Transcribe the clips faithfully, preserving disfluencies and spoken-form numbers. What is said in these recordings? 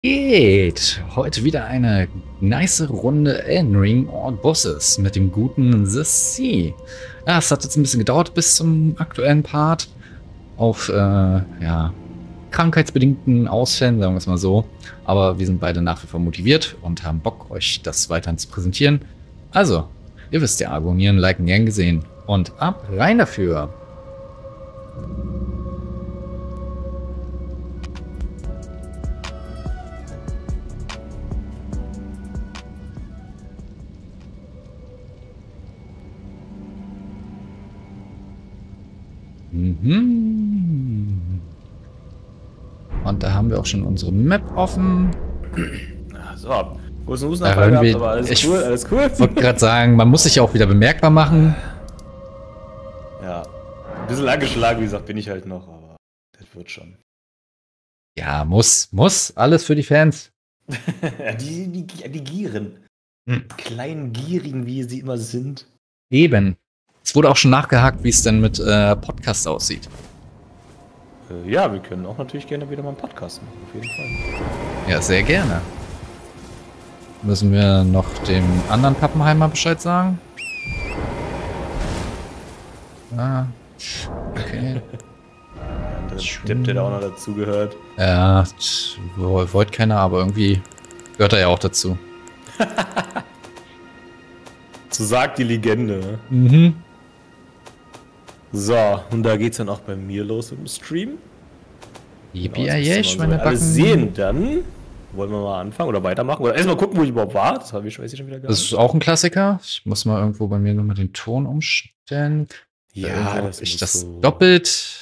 Geht! Heute wieder eine nice Runde Elden Ring All Bosses mit dem guten The Sea. Ja, es hat jetzt ein bisschen gedauert bis zum aktuellen Part. Auf, äh, ja, krankheitsbedingten Ausfällen, sagen wir es mal so. Aber wir sind beide nach wie vor motiviert und haben Bock, euch das weiterhin zu präsentieren. Also, ihr wisst ja, abonnieren, liken, gern gesehen. Und ab rein dafür! Mhm. Und da haben wir auch schon unsere Map offen. So, großen Da Hustenanfall hören gehabt, wir, aber alles ich cool, alles cool. wollte gerade sagen, man muss sich ja auch wieder bemerkbar machen. Ja, ein bisschen angeschlagen, wie gesagt, bin ich halt noch, aber das wird schon. Ja, muss, muss, alles für die Fans. die, die, die Gieren. Hm. Kleinen Gierigen, wie sie immer sind. Eben. Es wurde auch schon nachgehakt, wie es denn mit äh, Podcast aussieht. Äh, ja, wir können auch natürlich gerne wieder mal einen Podcast machen, auf jeden Fall. Ja, sehr gerne. Müssen wir noch dem anderen Pappenheimer Bescheid sagen? Ah, okay. Der andere Depp, der da auch noch dazugehört. Ja, wollte keiner, aber irgendwie gehört er ja auch dazu. So sagt die Legende. Ne? Mhm. So, und da geht's dann auch bei mir los im Stream. Yippie, Genau, yes, das meine wir alles Backen. sehen, dann wollen wir mal anfangen oder weitermachen. Oder erstmal gucken, wo ich überhaupt war. Das habe ich weiß ich schon wieder gar Das nicht. ist auch ein Klassiker. Ich muss mal irgendwo bei mir nochmal den Ton umstellen. Ja, Irgendwo das hab ich ist das so doppelt.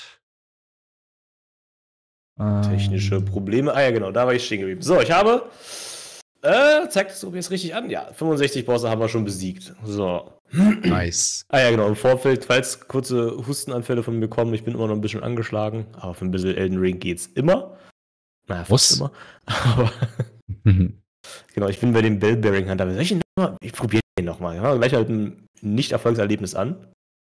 Technische Ähm, Probleme. Ah ja, genau, da war ich stehen geblieben. So, ich habe. Äh, zeigt es jetzt richtig an? Ja, fünfundsechzig Bosse haben wir schon besiegt. So. nice. Ah ja, genau, im Vorfeld, falls kurze Hustenanfälle von mir kommen, ich bin immer noch ein bisschen angeschlagen, aber für ein bisschen Elden Ring geht's immer. Naja, fast Muss. immer. Aber genau, ich bin bei dem Bellbearing Hunter. Soll ich ihn nochmal? Ich probiere den nochmal. Ja? Gleich halt ein Nicht-Erfolgserlebnis an.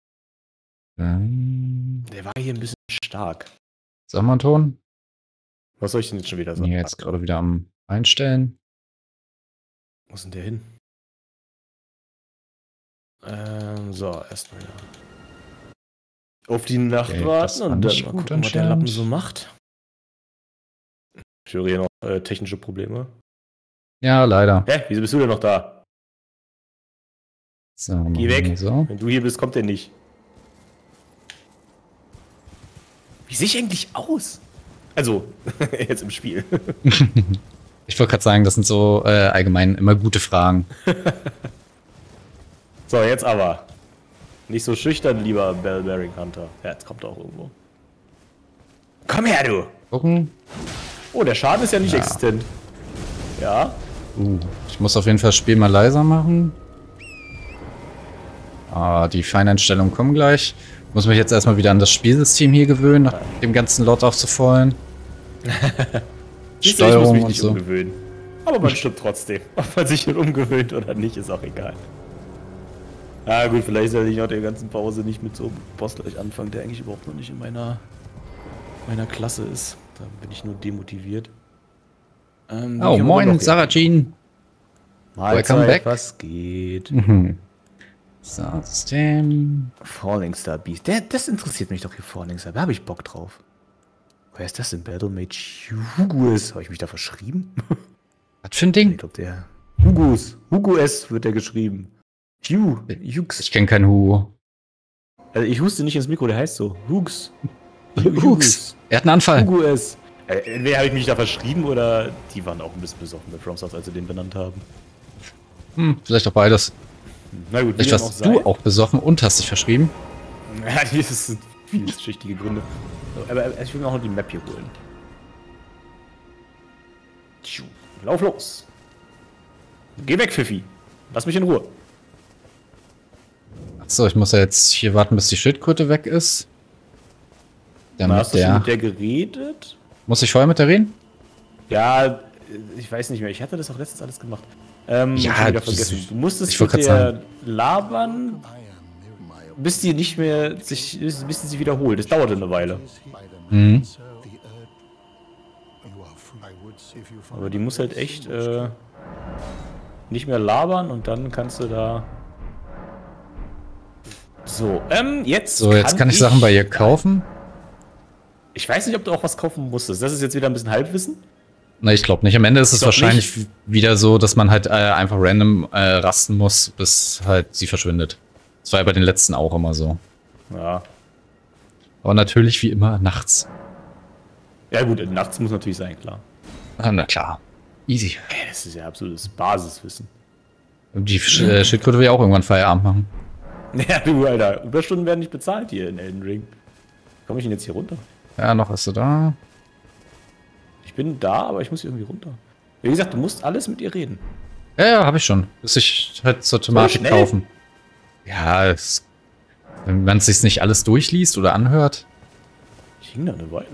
ähm, Der war hier ein bisschen stark. Sag mal einen Ton. Was soll ich denn jetzt schon wieder sagen? Nee, jetzt gerade wieder am Einstellen. Wo ist denn der hin? Ähm, so, erstmal ja. Auf die Nacht Okay, das warten war und dann nicht mal gut gucken, was der Lappen anscheinend. so macht. Ich höre hier noch äh, technische Probleme. Ja, leider. Hä, wieso bist du denn noch da? So, Geh weg. So. Wenn du hier bist, kommt der nicht. Wie sehe ich eigentlich aus? Also, jetzt im Spiel. Ich wollte gerade sagen, das sind so äh, allgemein immer gute Fragen. So, jetzt aber. Nicht so schüchtern, lieber Bellbearing Hunter. Ja, jetzt kommt er auch irgendwo. Komm her, du! Gucken. Oh, der Schaden ist ja nicht Ja. existent. Ja. Uh, ich muss auf jeden Fall das Spiel mal leiser machen. Ah, die Feineinstellungen kommen gleich. Muss mich jetzt erstmal wieder an das Spielsystem hier gewöhnen, nach dem ganzen Lot aufzufallen. Siehst du, ich muss Steuerung mich und nicht so. umgewöhnen. Aber man stirbt trotzdem. Ob man sich hier umgewöhnt oder nicht, ist auch egal. Ah gut, vielleicht soll ich nach der ganzen Pause nicht mit so einem Boss gleich anfangen, der eigentlich überhaupt noch nicht in meiner, meiner Klasse ist. Da bin ich nur demotiviert. Ähm, Oh, moin, Sarajin. Welcome back. Was geht? Mhm. So, System. Falling Star Beast. Der, das interessiert mich doch hier, Falling Star. Da habe ich Bock drauf. Wer ist das denn? Battle Mage Hugus. Habe ich mich da verschrieben? Was für ein Ich Ding? glaube, der. Hugus. Hugo S wird der geschrieben. Hugh. Hughes. Ich kenne keinen Hu. Also ich huste nicht ins Mikro, der heißt so. Hugs. Hux. Er hat einen Anfall. Hugo S. Äh, entweder habe ich mich da verschrieben oder die waren auch ein bisschen besoffen bei FromSoft, als sie den benannt haben. Hm, vielleicht auch beides. Na gut, Vielleicht wie dem warst auch du sei. auch besoffen und hast dich verschrieben. Ja, das sind vielschichtige Gründe. So, aber aber ich will mir auch noch die Map hier holen. Tschu. Lauf los. Geh weg, Pfiffi. Lass mich in Ruhe. Achso, ich muss ja jetzt hier warten, bis die Schildkröte weg ist. Damit Hast du schon der. mit der geredet? Muss ich vorher mit der reden? Ja, ich weiß nicht mehr. Ich hatte das auch letztens alles gemacht. Ähm, Ja, hab ich wieder das- vergessen. Du musstest ich wollt mit grad der labern, bis die nicht mehr sich, bis sie sich wiederholt. Das dauerte eine Weile. Mhm. Aber die muss halt echt äh, nicht mehr labern und dann kannst du da... So, ähm, jetzt So, jetzt kann, kann ich Sachen bei ihr kaufen. Ich weiß nicht, ob du auch was kaufen musstest. Das ist jetzt wieder ein bisschen Halbwissen. Na, ich glaube nicht. Am Ende ist es wahrscheinlich nicht. wieder so, dass man halt äh, einfach random äh, rasten muss, bis halt sie verschwindet. Das war ja bei den letzten auch immer so. Ja. Aber natürlich wie immer nachts. Ja gut, nachts muss natürlich sein, klar. Ah, na klar. Easy. Ey, das ist ja absolutes Basiswissen. Die äh, Schildkröte will ja auch irgendwann Feierabend machen. Ja, du, Alter. Überstunden werden nicht bezahlt hier in Elden Ring. Komme ich denn jetzt hier runter? Ja, noch ist du da. Ich bin da, aber ich muss hier irgendwie runter. Wie gesagt, du musst alles mit ihr reden. Ja, ja, habe ich schon. Bis ich halt zur Thematik so kaufen. Ja, es, wenn man es sich nicht alles durchliest oder anhört. Ich hing da eine Weile.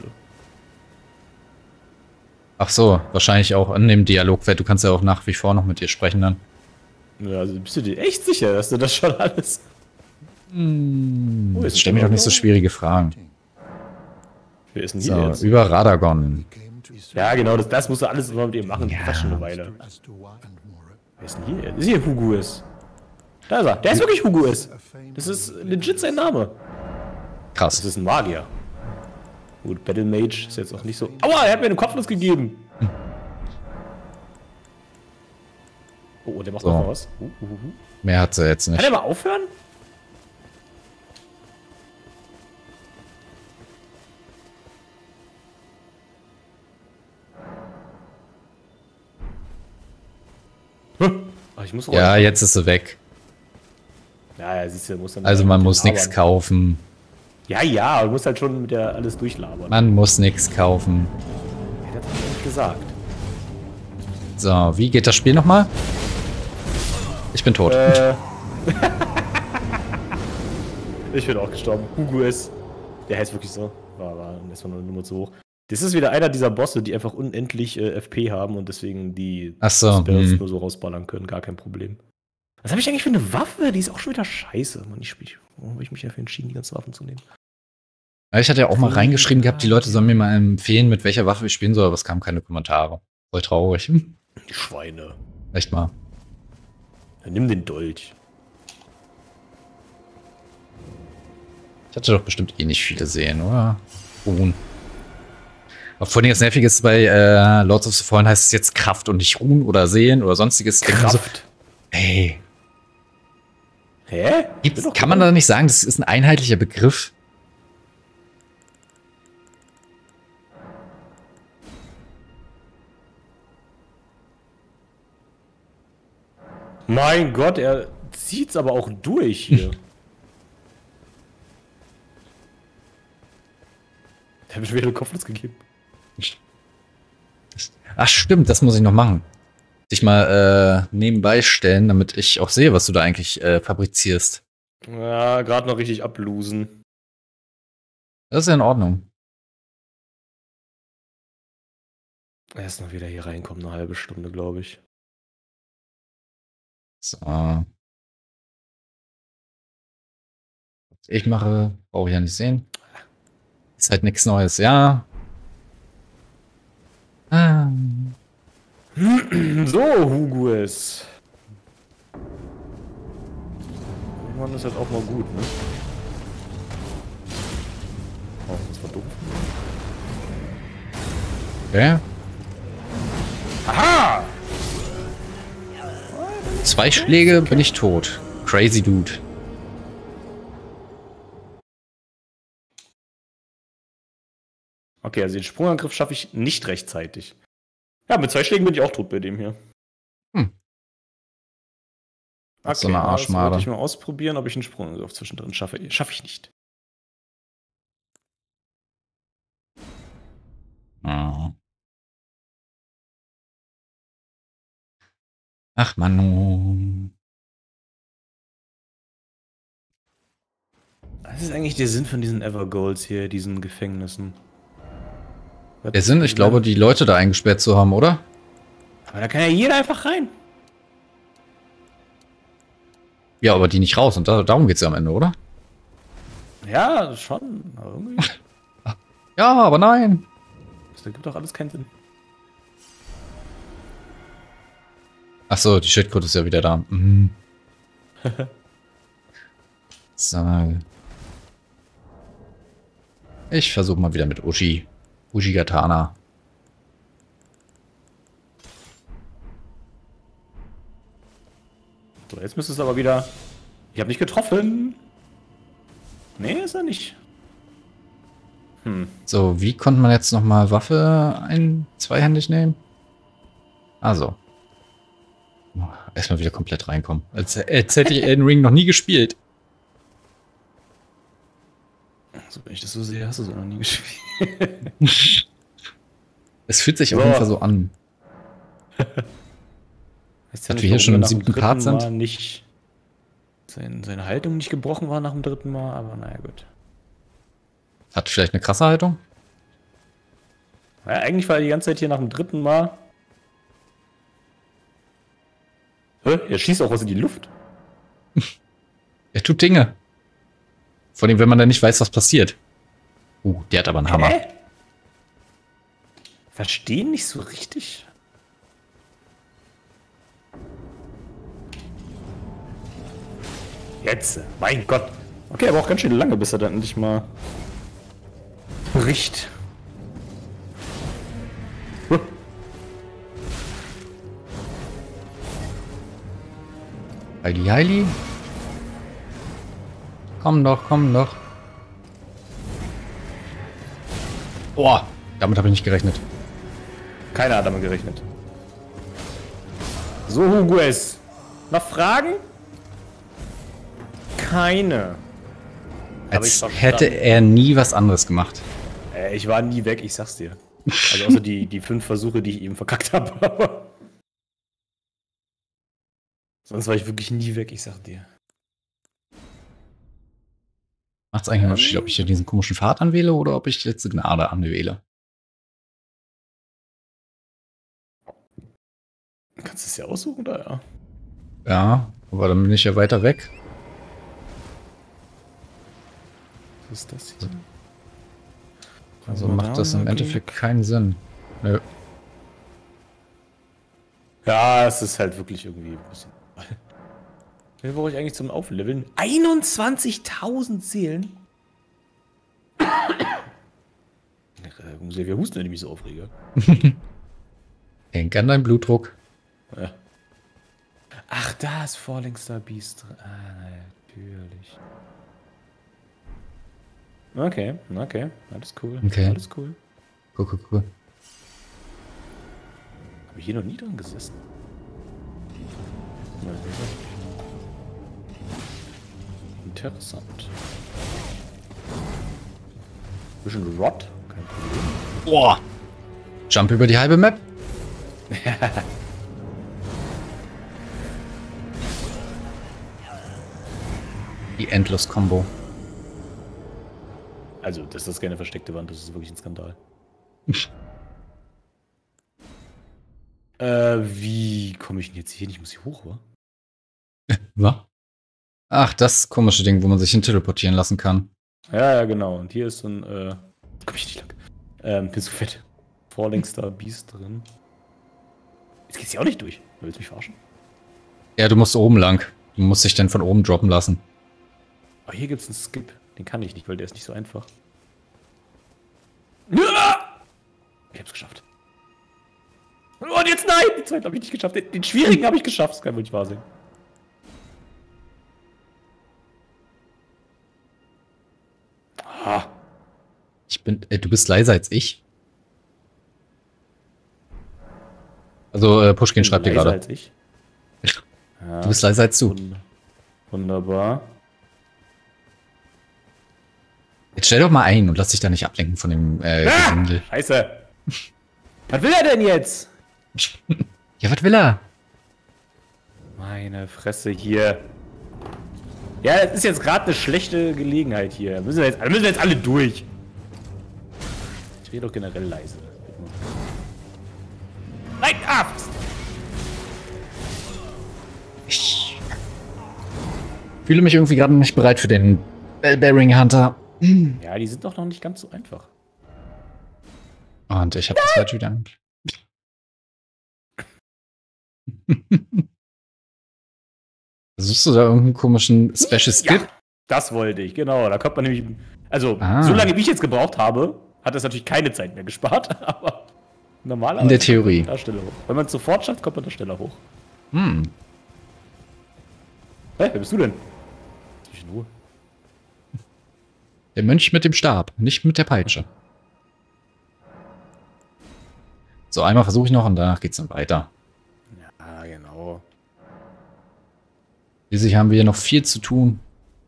Ach so, wahrscheinlich auch an dem Dialog. Du kannst ja auch nach wie vor noch mit ihr sprechen dann. Ja, also bist du dir echt sicher, dass du das schon alles... Hm, oh, stell mir doch nicht so schwierige Fragen. Wer ist denn hier So, jetzt? über Radagon. Ja, genau, das, das musst du alles immer mit ihr machen. Ja. Fast schon eine Weile. Wer ist denn hier jetzt? Ist hier Hugues? Da ist er. Der ist wirklich Hugues. Das ist legit sein Name. Krass. Das ist ein Magier. Gut, Battle Mage ist jetzt auch nicht so... Aua, er hat mir einen Kopfnuss gegeben. Hm. Oh, der macht So. noch was. Uh, uh, uh. Mehr hat sie jetzt nicht. Kann er mal aufhören? Ach, ich muss Ja, jetzt ist sie weg. Ja, ja, siehst du, muss dann Also man muss nichts kaufen. Ja, ja, du musst halt schon mit der alles durchlabern. Man muss nichts kaufen. Ja, das hab ich nicht gesagt. So, wie geht das Spiel nochmal? Ich bin tot. Äh. Ich bin auch gestorben. Hugo ist. Der heißt wirklich so. War, war erstmal nur eine Nummer zu hoch. Das ist wieder einer dieser Bosse, die einfach unendlich äh, F P haben und deswegen die Ach so, Spells hm. nur so rausballern können. Gar kein Problem. Was habe ich eigentlich für eine Waffe? Die ist auch schon wieder scheiße. Mann, ich spiel, warum habe ich mich dafür entschieden, die ganzen Waffen zu nehmen? Ja, ich hatte ja auch mal reingeschrieben gehabt, die Leute sollen mir mal empfehlen, mit welcher Waffe ich spielen soll, aber es kamen keine Kommentare. Voll traurig. Die Schweine. Echt mal. Dann nimm den Dolch. Ich hatte doch bestimmt eh nicht viele sehen, oder? Ruhen. Aber vor allem das Nervige ist, bei äh, Lords of the Fallen heißt es jetzt Kraft und nicht Ruhen oder Sehen oder sonstiges. Kraft? So, hey. Hä? Gibt's, kann man da nicht sagen, das ist ein einheitlicher Begriff? Mein Gott, er zieht's aber auch durch hier. Der hat mir schon wieder den Kopfnuss gegeben. Ach stimmt, das muss ich noch machen. Dich mal äh, nebenbei stellen, damit ich auch sehe, was du da eigentlich äh, fabrizierst. Ja, gerade noch richtig ablosen. Das ist ja in Ordnung. Erst noch wieder hier reinkommen, eine halbe Stunde, glaube ich. So. Was ich mache, brauche ich ja nicht sehen. Ist halt nichts Neues, ja. Ah. So, Hugues. Irgendwann ist halt auch mal gut, ne? Oh, das war doof. Okay. Aha! Zwei Schläge bin ich tot. Crazy Dude. Okay, also den Sprungangriff schaffe ich nicht rechtzeitig. Ja, mit zwei Schlägen bin ich auch tot bei dem hier. Hm. Okay, so eine Arschmade. Das wollte ich mal ausprobieren, ob ich einen Sprungangriff zwischendrin schaffe. Schaffe ich nicht. Oh. Ach Mann. Was ist eigentlich der Sinn von diesen Evergolds hier, diesen Gefängnissen? Was Der Sinn, ich glaube, die Leute da eingesperrt zu haben, oder? Aber da kann ja jeder einfach rein. Ja, aber die nicht raus und da, darum geht's ja am Ende, oder? Ja, schon. Aber irgendwie. Ja, aber nein. Das ergibt doch alles keinen Sinn. Achso, die Schildkröte ist ja wieder da. Mhm. So. Ich versuche mal wieder mit Uchi. Uchigatana. So, jetzt müsste es aber wieder... Ich habe nicht getroffen. Nee, ist er nicht. Hm. So, wie konnte man jetzt nochmal Waffe ein, zweihändig nehmen? Also. Oh, erstmal wieder komplett reinkommen. Als, als hätte ich Elden Ring noch nie gespielt. So, wenn ich das so sehe, hast du so noch nie gespielt. Es fühlt sich So. auf jeden Fall so an. Weißt Dass wir hier schon im siebten Part sind? Mal nicht sein, seine Haltung nicht gebrochen war nach dem dritten Mal, aber naja, gut. Hat vielleicht eine krasse Haltung? Ja, eigentlich war er die ganze Zeit hier nach dem dritten Mal. Hä? Er schießt auch was in die Luft. Er tut Dinge. Vor allem, wenn man dann nicht weiß, was passiert. Uh, der hat aber einen Hammer. Hä? Verstehen nicht so richtig. Jetzt, mein Gott. Okay, aber auch ganz schön lange, bis er dann endlich mal bricht. Huh. Heili, Heili. Komm doch, komm doch. Boah, damit habe ich nicht gerechnet. Keiner hat damit gerechnet. So, Hugues. Noch Fragen? Keine. Hab ich Als verstanden. hätte er nie was anderes gemacht. Äh, ich war nie weg, ich sag's dir. Also außer die, die fünf Versuche, die ich eben verkackt habe. Sonst war ich wirklich nie weg, ich sag dir. Macht's eigentlich einen Ähm. Unterschied, ob ich hier diesen komischen Pfad anwähle oder ob ich letzte Gnade anwähle? Kannst du es ja aussuchen, da ja. Ja, aber dann bin ich ja weiter weg. Was ist das hier? Also macht das im Endeffekt keinen Sinn. Nö. Ja, es ist halt wirklich irgendwie ein bisschen. Wie viel brauche ich eigentlich zum Aufleveln? einundzwanzigtausend Seelen? Ich muss ja wie husten, wenn ich mich so aufrege. Denk an deinen Blutdruck. Ja. Ach, da ist Falling Star Beast drin. Ah, natürlich. Okay, okay. Alles cool. Okay. Alles cool. Cool, cool, cool. Habe ich hier noch nie dran gesessen? Interessant. Bisschen Rot, kein Problem. Boah! Jump über die halbe Map. Die Endlos-Kombo. Also, dass das keine versteckte Wand ist, ist wirklich ein Skandal. äh, wie komme ich denn jetzt hier hin? Ich muss hier hoch, wa? Was? Ach, das komische Ding, wo man sich hin teleportieren lassen kann. Ja, ja, genau. Und hier ist so ein, äh, komm ich nicht lang. Ähm, bin so fett. Falling Star Beast drin. Jetzt geht's hier auch nicht durch. Willst du mich verarschen? Ja, du musst oben lang. Du musst dich dann von oben droppen lassen. Aber hier gibt's einen Skip. Den kann ich nicht, weil der ist nicht so einfach. Ich hab's geschafft. Und jetzt nein! Den zweiten habe ich nicht geschafft. Den, den schwierigen habe ich geschafft. Das kann wohl nicht wahr sein. Ah. Ich bin, äh, du bist leiser als ich. Also, äh, Pushkin schreibt dir gerade. Als ich. Ja, Du bist leiser als du. wund- Wunderbar. Jetzt stell doch mal ein und lass dich da nicht ablenken von dem äh, Ah! Gesindel. Scheiße. Was will er denn jetzt? Ja, was will er? Meine Fresse hier. Ja, das ist jetzt gerade eine schlechte Gelegenheit hier. Müssen wir jetzt, müssen wir jetzt alle durch. Ich rede doch generell leise. Nein, ab! Ich fühle mich irgendwie gerade nicht bereit für den Bellbearing Hunter. Ja, die sind doch noch nicht ganz so einfach. Und ich habe das falsch wieder. Suchst du da irgendeinen komischen Special Skill? Ja, das wollte ich, genau. Da kommt man nämlich. Also, Ah. so lange wie ich jetzt gebraucht habe, hat das natürlich keine Zeit mehr gespart, aber normalerweise. In der Theorie. Da schneller hoch. Wenn man es sofort schafft, kommt man da schneller hoch. Hm. Hä, wer bist du denn? Lass mich in Ruhe. Der Mönch mit dem Stab, nicht mit der Peitsche. So, einmal versuche ich noch und danach geht's dann weiter. Ja, genau. Schließlich haben wir hier noch viel zu tun.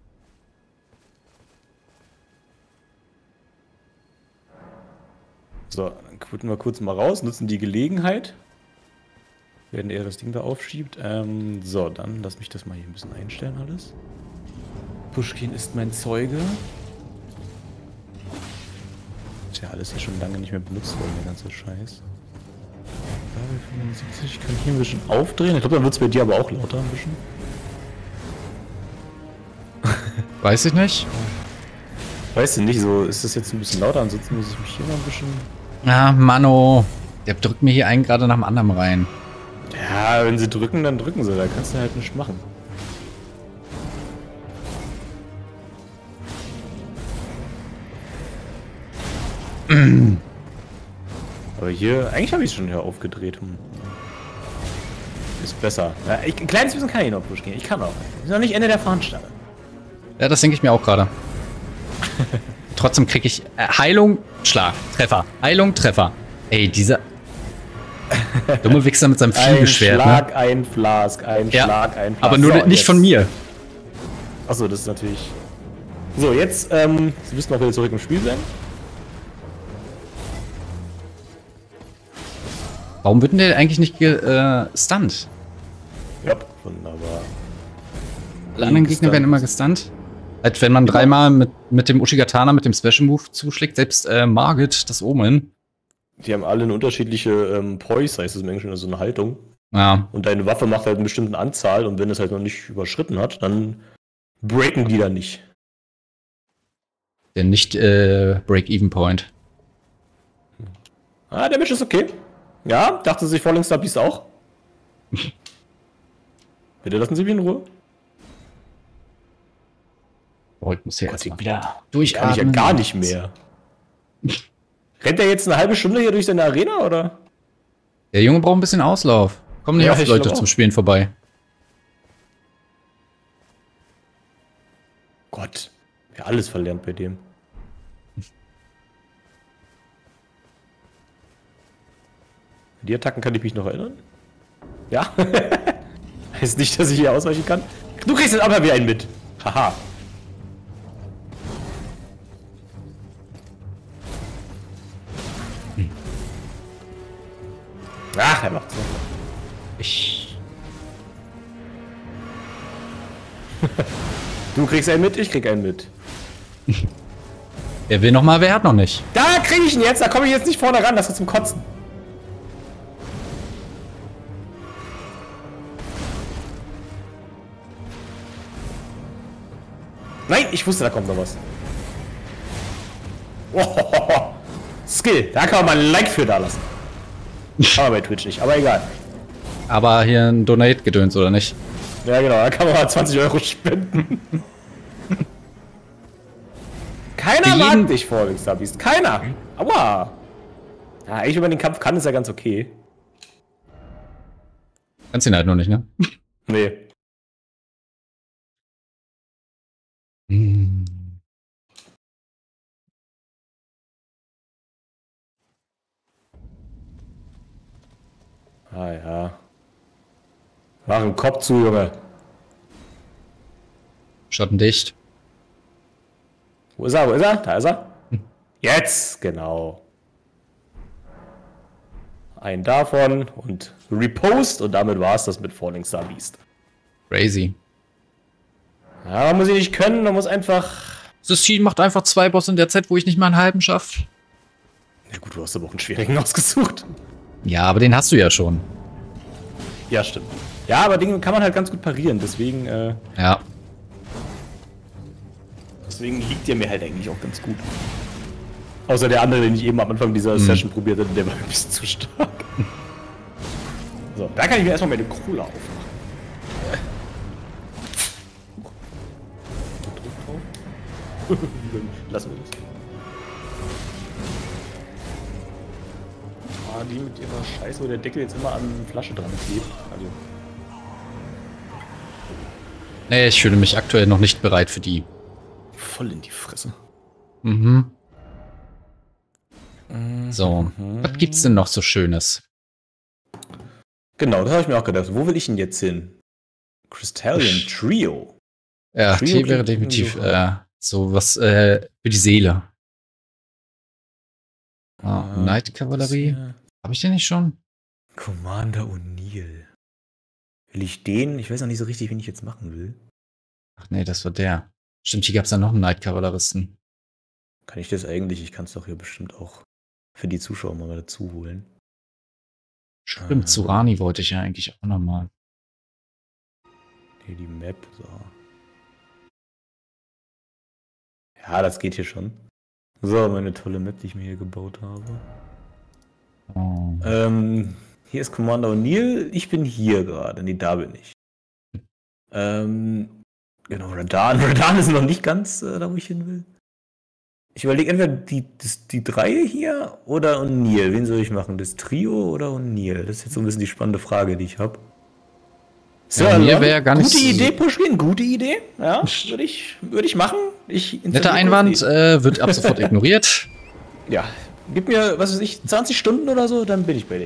So, dann quitten wir kurz mal raus, nutzen die Gelegenheit. Während er das Ding da aufschiebt. Ähm, so, dann lass mich das mal hier ein bisschen einstellen alles. Pushkin ist mein Zeuge. Ist ja alles hier schon lange nicht mehr benutzt worden, der ganze Scheiß. fünfundsiebzig, ich kann hier ein bisschen aufdrehen. Ich glaube, dann wird es bei dir aber auch lauter ein bisschen. Weiß ich nicht. Weißt du nicht, so ist das jetzt ein bisschen lauter, ansonsten muss ich mich hier noch ein bisschen... Ah, Mano. Der drückt mir hier einen gerade nach dem anderen rein. Ja, wenn sie drücken, dann drücken sie. Da kannst du halt nichts machen. Aber hier, eigentlich habe ich es schon hier aufgedreht. Hm. Ist besser. Ja, ich, ein kleines bisschen kann ich noch pushen. Ich kann auch. Ist noch nicht Ende der Fahnenstange. Ja, das denke ich mir auch gerade. Trotzdem kriege ich äh, Heilung, Schlag, Treffer. Heilung, Treffer. Ey, dieser dumme Wichser mit seinem Fliegeschwert. Ein Schlag, ne? ein Flask, ein ja, Schlag, ein Flask. aber nur so, nicht jetzt. von mir. Achso, das ist natürlich... So, jetzt, ähm, Sie müssen auch wieder zurück im Spiel sein. Warum wird denn der eigentlich nicht gestunt? Ja, wunderbar. Alle anderen Gegner werden immer gestunt. Halt, wenn man dreimal mit, mit dem Ushigatana, mit dem Special Move zuschlägt, selbst äh, Margit, das Omen. Die haben alle eine unterschiedliche ähm, Poise, heißt es im Englischen, also eine Haltung. Ja. Und deine Waffe macht halt eine bestimmte Anzahl und wenn es halt noch nicht überschritten hat, dann breaken die da nicht. Der nicht äh, Break-Even-Point. Ah, der Match ist okay. Ja, dachte sich Falling Star Beast auch. Bitte lassen Sie mich in Ruhe. Oh, ich muss hier Gott, erstmal ich- wieder Kann ich durchatmen. ja gar nicht mehr. Rennt er jetzt eine halbe Stunde hier durch seine Arena, oder? Der Junge braucht ein bisschen Auslauf. Kommen nicht Ja, oft ich Leute glaub zum auch. Spielen vorbei. Gott, ja, alles verlernt bei dem. An die Attacken kann ich mich noch erinnern. Ja. Heißt nicht, dass ich hier ausweichen kann. Du kriegst jetzt aber wieder einen mit. Haha. Ach, er macht's noch. Ich. Du kriegst einen mit, ich krieg einen mit. Wer will noch mal, wer hat noch nicht? Da krieg ich ihn jetzt, da komme ich jetzt nicht vorne ran, das ist zum Kotzen. Nein, ich wusste, da kommt noch was. Oh, Skill, da kann man mal ein Like für da lassen. Aber bei Twitch nicht, aber egal. Aber hier ein Donate-Gedöns, oder nicht? Ja genau, da kann man mal zwanzig Euro spenden. Keiner Für mag jeden- dich, Falling Star Beast. Keiner. Aua. Ja, eigentlich, wenn man den Kampf kann, ist ja ganz okay. Kannst ihn halt nur nicht, ne? Nee. Hm. Ah ja. Mach den Kopf zu, Junge. Schatten dicht. Wo ist er? Wo ist er? Da ist er. Jetzt, genau. Ein davon und Repost und damit war es das mit Falling Star Beast. Crazy. Ja, man muss ihn nicht können, man muss einfach... Das Team macht einfach zwei Boss in der Zeit, wo ich nicht mal einen halben schaffe. Ja gut, du hast aber auch einen schwierigen ausgesucht. Ja, aber den hast du ja schon. Ja, stimmt. Ja, aber den kann man halt ganz gut parieren, deswegen, äh, Ja. deswegen liegt der mir halt eigentlich auch ganz gut. Außer der andere, den ich eben am Anfang dieser Session probiert hatte, der war ein bisschen zu stark. So, So, da kann ich mir erstmal meine Cola aufmachen. Lassen wir das. Ah, die mit ihrer Scheiße, wo der Deckel jetzt immer an die Flasche dran klebt. Also. Nee, ich fühle mich aktuell noch nicht bereit für die. Voll in die Fresse. Mhm. So, mhm. Was gibt's denn noch so Schönes? Genau, das habe ich mir auch gedacht. Wo will ich denn jetzt hin? Crystallian Trio. Ja, Trio Trio wäre definitiv äh, so was äh, für die Seele. Ah, äh, Night Kavallerie. Habe ich den nicht schon? Commander O'Neill. Will ich den? Ich weiß noch nicht so richtig, wen ich jetzt machen will. Ach nee, das war der. Stimmt, hier gab es ja noch einen Night Kavalleristen. Kann ich das eigentlich? Ich kann es doch hier bestimmt auch für die Zuschauer mal dazu holen. Stimmt, äh, Surani wollte ich ja eigentlich auch nochmal. Hier die Map, so. Ja, das geht hier schon. So, meine tolle Map, die ich mir hier gebaut habe. Oh. Ähm, hier ist Commander O'Neill. Ich bin hier gerade. Nee, da bin ich. Ähm, genau, Radan. Radan ist noch nicht ganz äh, da, wo ich hin will. Ich überlege entweder die, das, die drei hier oder O'Neill. Wen soll ich machen? Das Trio oder O'Neill? Das ist jetzt so ein bisschen die spannende Frage, die ich habe. So, ja, mir wäre gar nicht gute Idee, Pushkin, gute Idee. Ja, würde ich, würd ich machen. Ich Netter Einwand, äh, wird ab sofort ignoriert. Ja, gib mir, was weiß ich, zwanzig Stunden oder so, dann bin ich bei dir.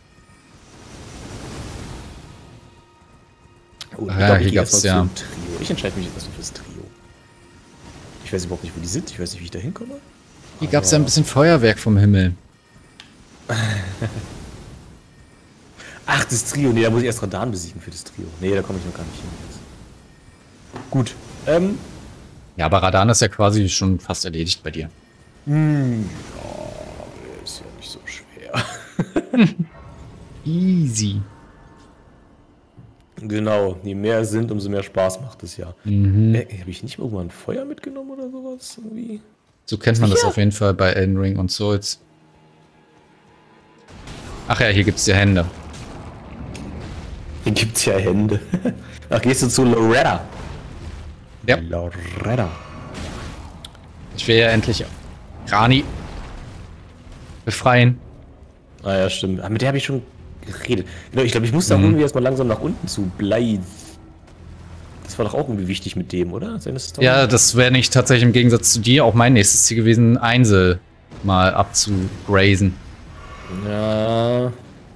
Oh, ich ja, glaub, ich hier gab's ja. Trio. Ich entscheide mich jetzt erstmal fürs Trio. Ich weiß überhaupt nicht, wo die sind. Ich weiß nicht, wie ich da hinkomme. Hier gab es ja ein bisschen Feuerwerk vom Himmel. Ach, das Trio. Nee, da muss ich erst Radan besiegen für das Trio. Nee, da komme ich noch gar nicht hin. Gut. Ähm. Ja, aber Radan ist ja quasi schon fast erledigt bei dir. Hm, ja, ist ja nicht so schwer. Easy. Genau, je mehr es sind, umso mehr Spaß macht es ja. Mhm. Äh, Habe ich nicht irgendwann Feuer mitgenommen oder sowas? Irgendwie? So kennt man Sicher? das auf jeden Fall bei Elden Ring und Souls. Ach ja, hier gibt's ja Hände. Hier gibt's ja Hände. Ach, gehst du zu Loretta? Ja. Loretta. Ich will ja endlich Rani befreien. Ah ja, stimmt. Aber mit der habe ich schon geredet. Genau, ich glaube, ich muss da mhm. irgendwie erstmal langsam nach unten zu Blythe. Das war doch auch irgendwie wichtig mit dem, oder? Das ja, das wäre nicht tatsächlich im Gegensatz zu dir auch mein nächstes Ziel gewesen, Einsel mal abzugrazen. Ja.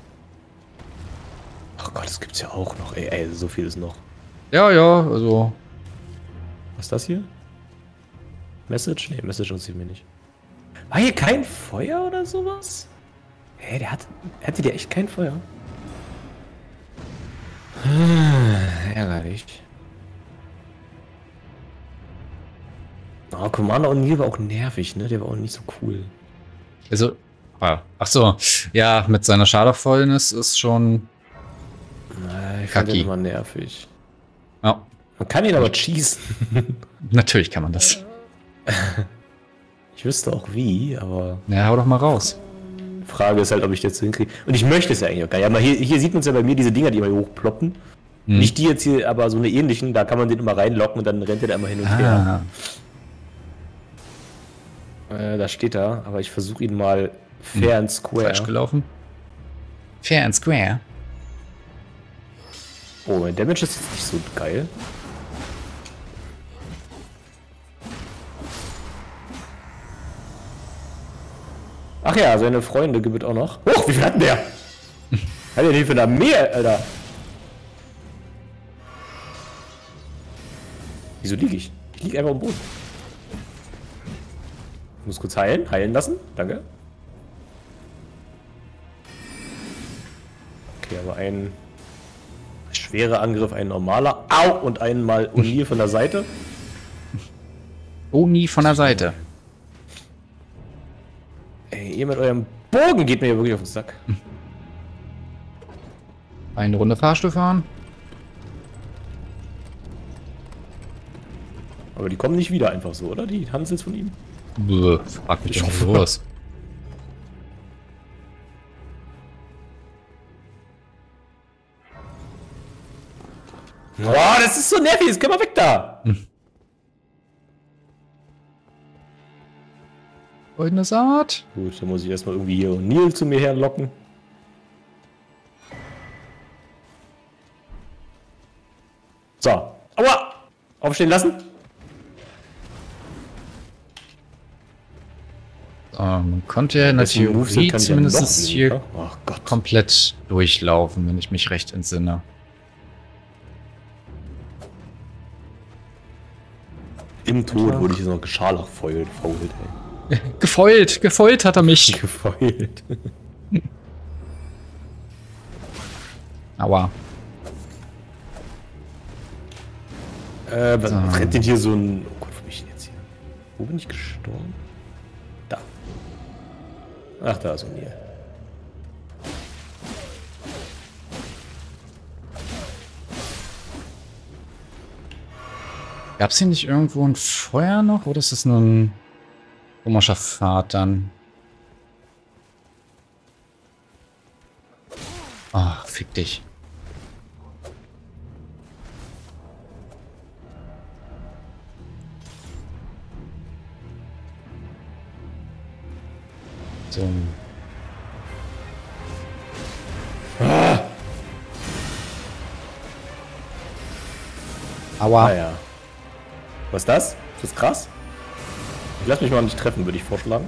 Ach Gott, das gibt's ja auch noch. Ey, ey, so viel ist noch. Ja, ja, also. Was ist das hier? Message? Nee, Message interessiert mich nicht. War hier kein Feuer oder sowas? Hä, der hat, hatte der echt kein Feuer? Ah, ärgerlich. Oh, Commander O'Neill war auch nervig, ne? Der war auch nicht so cool. Also, ach so, ja, mit seiner Schaderfäulnis ist schon. Na, ich fand den immer nervig. Ja. Man kann ihn aber schießen. Natürlich kann man das. Ich wüsste auch wie, aber. Na, hau doch mal raus. Frage ist halt, ob ich das hinkriege. Und ich möchte es ja eigentlich auch gar nicht. Aber hier, hier sieht man es ja bei mir, diese Dinger, die immer hier hochploppen. Hm. Nicht die jetzt hier, aber so eine ähnlichen, da kann man den immer reinlocken und dann rennt der da immer hin und ah. her. Äh, da steht er, aber ich versuche ihn mal fair and square. Falsch gelaufen. Fair and square. Oh, mein Damage ist jetzt nicht so geil. Ach ja, seine Freunde gibt es auch noch. Oh, wie viel hat denn der? Hat der den für eine Armee, Alter? Wieso liege ich? Ich liege einfach am Boden. Ich muss kurz heilen. Heilen lassen. Danke. Okay, aber ein schwerer Angriff, ein normaler. Au! Und einmal O'Neill von der Seite. O'Neill von der Seite. Ey, ihr mit eurem Bogen geht mir hier wirklich auf den Sack. Eine Runde Fahrstuhl fahren. Aber die kommen nicht wieder einfach so, oder? Die Hansels von ihm? Bäh, frag mich doch los. Boah, das ist so nervig, jetzt können wir weg da. Hm. Goldene Saat. Gut, dann muss ich erstmal irgendwie hier Neil zu mir herlocken. So. Aua! Aufstehen lassen. Ähm, man konnte ja in der Theorie zumindest hier oh Gott. komplett durchlaufen, wenn ich mich recht entsinne. Im Tod wurde ich jetzt noch gescharlachfeult, fault, ey. Gefeult, gefeult hat er mich. Gefeult. Aua. Äh, was So. rennt denn hier so ein... Oh Gott, wo bin ich denn jetzt hier? Wo bin ich gestorben? Da. Ach, da ist O'Neill. Gab es hier nicht irgendwo ein Feuer noch? Oder ist das nur ein komischer Pfad dann? Ach, fick dich. So. Ah. Aua. Ah ja. Was ist das? Ist das krass? Ich lass mich mal nicht treffen, würde ich vorschlagen.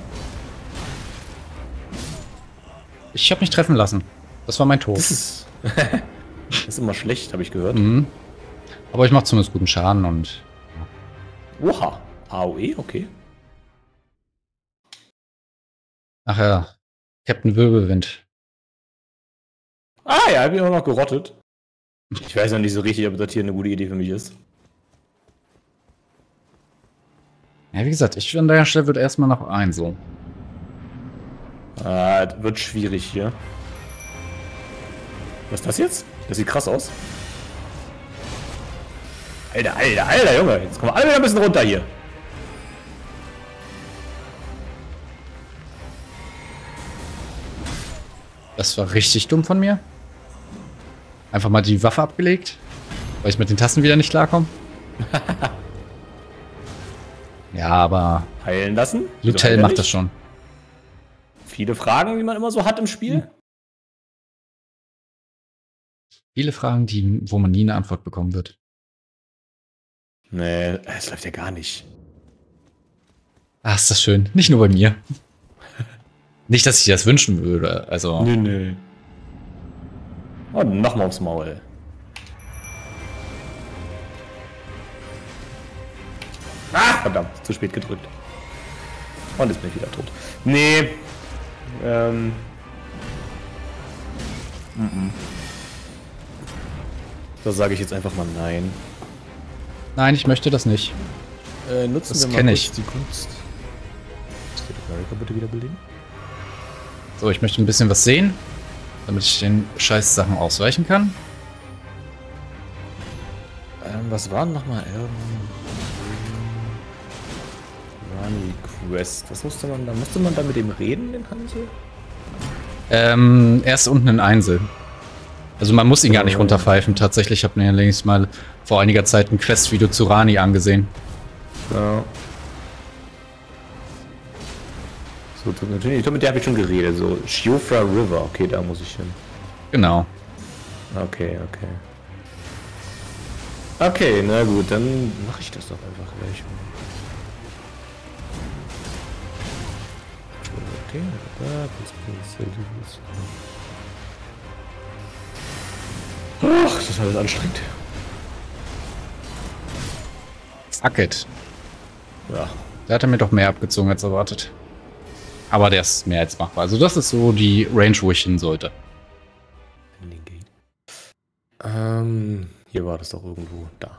Ich habe mich treffen lassen. Das war mein Tod. Das ist, das ist immer schlecht, habe ich gehört. Mhm. Aber ich mache zumindest guten Schaden und... Oha. A O E, okay. Ach ja. Captain Wirbelwind. Ah ja, hab ich auch noch gerottet. Ich weiß noch nicht so richtig, ob das hier eine gute Idee für mich ist. Ja, wie gesagt, ich an der Stelle würde erstmal noch ein so. Ah, das wird schwierig hier. Was ist das jetzt? Das sieht krass aus. Alter, alter, alter, Junge. Jetzt kommen wir alle wieder ein bisschen runter hier. Das war richtig dumm von mir. Einfach mal die Waffe abgelegt, weil ich mit den Tasten wieder nicht klarkomme. Ja, aber Heilen lassen. Lutel macht das schon. Viele Fragen, die man immer so hat im Spiel. Viele Fragen, die, wo man nie eine Antwort bekommen wird. Nee, es läuft ja gar nicht. Ah, ist das schön. Nicht nur bei mir. Nicht, dass ich das wünschen würde. Also. Nö, nö. Oh, nochmal aufs Maul. Ah, verdammt, zu spät gedrückt. Und jetzt bin ich wieder tot. Nee. Ähm. Mm -mm. Da sage ich jetzt einfach mal nein. Nein, ich möchte das nicht. Äh, nutzen Das wir mal kenn kurz ich. die Kunst. State of America bitte wieder belegen. So, ich möchte ein bisschen was sehen, damit ich den scheiß Sachen ausweichen kann. Ähm, was war denn nochmal? Rani Quest. Was musste man da? Musste man da mit dem reden, den Hansel? Ähm, erst unten in Einsel. Also man muss ihn gar nicht Oh. runterpfeifen. Tatsächlich, ich habe mir längst mal vor einiger Zeit ein Quest-Video zu Rani angesehen. Ja. So, tut natürlich. Ich glaube, mit der habe ich schon geredet. So, Shiofra River. Okay, da muss ich hin. Genau. Okay, okay. Okay, na gut, dann mache ich das doch einfach gleich. Okay, da, ach, das ist alles anstrengend. Fuck it. Ja. Da hat er mir doch mehr abgezogen als erwartet. Aber der ist mehr als machbar. Also das ist so die Range, wo ich hin sollte. Ähm, hier war das doch irgendwo. Da.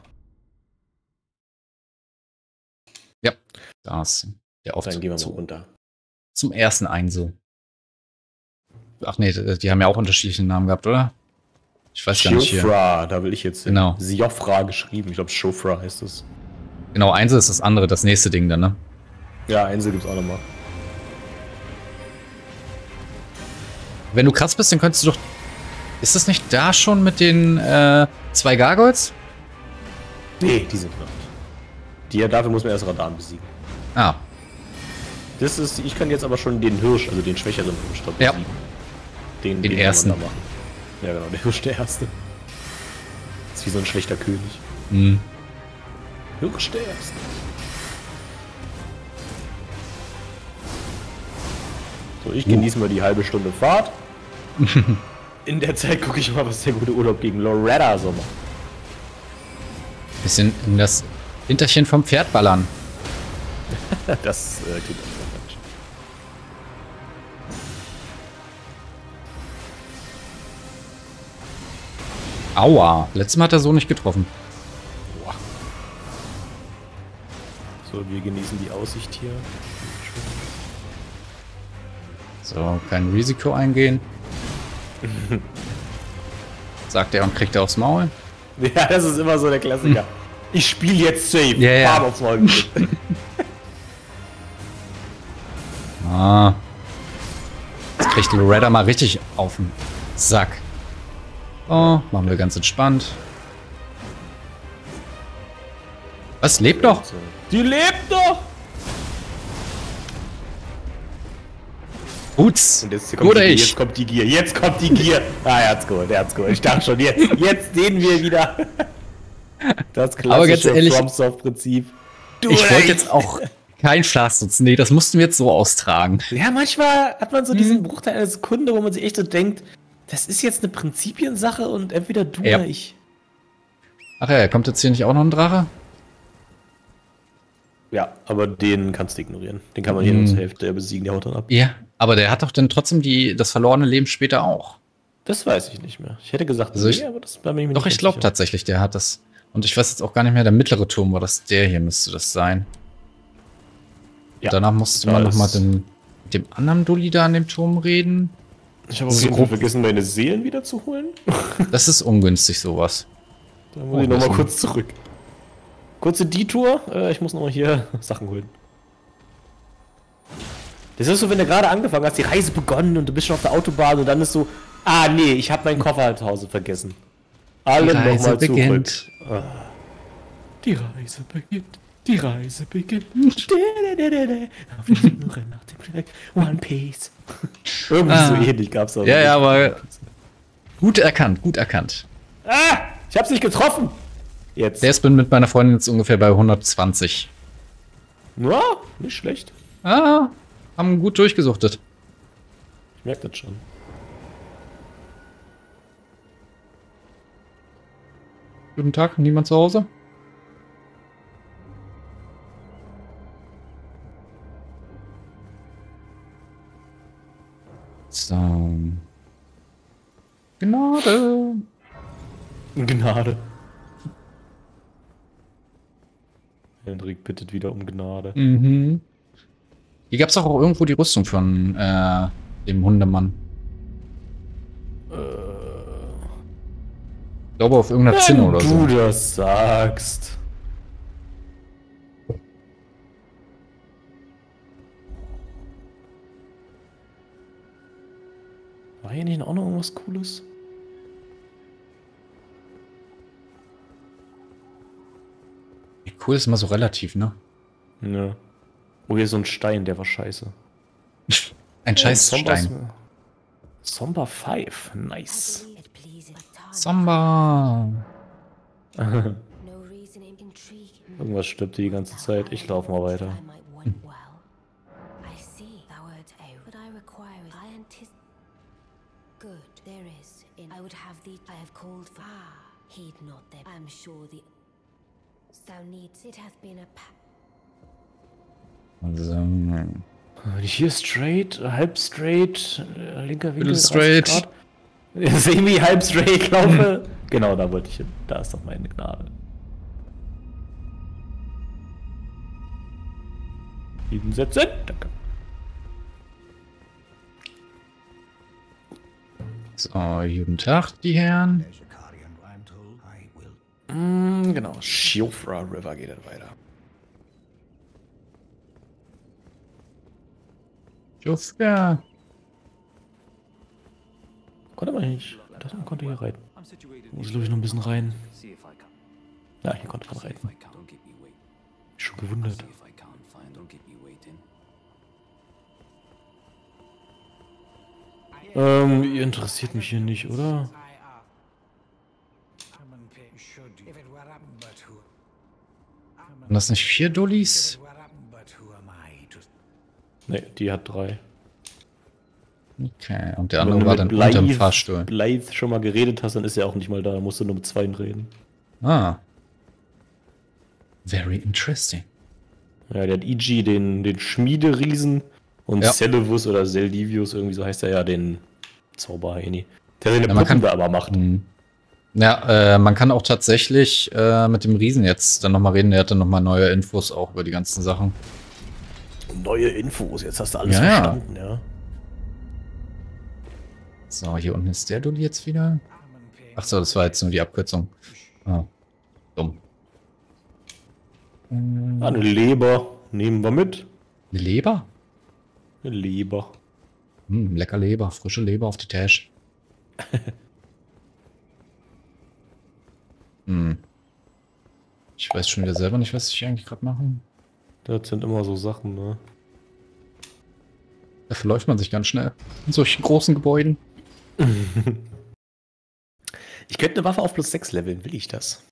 Ja. Da ist der Aufzug Dann gehen wir mal zu, runter. zum ersten Einsel. Ach nee, die haben ja auch unterschiedliche Namen gehabt, oder? Ich weiß gar nicht hier. Shiofra, da will ich jetzt hin. Genau. Siofra geschrieben. Ich glaube, Shofra heißt es. Genau, Einsel ist das andere, das nächste Ding dann, ne? Ja, Einsel gibt's auch nochmal. Wenn du krass bist, dann könntest du doch... Ist das nicht da schon mit den äh, zwei Gargoyles? Nee, die sind noch nicht. Die, dafür muss man erst Radan besiegen. Ah. Das ist, ich kann jetzt aber schon den Hirsch, also den schwächeren Hirsch da Ja. besiegen. Den, Den den ersten. kann man da machen. Ja genau, der Hirsch der erste. Das ist wie so ein schlechter König. Hm. Hirsch der erste. So, ich genieße mal die halbe Stunde Fahrt. In der Zeit gucke ich mal, was der gute Urlaub gegen Loretta so macht. Bisschen in das Hinterchen vom Pferd ballern. Das äh, klingt auch falsch. Aua. Letztes Mal hat er so nicht getroffen. Boah. So, wir genießen die Aussicht hier. So, kein Risiko eingehen. Sagt er und kriegt er aufs Maul. Ja, das ist immer so der Klassiker. Ich spiele jetzt safe. Ja, ja. Bam aufs Maul gekriegt. Ah. Jetzt kriegt Loretta mal richtig auf den Sack. Oh, machen wir ganz entspannt. Was? Lebt doch? Die lebt doch! Gut's. Und jetzt kommt, Gut, die, ich. jetzt kommt die Gier, jetzt kommt die Gier. Ah, er hat's geholt, er hat's geholt. Ich dachte schon, jetzt, jetzt sehen wir wieder das Aber ganz klassische ehrlich, FromSoft-Prinzip. Ich wollte jetzt auch kein Schlaf nutzen. Nee, das mussten wir jetzt so austragen. Ja, manchmal hat man so diesen Bruchteil einer Sekunde, wo man sich echt so denkt, das ist jetzt eine Prinzipiensache und entweder du Ja. oder ich. Ach ja, kommt jetzt hier nicht auch noch ein Drache? Ja, aber den kannst du ignorieren. Den kann man hier Hm. nur zur Hälfte besiegen, der haut dann ab. Ja, aber der hat doch dann trotzdem die, das verlorene Leben später auch. Das weiß ich nicht mehr. Ich hätte gesagt, Also ich- nee, aber das bin ich mir Doch, nicht ich glaube sicher. tatsächlich, der hat das. Und ich weiß jetzt auch gar nicht mehr, der mittlere Turm war das, der hier müsste das sein. Ja, Danach musste da man ist- nochmal mit dem anderen Dulli da an dem Turm reden. Ich habe auf so jeden Fall grob- vergessen, meine Seelen wieder zu holen. Das ist ungünstig, sowas. Da muss ich Oh, nochmal das- kurz zurück. Kurze Detour. Äh, ich muss nochmal hier Sachen holen. Das ist so, wenn du gerade angefangen hast, die Reise begonnen und du bist schon auf der Autobahn und dann ist so, ah nee, ich habe meinen Koffer zu Hause vergessen. Alle Die Reise nochmal zurück. beginnt. Ah. Die Reise beginnt. Die Reise beginnt. Auf die Suche nach dem Fleck. One Piece. Irgendwie Ah. so ähnlich gab's auch. Ja, ja, aber gut erkannt, gut erkannt. Ah! Ich hab's nicht getroffen! Jetzt. Der ist bin mit meiner Freundin jetzt ungefähr bei hundertzwanzig. Ja, nicht schlecht. Ah, haben gut durchgesuchtet. Ich merke das schon. Guten Tag, niemand zu Hause? So. Gnade. Gnade. Hendrik bittet wieder um Gnade. Mhm. Hier gab es auch irgendwo die Rüstung von äh, dem Hundemann. Äh, Ich glaube auf irgendeiner Zinne oder du so. das sagst. War hier nicht auch noch irgendwas Cooles? Cool ist immer so relativ, ne? Ja. Oh, hier ist so ein Stein, der war scheiße. Ein scheiß Somba- Stein. Somba fünf, nice. Samba. Irgendwas stirbt die ganze Zeit. Ich laufe mal weiter. Also, Wenn ich hier straight, halb straight, äh, linker Winkel, Viertel dreißig straight. Grad, semi halb straight laufe. Genau, da wollte ich hin. Da ist doch meine Gnade. Hinsetzen. Danke. so, guten Tag, die Herren. Mm, genau, Shiofra River geht dann weiter. Jufka. Konnte man nicht. Das man konnte hier rein. Muss glaube ich noch ein bisschen rein. Ja, hier konnte man reiten. Schon gewundert. Ähm, ihr interessiert mich hier nicht, oder? Waren das nicht vier Dullis? Ne, die hat drei. Okay, und der Wenn andere du war mit dann Blythe, unterm Fahrstuhl. Blythe schon mal geredet hast, dann ist er auch nicht mal da. Da musst du nur mit zwei reden. Ah. Very interesting. Ja, der hat I G, den, den Schmiederiesen, und Ja. Cedevus oder Seldivius, irgendwie so heißt er ja, den Zauberheini. Der seine Ja, man Puppen kann- da aber macht. Hm. Ja, äh, man kann auch tatsächlich äh, mit dem Riesen jetzt dann nochmal reden. Der hat dann nochmal neue Infos auch über die ganzen Sachen. Neue Infos, jetzt hast du alles Ja, ja. verstanden, ja. So, hier unten ist der Dulli jetzt wieder. Ach so, das war jetzt nur die Abkürzung. Ah, dumm. Ähm, Ah, eine Leber nehmen wir mit. Eine Leber? Eine Leber. Hm, lecker Leber, frische Leber auf die Tasche. hm. Ich weiß schon wieder selber nicht, was ich eigentlich gerade mache. Das sind immer so Sachen, ne? Da verläuft man sich ganz schnell in solchen großen Gebäuden. Ich könnte eine Waffe auf plus sechs leveln, will ich das?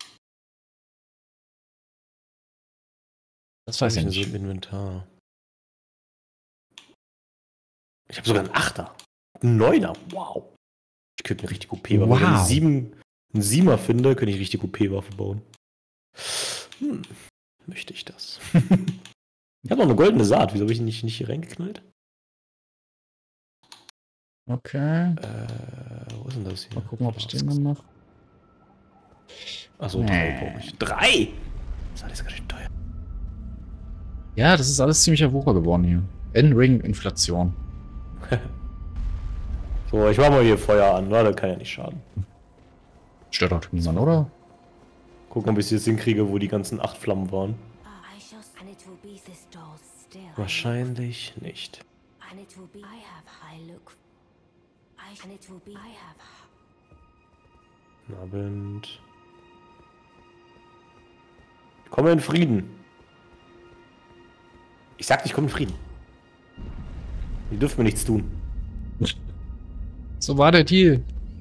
Das weiß ich Hab so nicht. im Inventar. Ich habe sogar einen Achter. Einen Neuner, wow. Ich könnte eine richtig O P-Waffe. Wow. Wenn ich sieben, einen Siemer finde, könnte ich richtig O P-Waffe bauen. Hm, möchte ich das? Ich habe noch eine goldene Saat. Wieso habe ich die nicht, nicht hier reingeknallt? Okay. Äh, wo ist denn das hier? Mal gucken, ob ich den dann mache. Achso, drei brauche ich. Drei! Das ist alles ganz schön teuer. Ja, das ist alles ziemlich Wucher geworden hier. N-Ring-Inflation. So, ich mach mal hier Feuer an. Na, das kann ja nicht schaden. Stört doch niemand, oder? Gucken, ob ich es jetzt hinkriege, wo die ganzen acht Flammen waren. Wahrscheinlich nicht. Guten Abend. Ich komme in Frieden. Ich sag, ich komme in Frieden. Die dürfen mir nichts tun. So war der Deal.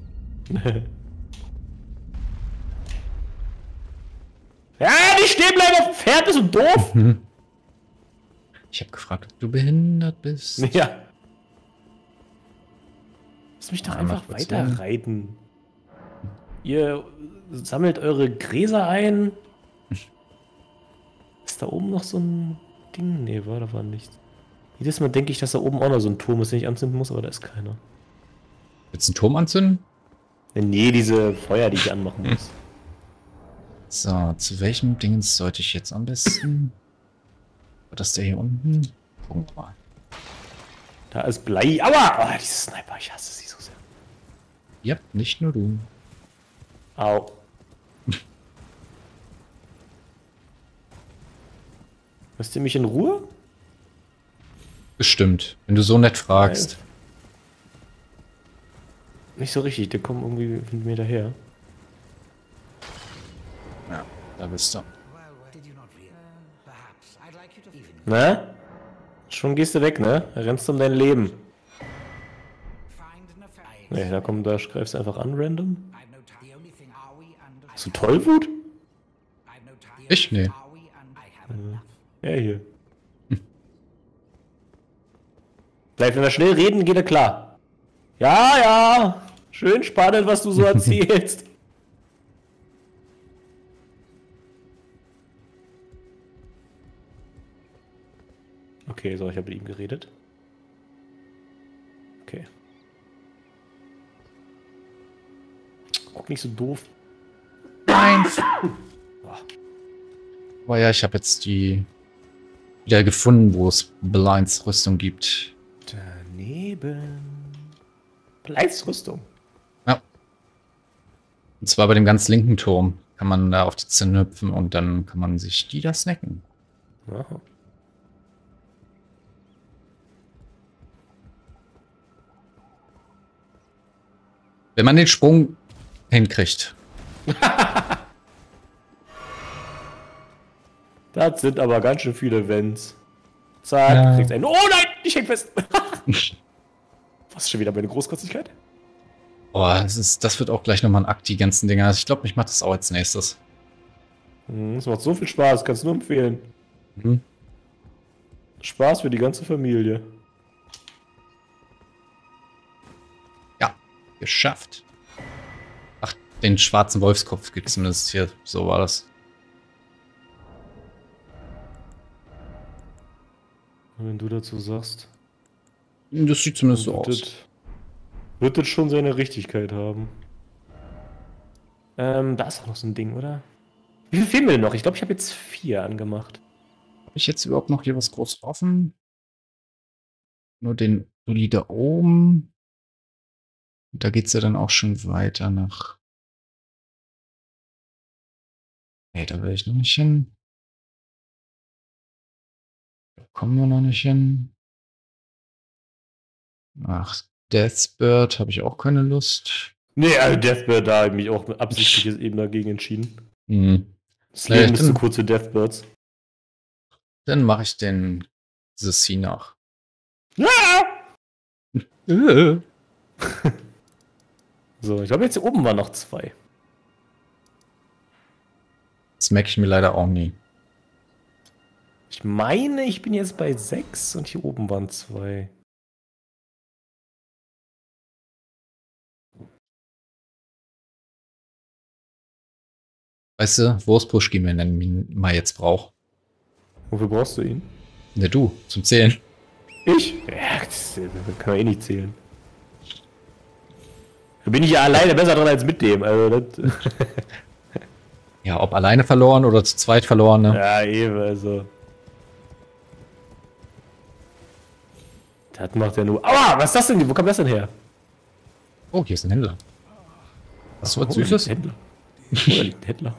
Ja, nicht stehen bleiben auf dem Pferd, bist du doof? Ich habe gefragt, ob du behindert bist. Ja. Lass mich doch Ja, einfach mach kurz weiter hin. reiten. Ihr sammelt eure Gräser ein. Ist da oben noch so ein Ding? Nee, war da war nichts. Jedes Mal denke ich, dass da oben auch noch so ein Turm ist, den ich anzünden muss, aber da ist keiner. Willst du einen Turm anzünden? Nee, diese Feuer, die ich anmachen muss. So, zu welchem Dingens sollte ich jetzt am besten? War das der hier unten? Gucken wir mal. Da ist Blei. Aua! Oh, diese Sniper, ich hasse sie so sehr. Ja, nicht nur du. Au. Lasst ihr mich in Ruhe? Bestimmt, wenn du so nett fragst. Nicht so richtig, der kommt irgendwie mit mir daher. Ja, da bist du. Na? Schon gehst du weg, ne? Rennst um dein Leben. Ne, da kommt, da greifst du einfach an, random. Hast du Tollwut? Ich? Nee. Ja, hier. Bleib, wenn wir schnell reden, geht er klar. Ja, ja. Schön spannend, was du so erzählst. Okay, so, ich habe mit ihm geredet. Okay. Guck nicht so doof. Nein! Aber ja, ich habe jetzt die wieder gefunden, wo es Blinds Rüstung gibt. Daneben. Bleidsrüstung. Ja. Und zwar bei dem ganz linken Turm kann man da auf die Zinne hüpfen und dann kann man sich die da snacken. Aha. Wenn man den Sprung hinkriegt. Das sind aber ganz schön viele Vents. Zack, Ja. kriegst einen. Oh nein, ich häng fest. Was ist schon wieder meine Großkotzigkeit? Boah, das, ist, das wird auch gleich nochmal ein Akt, die ganzen Dinger. Also ich glaube, ich mache das auch als nächstes. Hm, das macht so viel Spaß, kannst du nur empfehlen. Mhm. Spaß für die ganze Familie. Ja, geschafft. Ach, den schwarzen Wolfskopf gibt es zumindest hier. So war das. Wenn du dazu sagst. Das sieht zumindest so wird aus. Das, wird das schon seine Richtigkeit haben. Ähm, da ist auch noch so ein Ding, oder? Wie viel fehlen mir denn noch? Ich glaube, ich habe jetzt vier angemacht. Habe ich jetzt überhaupt noch hier was groß offen? Nur den Uli da oben. Da geht es ja dann auch schon weiter nach. Nee, da will ich noch nicht hin. Da kommen wir noch nicht hin. Ach, Deathbird habe ich auch keine Lust. Nee, also Deathbird, da habe ich mich auch absichtlich eben dagegen entschieden. Hm. Das Leben Nee, ist dann- zu kurz für Deathbirds. Dann mache ich den The Sea nach. Ja! Äh. So, ich glaube, jetzt hier oben waren noch zwei. Das merke ich mir leider auch nie. Ich meine, ich bin jetzt bei sechs und hier oben waren zwei. Weißt du, Wurstpuschki, wenn er ihn mal jetzt braucht. Wofür brauchst du ihn? Ne, du, zum Zählen. Ich? Ja, das, das kann man eh nicht zählen. Da bin ich ja alleine besser dran als mit dem. Also das, Ja, ob alleine verloren oder zu zweit verloren, ne? ja, eben, also. Das macht ja nur. Aua, was ist das denn? Wo kommt das denn her? Oh, hier ist ein Händler. Hast du was Oh, da liegt Süßes? ein Händler. Oh, da liegt ein Händler.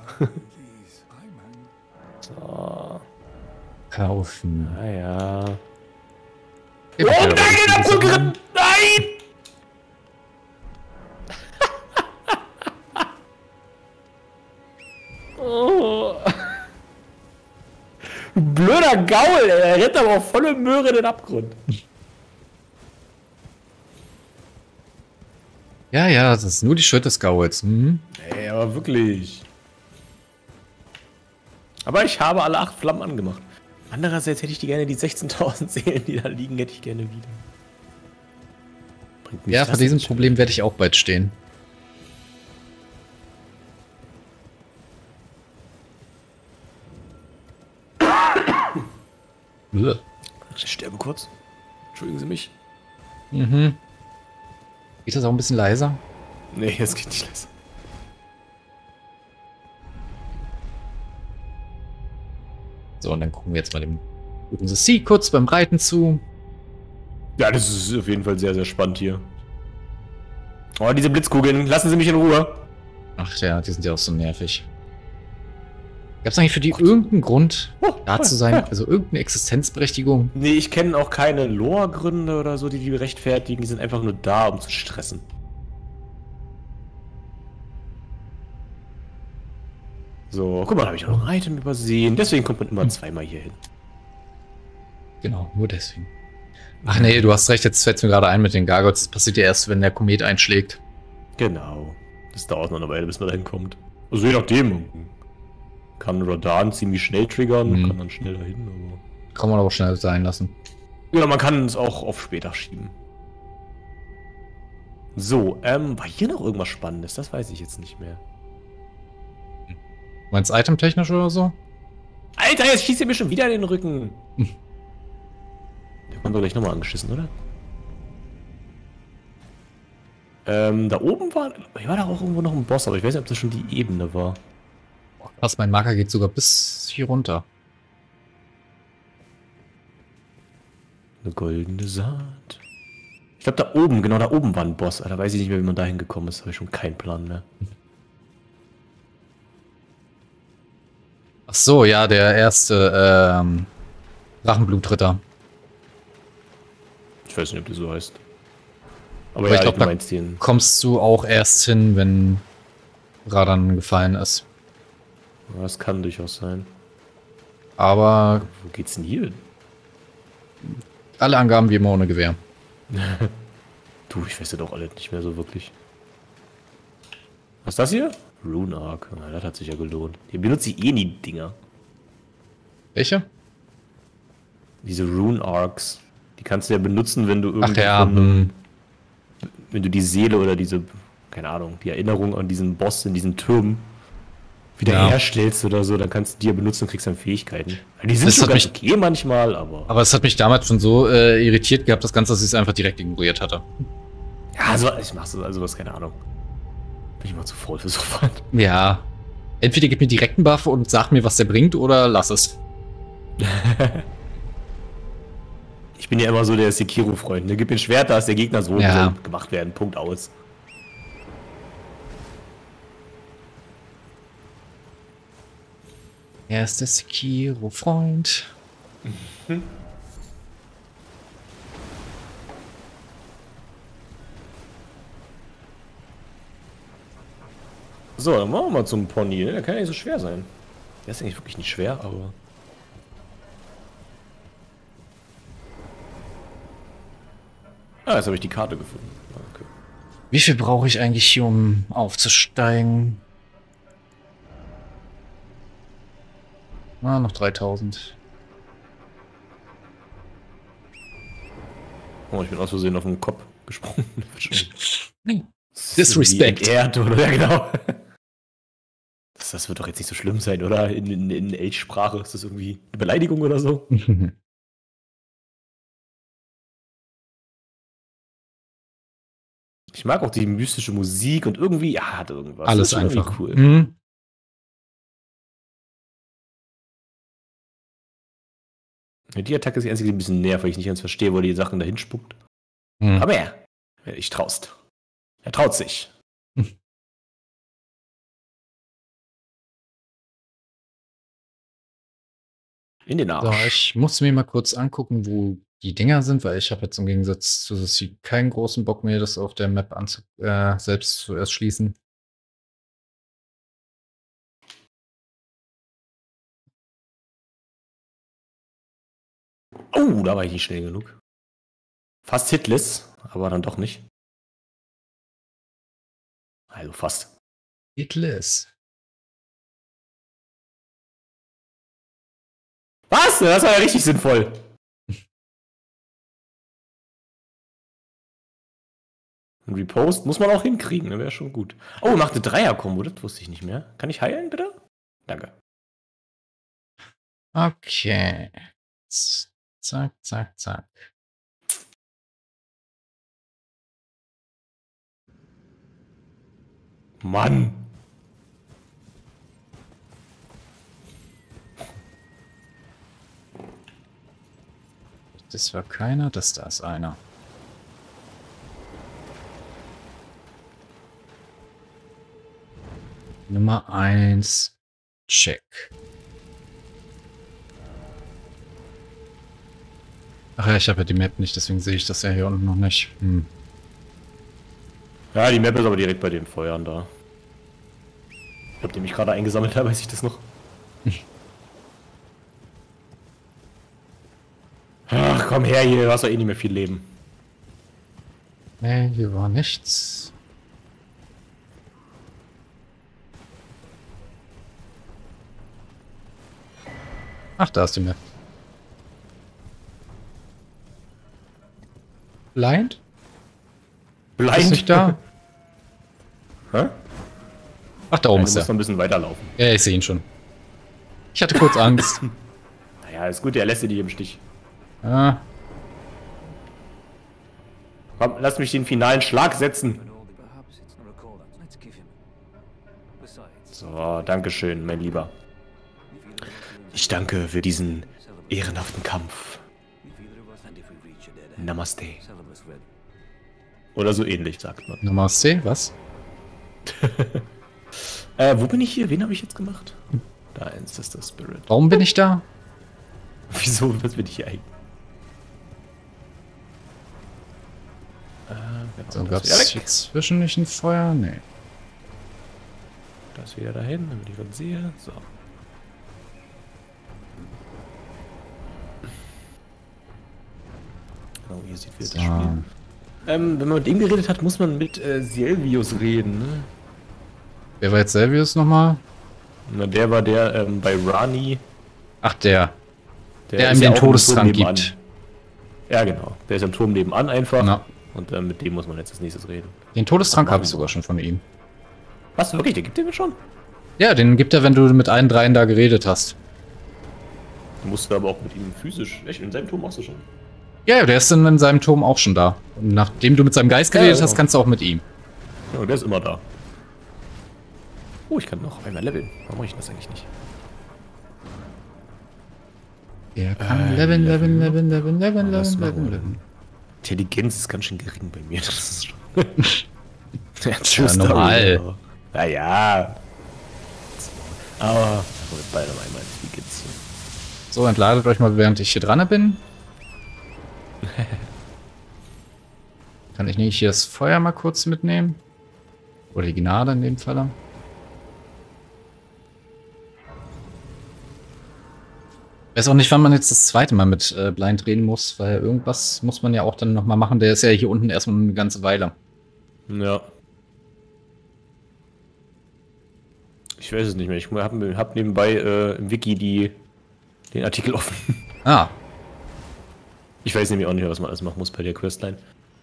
So. Kaufen. Ah ja. Ja, Oh aber nein, das den ist Abgrund so- geritten! Nein! Oh. Blöder Gaul, ey. Er rennt aber auch volle Möhre in den Abgrund. Ja, ja, das ist nur die Schuld des Gauls. Mhm. Ey, aber wirklich. Aber ich habe alle acht Flammen angemacht. Andererseits hätte ich die gerne, die sechzehntausend Seelen, die da liegen, hätte ich gerne wieder. Bringt mich Ja, das vor diesem nicht? Problem werde ich auch bald stehen. Uah. Ich sterbe kurz. Entschuldigen Sie mich. Mhm. Geht das auch ein bisschen leiser? Nee, das geht nicht leiser. So, und dann gucken wir jetzt mal dem guten The Sea kurz beim Reiten zu. Ja, das ist auf jeden Fall sehr, sehr spannend hier. Oh, diese Blitzkugeln, lassen Sie mich in Ruhe. Ach ja, die sind ja auch so nervig. Gab es eigentlich für die irgendeinen Grund, Oh, da zu sein? Also irgendeine Existenzberechtigung? Nee, ich kenne auch keine Lore-Gründe oder so, die die rechtfertigen. Die sind einfach nur da, um zu stressen. So, guck mal, da habe ich auch noch ein Item übersehen. Deswegen kommt man immer zweimal hier hin. Genau, nur deswegen. Ach nee, du hast recht, jetzt fällt mir gerade ein mit den Gargoyles. Das passiert ja erst, wenn der Komet einschlägt. Genau. Das dauert noch eine Weile, bis man dahin kommt. Also je nachdem. Kann Radan ziemlich schnell triggern, Mhm. kann dann schnell dahin, aber... Kann man aber schnell sein lassen. Ja, man kann es auch auf später schieben. So, ähm, war hier noch irgendwas Spannendes? Das weiß ich jetzt nicht mehr. Meinst du itemtechnisch oder so? Alter, jetzt schießt er mir schon wieder in den Rücken. Der kommt doch gleich nochmal angeschissen, oder? Ähm, da oben war... Hier war da auch irgendwo noch ein Boss, aber ich weiß nicht, ob das schon die Ebene war. Krass, mein Marker geht sogar bis hier runter. Eine goldene Saat. Ich glaube, da oben, genau da oben war ein Boss. Da weiß ich nicht mehr, wie man da hingekommen ist. Da habe ich schon keinen Plan mehr. Ach so, ja, der erste ähm, Drachenblutritter. Ich weiß nicht, ob der so heißt. Aber, Aber ja, ich glaube, du da meinst den. kommst du auch erst hin, wenn Radan gefallen ist. Ja, das kann durchaus sein. Aber Wo geht's denn hier? alle Angaben wie immer ohne Gewehr. Du, ich weiß ja doch alle nicht mehr so wirklich. Was ist das hier? Rune Arc. Na, das hat sich ja gelohnt. Hier benutze ich eh nie die Dinger. Welche? Diese Rune Arcs. Die kannst du ja benutzen, wenn du irgendwie Ach ja, von einem- hm. wenn du die Seele oder diese, keine Ahnung, die Erinnerung an diesen Boss in diesen Türmen wiederherstellst oder so, dann kannst du die ja benutzen und kriegst dann Fähigkeiten. Die sind Das schon hat ganz mich- okay manchmal, aber... Aber es hat mich damals schon so äh, irritiert gehabt, das Ganze, dass ich es einfach direkt ignoriert hatte. Ja, also ich mach so, also was, keine Ahnung. Bin ich mal zu voll für sowas. Ja. Entweder gib mir direkt einen Buff und sag mir, was der bringt, oder lass es. Ich bin ja immer so der Sekiro-Freund. Ne? Gib mir ein Schwert, da ist der Gegner so, Ja. soll gemacht werden. Punkt aus. Er ist der Sekiro-Freund. So, dann machen wir mal zum Pony. Ne? Der kann ja nicht so schwer sein. Der ist eigentlich wirklich nicht schwer, aber... Ah, jetzt habe ich die Karte gefunden. Okay. Wie viel brauche ich eigentlich hier, um aufzusteigen? Ah, noch dreitausend. Oh, ich bin aus Versehen auf den Kopf gesprungen. Disrespect. Erd, oder? Ja, genau. Das, das wird doch jetzt nicht so schlimm sein, oder? In, in, in Elch-Sprache ist das irgendwie eine Beleidigung oder so? Ich mag auch die mystische Musik und irgendwie, ja, hat irgendwas. Alles Das ist irgendwie einfach. cool. Mhm. Die Attacke ist die einzige, die ein bisschen nervt, weil ich nicht ganz verstehe, wo die Sachen dahin spuckt. Mhm. Aber er, ich traust. Er traut sich. In den So, Arsch. ich muss mir mal kurz angucken, wo die Dinger sind, weil ich habe jetzt im Gegensatz zu Sissi keinen großen Bock mehr, das auf der Map anzu äh, selbst zu erschließen. Oh, da war ich nicht schnell genug. Fast hitless, aber dann doch nicht. Also fast. Hitless. Was? Das war ja richtig sinnvoll. Ein Repost muss man auch hinkriegen, ne? Wäre schon gut. Oh, macht eine Dreier-Kombo, das wusste ich nicht mehr. Kann ich heilen, bitte? Danke. Okay. Z- Zack, zack, zack. Mann. Das war keiner, das da ist einer. Nummer eins. Check. Ach ja, ich habe ja die Map nicht, deswegen sehe ich das ja hier unten noch nicht. Hm. Ja, die Map ist aber direkt bei den Feuern da. Ich hab die mich gerade eingesammelt, da weiß ich das noch. Ach, komm her hier, du hast doch eh nicht mehr viel Leben. Nee, hier war nichts. Ach, da ist die Map. Blind? Blind? Ist nicht da? Hä? Ach, da oben Nein, du ist musst noch er. ein bisschen weiterlaufen. Ja, ich sehe ihn schon. Ich hatte kurz Angst. Naja, ist gut, der lässt dir die im Stich. Ah, Komm, lass mich den finalen Schlag setzen. So, danke schön, mein Lieber. Ich danke für diesen ehrenhaften Kampf. Namaste. Oder so ähnlich, sagt man. Namaste, was? Äh, wo bin ich hier? Wen habe ich jetzt gemacht? Da, Ancestor Spirit. Warum bin ich da? Wieso? Was bin ich hier eigentlich? Äh, genau, So, das gab ist wieder es weg. hier zwischen nicht ein Feuer? Nee. Das wieder dahin, damit ich was sehe. So. aktualisiert wird, So. das Spiel. Ähm, wenn man mit ihm geredet hat, muss man mit äh, Silvius reden, ne? Wer war jetzt Silvius nochmal? Na, der war der ähm, bei Rani. Ach, der. Der, Der ist ihm ja den auch im Todestrank Turm nebenan. gibt. Ja, genau. Der ist am Turm nebenan einfach. Na. Und äh, mit dem muss man jetzt als nächstes reden. Den Todestrank habe ich sogar schon von ihm. Was, wirklich? Der gibt den mir schon? Ja, den gibt er, wenn du mit allen dreien da geredet hast. Du musst aber auch mit ihm physisch. Echt, in seinem Turm machst du schon. Ja, der ist dann in seinem Turm auch schon da. Und nachdem du mit seinem Geist geredet Ja, genau. hast, kannst du auch mit ihm. Ja, der ist immer da. Oh, ich kann noch einmal leveln. Warum mache ich das eigentlich nicht? Er kann Äh, leveln, leveln, leveln. leveln, leveln, leveln, Was leveln, machen wir leveln, denn? leveln. Intelligenz ist ganz schön gering bei mir. Das ist schon. ja, Ja, normal. Naja. Aber wir beide mal einmal Intelligenz hier. So, entladet euch mal, während ich hier dran bin. Kann ich nicht hier das Feuer mal kurz mitnehmen? Oder die Gnade in dem Falle? Weiß auch nicht, wann man jetzt das zweite Mal mit äh, Blind reden muss, weil irgendwas muss man ja auch dann nochmal machen. Der ist ja hier unten erstmal eine ganze Weile. Ja. Ich weiß es nicht mehr. Ich habe hab nebenbei äh, im Wiki die, den Artikel offen. Ah, Ich weiß nämlich auch nicht mehr, was man alles machen muss bei der Questline.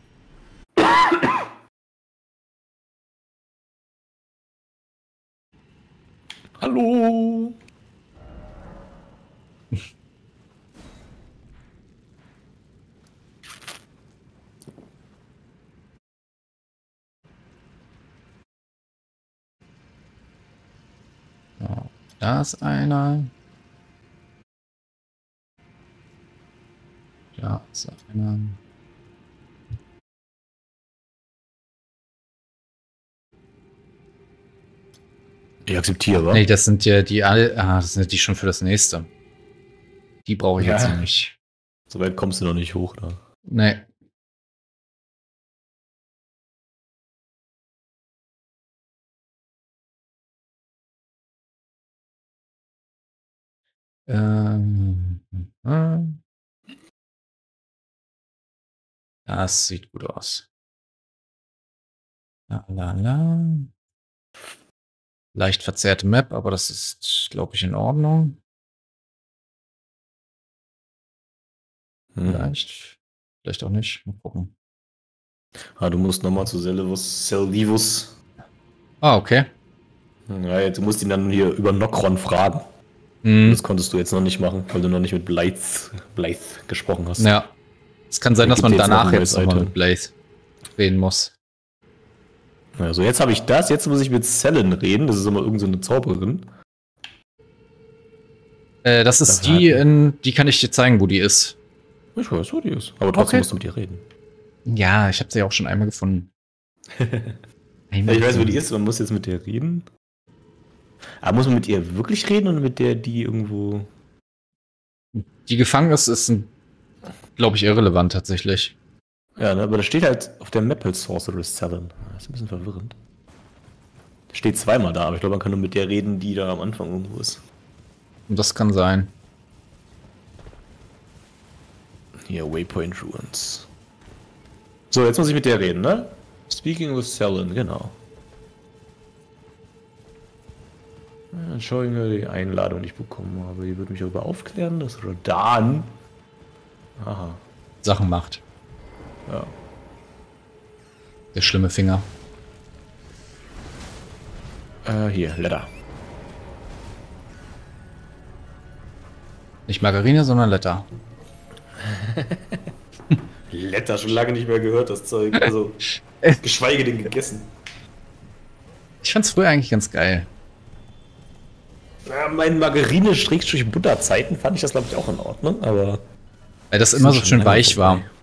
Hallo! so. Da ist einer. Da ist einer. Ich akzeptiere, wa? Nee, das sind ja die alle. Ah, das sind die schon für das nächste. Die brauche ich Ja. jetzt noch nicht. So weit kommst du noch nicht hoch, da. Nee. Ähm. hm. Das sieht gut aus. La, la, la. Leicht verzerrte Map, aber das ist, glaube ich, in Ordnung. Hm. Vielleicht. Vielleicht auch nicht. Mal gucken. Ah, du musst nochmal zu Selvus, Selvivus. Ah, okay. Ja, du musst ihn dann hier über Nokron fragen. Mhm. Das konntest du jetzt noch nicht machen, weil du noch nicht mit Blythe, Blythe gesprochen hast. Ja. Es kann sein, Da dass gibt man jetzt noch danach ein jetzt neues nochmal Item. mit Blaze reden muss. Also jetzt habe ich das, jetzt muss ich mit Cellen reden, das ist immer irgend so eine Zauberin. Äh, das ist Das die, hat- in, die kann ich dir zeigen, wo die ist. Ich weiß, wo die ist. Aber trotzdem Okay. musst du mit ihr reden. Ja, ich habe sie ja auch schon einmal gefunden. Einmal Ich weiß, wo gefunden. die ist, man muss jetzt mit der reden. Aber muss man mit ihr wirklich reden oder mit der, die irgendwo... Die gefangen ist, ist, glaube ich, irrelevant tatsächlich. Ja, ne, aber da steht halt auf der Map halt Sorceress Cellen. Das ist ein bisschen verwirrend. Da steht zweimal da, aber ich glaube, man kann nur mit der reden, die da am Anfang irgendwo ist. Und das kann sein. Hier, Waypoint Ruins. So, jetzt muss ich mit der reden, ne? Speaking with Cellen, genau. Dann schaue ich mir die Einladung, die ich bekommen habe. Die wird mich darüber aufklären, dass Rodan... Aha, Sachen macht. ja. Der schlimme Finger. Äh, hier, Letter. Nicht Margarine, sondern Letter. Letter, schon lange nicht mehr gehört, das Zeug. Also, geschweige denn gegessen. Ich fand's früher eigentlich ganz geil. Ja, meinen Margarine-Butterzeiten fand ich das, glaube ich, auch in Ordnung, aber... Weil das Das immer ist so schon schön lange weich war. vorbei.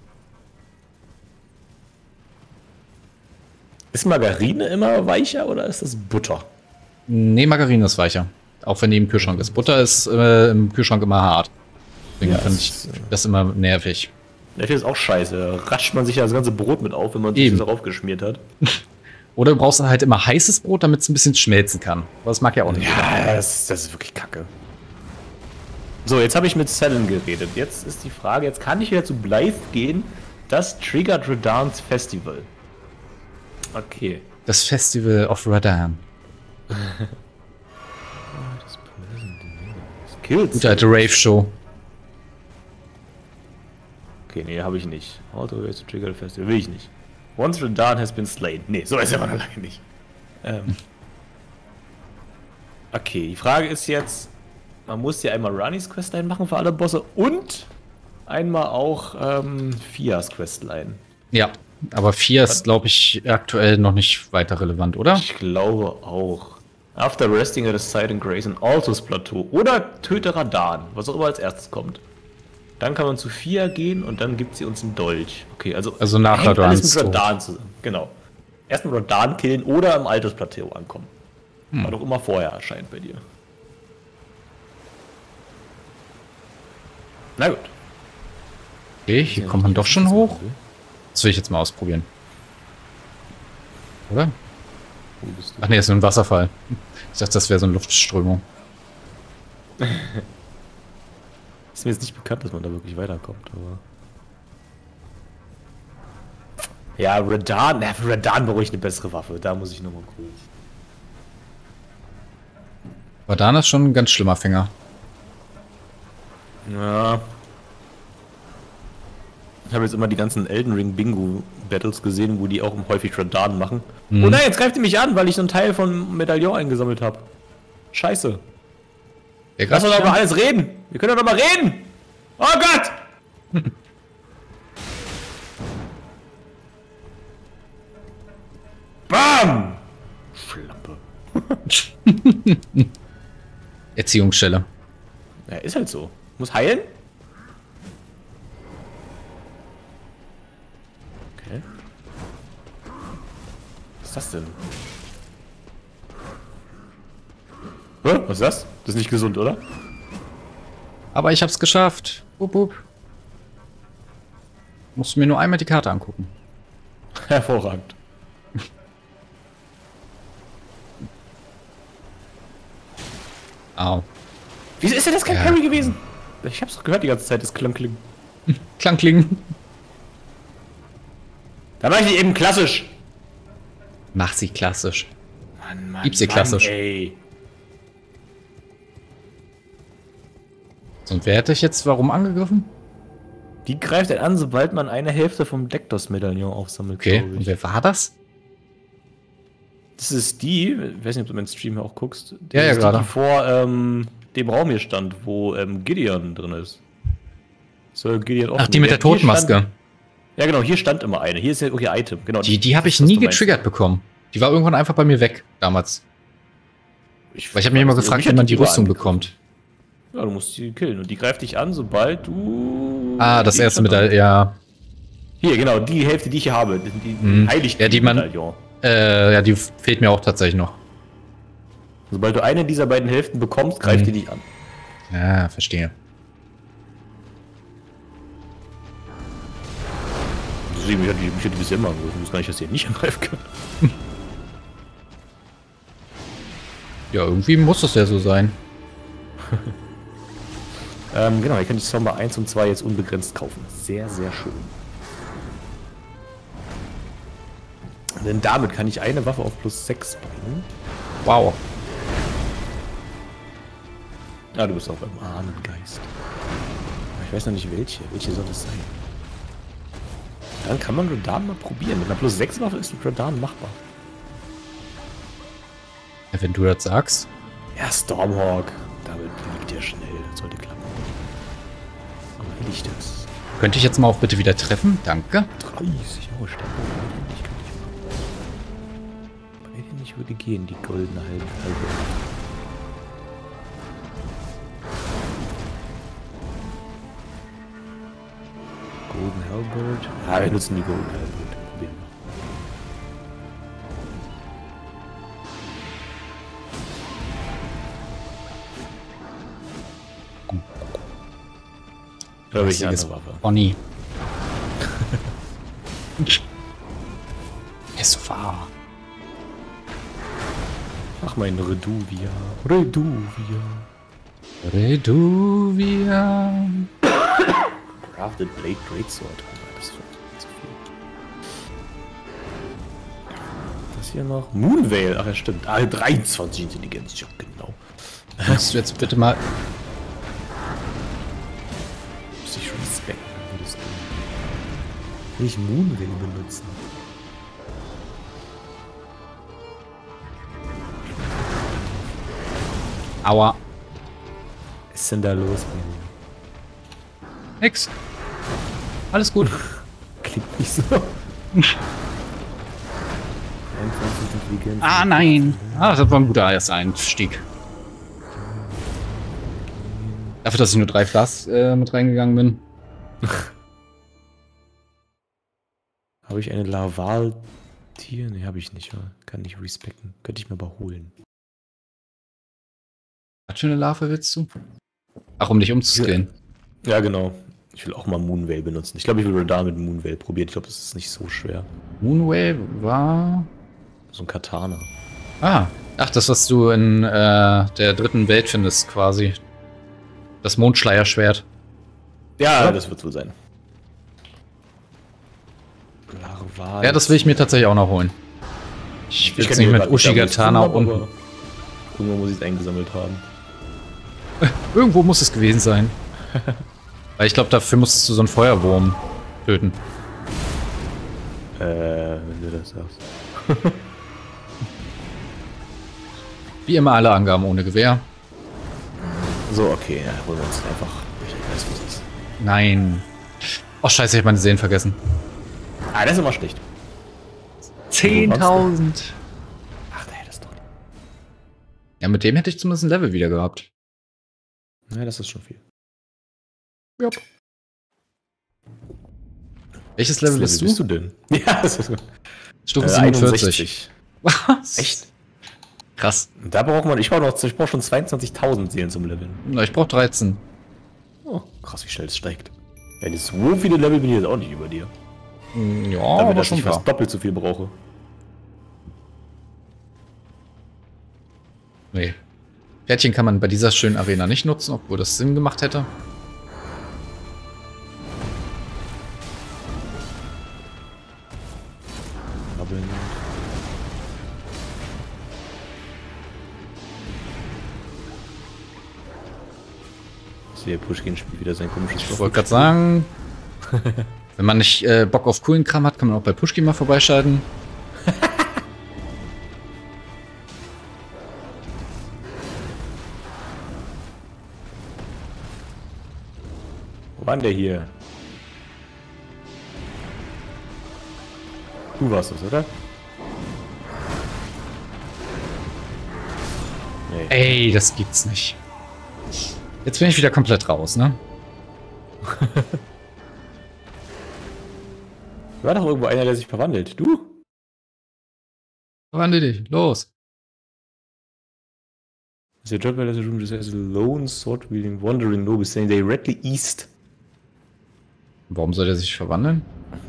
Ist Margarine immer weicher oder ist das Butter? Nee, Margarine ist weicher. Auch wenn die im Kühlschrank ist. Butter ist äh, im Kühlschrank immer hart. Deswegen Ja, finde das ich ist, äh, das immer nervig. Ja, das ist auch scheiße. Da rascht man sich ja das ganze Brot mit auf, wenn man Eben. es darauf geschmiert hat. Oder du brauchst halt immer heißes Brot, damit es ein bisschen schmelzen kann. Aber das mag ja auch nicht jeder. Ja, das, das ist wirklich kacke. So, jetzt habe ich mit Cellen geredet. Jetzt ist die Frage, jetzt kann ich wieder zu Blythe gehen Das Triggered Radahns Festival. Okay. Das Festival of Radan. Kills. Gute alte Rave-Show. Okay, nee, habe ich nicht. All the ways to trigger the festival. Will ich nicht. Once Radan has been slain. Nee, so ist er noch lange nicht. Ähm. Okay, die Frage ist jetzt, man muss ja einmal Ranis Questline machen für alle Bosse und einmal auch ähm, Fias Questline. Ja, aber vier ist, glaube ich, aktuell noch nicht weiter relevant, oder? Ich glaube auch. After resting at a site in Grace and Altus Plateau oder töte Radan, was auch immer als erstes kommt. Dann kann man zu Fia gehen und dann gibt sie uns einen Dolch. Okay, also, also nach hängt alles mit Radans Radan zusammen. Genau. Erstmal Radan killen oder im Altus Plateau ankommen. Hm. War doch immer vorher erscheint bei dir. Na gut. Okay, hier kommt man doch schon hoch. Das will ich jetzt mal ausprobieren. Oder? Wo bist du? Ach nee, das ist nur ein Wasserfall. Ich dachte, das wäre so eine Luftströmung. Ist mir jetzt nicht bekannt, dass man da wirklich weiterkommt, aber... Ja, Radan, na, für Radan brauche ich eine bessere Waffe. Da muss ich nochmal gucken. Radan ist schon ein ganz schlimmer Fänger. Ja. Ich habe jetzt immer die ganzen Elden Ring Bingo Battles gesehen, wo die auch häufig Radan machen. Mhm. Oh nein, jetzt greift ihr mich an, weil ich so einen Teil von Medaillon eingesammelt habe. Scheiße. Lass uns doch mal alles reden. Wir können doch mal reden. Oh Gott! Bam! Schlampe. Erziehungsstelle. Ja, ist halt so. Muss heilen? Okay. Was ist das denn? Hä? Was ist das? Das ist nicht gesund, oder? Aber ich hab's geschafft. Wupp, wupp. Musst du mir nur einmal die Karte angucken. Hervorragend. Au. Wieso ist denn das kein Ja. Parry gewesen? Ich hab's doch gehört die ganze Zeit, das Klang-Kling. Klangklingen. Da mach ich die eben klassisch. Mach sie klassisch. Mann, Mann, Gib sie Mann, klassisch. ey. Und wer hätte ich jetzt warum angegriffen? Die greift einen an, sobald man eine Hälfte vom Dektos-Medaillon aufsammelt. Okay, glaub ich. und wer war das? Das ist die, ich weiß nicht, ob du meinen Stream auch guckst. Das Ja, ja, ist die, gerade. die vor ähm, dem Raum hier stand, wo ähm, Gideon drin ist. Soll Gideon Ach, die mit der Hier Totenmaske. stand- Ja, genau, hier stand immer eine. Hier ist ja okay Item. Genau. Die, die habe ich das, was nie du meinst. getriggert bekommen. Die war irgendwann einfach bei mir weg, damals. Ich, Weil ich habe mich immer weiß, gefragt, mich wie man hat die überall Rüstung angegriffen. bekommt. Ja, du musst sie killen. Und die greift dich an, sobald du... Ah, das die erste stand Metall, ja. Hier, genau, die Hälfte, die ich hier habe. Die, die Mhm. heiligt Ja, die man- Medaillon. Äh, ja, die fehlt mir auch tatsächlich noch. Sobald du eine dieser beiden Hälften bekommst, greift Mhm. die dich an. Ja, verstehe. Deswegen, mich hat die, mich hat die bisher immer angegriffen. Ich weiß gar nicht, dass sie nicht angreifen können. Ja, irgendwie muss das ja so sein. Ähm, genau, hier kann ich Sommer eins und zwei jetzt unbegrenzt kaufen. Sehr, sehr schön. Denn damit kann ich eine Waffe auf plus sechs bringen. Wow. Ah, du bist auch beim Ahnengeist. Aber ich weiß noch nicht welche. Welche soll das sein? Dann kann man Radan mal probieren. Mit einer plus sechs Waffe ist Radan machbar. Ja, wenn du das sagst. Ja, Stormhawk. Damit liegt der schnell. Das sollte klappen. Aber will ich das? Könnte ich jetzt mal auch bitte wieder treffen? Danke. dreißig. Oh, Stärke. Ich kann nicht machen. Bei denen ich würde gehen, die goldene halbe halbe. Golden Halberd. Ja, wir nutzen die Golden Halberd. Probieren wir. Oder welche andere Waffe? Bonnie. Es war. Ach, mein Reduvia. Reduvia. Reduvia. Crafted Blade Greatsword. Oh, das wird so gibt's hier noch? Moonvale, ach ja stimmt. Ah, dreiundzwanzig Intelligenz, ja genau. Kannst du jetzt bitte mal... Muss ich schon respekten, würdest du nicht Moonvale benutzen? Aua. Was ist denn da los bei mir? Nix. Alles gut. Klingt nicht so. einundzwanzig Intelligenz. Ah, nein. Ah, das war ein guter erster Einstieg. Dafür, dass ich nur drei Flas äh, mit reingegangen bin. Habe ich eine Laval-Tier? Ne, habe ich nicht. Kann nicht respekten. Könnte ich mir aber holen. Was für eine Larve willst du? Ach, um dich umzuscannen. Ja, ja, genau. Ich will auch mal Moonvale benutzen. Ich glaube, ich will da mit Moonvale probieren. Ich glaube, das ist nicht so schwer. Moonvale war... So ein Katana. Ah. Ach, das, was du in äh, der dritten Welt findest, quasi. Das Mondschleierschwert. Ja, ja, das wird wohl sein. Larval. Ja, das will ich mir tatsächlich auch noch holen. Ich will jetzt nicht mit Ushigatana und... Irgendwo muss ich es eingesammelt haben. Irgendwo muss es gewesen sein. Weil ich glaube, dafür musstest du so einen Feuerwurm töten. Äh, wenn du das sagst. Wie immer alle Angaben ohne Gewehr. So, okay, ja, holen wir uns einfach. Ich weiß, was es ist. Nein. Oh, scheiße, ich hab meine Seelen vergessen. Ah, das ist immer schlecht. zehntausend. Ach, nee, das ist doch nicht. Ja, mit dem hätte ich zumindest ein Level wieder gehabt. Ja, das ist schon viel. Ja. Welches Level bist du? bist du denn? Ja, das ist Stufe äh, siebenundvierzig. Was? Echt? Krass. Da braucht man, ich brauche noch, ich brauche schon zweiundzwanzigtausend Seelen zum Leveln. Na, ich brauche dreizehn. Oh, krass, wie schnell es steigt. Wenn ich so viele Level bin ich jetzt auch nicht über dir. Ja, Damit, aber dass schon ich fast doppelt so viel brauche. Nee. Pferdchen kann man bei dieser schönen Arena nicht nutzen, obwohl das Sinn gemacht hätte. Der Pushkin spielt wieder sein komisches Ich wollte gerade sagen, wenn man nicht äh, Bock auf coolen Kram hat, kann man auch bei Pushkin mal vorbeischalten. Wo war denn der hier? Du warst es, oder? Nee. Ey, das gibt's nicht. Jetzt bin ich wieder komplett raus, ne? War doch irgendwo einer, der sich verwandelt. Du? Verwandel dich, los. The job by the room just has a lone sword wielding wandering noble saying directly east. Warum soll der sich verwandeln?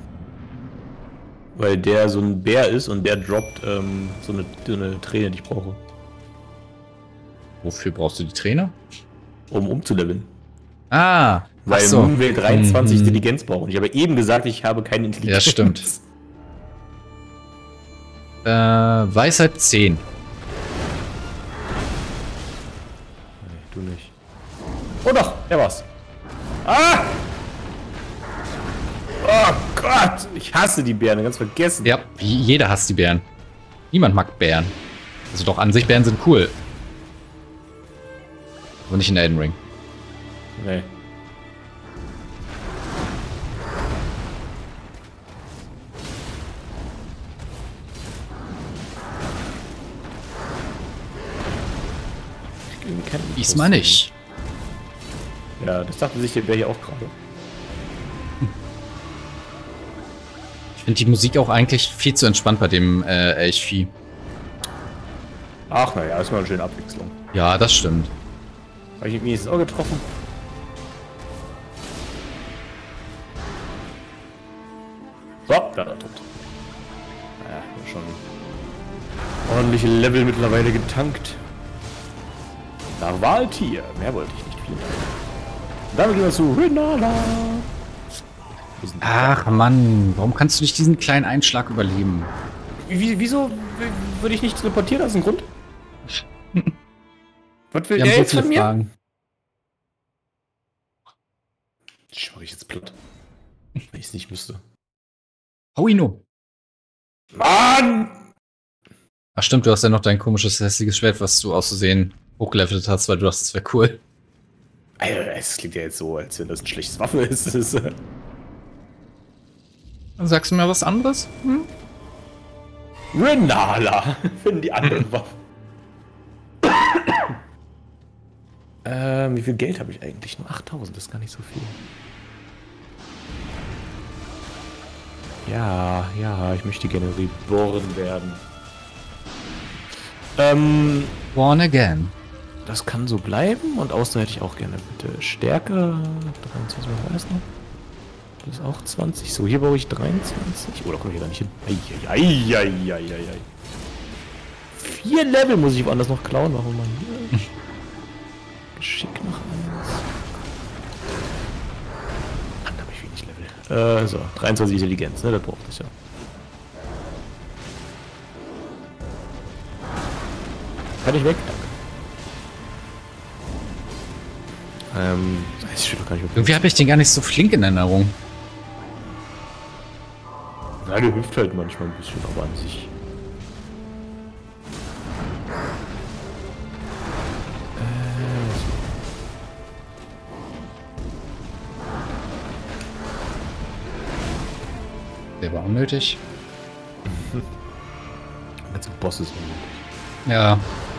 Weil der so ein Bär ist und der droppt ähm, so, eine, so eine Träne, die ich brauche. Wofür brauchst du die Träne? Um umzuleveln. Ah, weil so. Moonvale dreiundzwanzig mhm. Intelligenz braucht. Und ich habe eben gesagt, ich habe keine Intelligenz. Ja, stimmt. äh, Weisheit zehn. Nee, du nicht. Oh doch, er war's. Ah! Oh Gott, ich hasse die Bären, ganz vergessen. Ja, wie jeder hasst die Bären. Niemand mag Bären. Also doch, an sich Bären sind cool. Aber nicht in Elden Ring. Nee. Diesmal nicht. Ja, das dachte sich der Bär hier auch gerade. Ich finde die Musik auch eigentlich viel zu entspannt bei dem äh, Elchvieh. Ach naja, ist mal eine schöne Abwechslung. Ja, das stimmt. Habe ich mir ins Auge getroffen? So, da da tot. Ja, schon ordentliche Level mittlerweile getankt. Narwaltier, mehr wollte ich nicht. Vielen Dank. Damit gehen wir zu Renala. Ach Mann, warum kannst du nicht diesen kleinen Einschlag überleben? Wie, wieso würde ich nicht teleportieren? Das ist ein Grund? Was will Wir der haben so jetzt viele von mir? Fragen. Ich mache ich jetzt platt. Wenn ich es nicht müsste. Hau ihn um. Mann! Ach stimmt, du hast ja noch dein komisches, hässliches Schwert, was du auszusehen hochgelevelt hast, weil du dachtest, das wäre cool. Alter, es klingt ja jetzt so, als wenn das ein schlechtes Waffe ist. Das ist äh Dann sagst du mir was anderes? Hm? Renala! Finden die anderen Waffen. ähm, wie viel Geld habe ich eigentlich? Nur achttausend, das ist gar nicht so viel. Ja, ja, ich möchte gerne reborn werden. Ähm, Born again. das kann so bleiben und Ausdauer hätte ich auch gerne. Bitte Stärke. dreiundzwanzig, was war das noch? Das ist auch zwanzig. So, hier brauche ich dreiundzwanzig. Oh, da komme ich gar nicht hin. Eieieiei. Vier Level muss ich woanders noch klauen. Warum mal hier? Geschick noch eins. Mann, da habe ich wenig Level. Äh, so, dreiundzwanzig Intelligenz, ne? Das braucht ich ja. Kann ich weg? Danke. Ähm, ich weiß doch gar nicht, ob Irgendwie habe ich den gar nicht so flink in Erinnerung. ja, der hüpft halt manchmal ein bisschen, aber an sich. Der war unnötig. Der ganze Boss ist unnötig. Ja.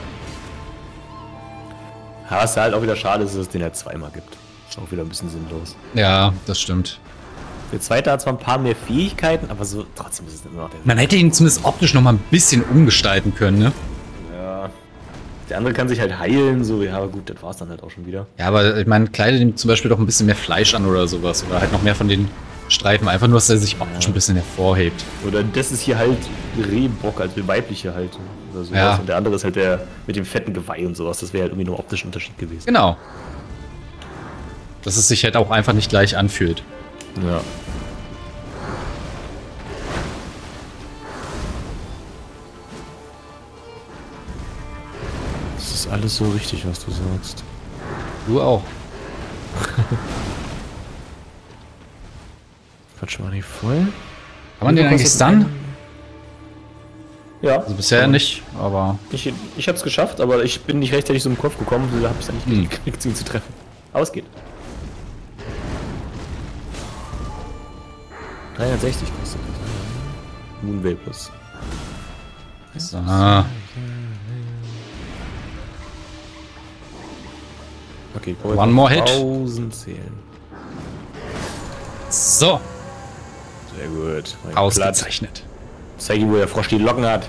Ja, was halt auch wieder schade ist, dass es den halt zweimal gibt. Ist auch wieder ein bisschen sinnlos. Ja, das stimmt. Der zweite hat zwar ein paar mehr Fähigkeiten, aber so trotzdem ist es immer noch der. Man hätte ihn zumindest optisch noch mal ein bisschen umgestalten können, ne? Ja. Der andere kann sich halt heilen, so, ja, aber gut, das war's dann halt auch schon wieder. Ja, aber ich meine, kleidet ihm zum Beispiel doch ein bisschen mehr Fleisch an oder sowas. Oder halt noch mehr von den Streifen. Einfach nur, dass er sich optisch ein bisschen hervorhebt. Oder das ist hier halt Rehbock, also die weibliche Haltung. Oder sowas. Ja. Und der andere ist halt der mit dem fetten Geweih und sowas. Das wäre halt irgendwie nur optischer Unterschied gewesen. Genau. Dass es sich halt auch einfach nicht gleich anfühlt. Ja. Das ist alles so richtig, was du sagst. Du auch. Quatsch, war die voll? Kann man den eigentlich stunnen? Ja. Also bisher nicht, aber... Ich, ich hab's geschafft, aber ich bin nicht rechtzeitig so im Kopf gekommen, so hab ich's dann nicht Hm. gekriegt, ihn zu treffen. Aber es geht. dreihundertsechzig kostet das. Moonway Plus. So. Okay, One more hit. tausend zählen. So. Sehr gut. Mein Ausgezeichnet. Platz. Zeig ihm, wo der Frosch die Locken hat.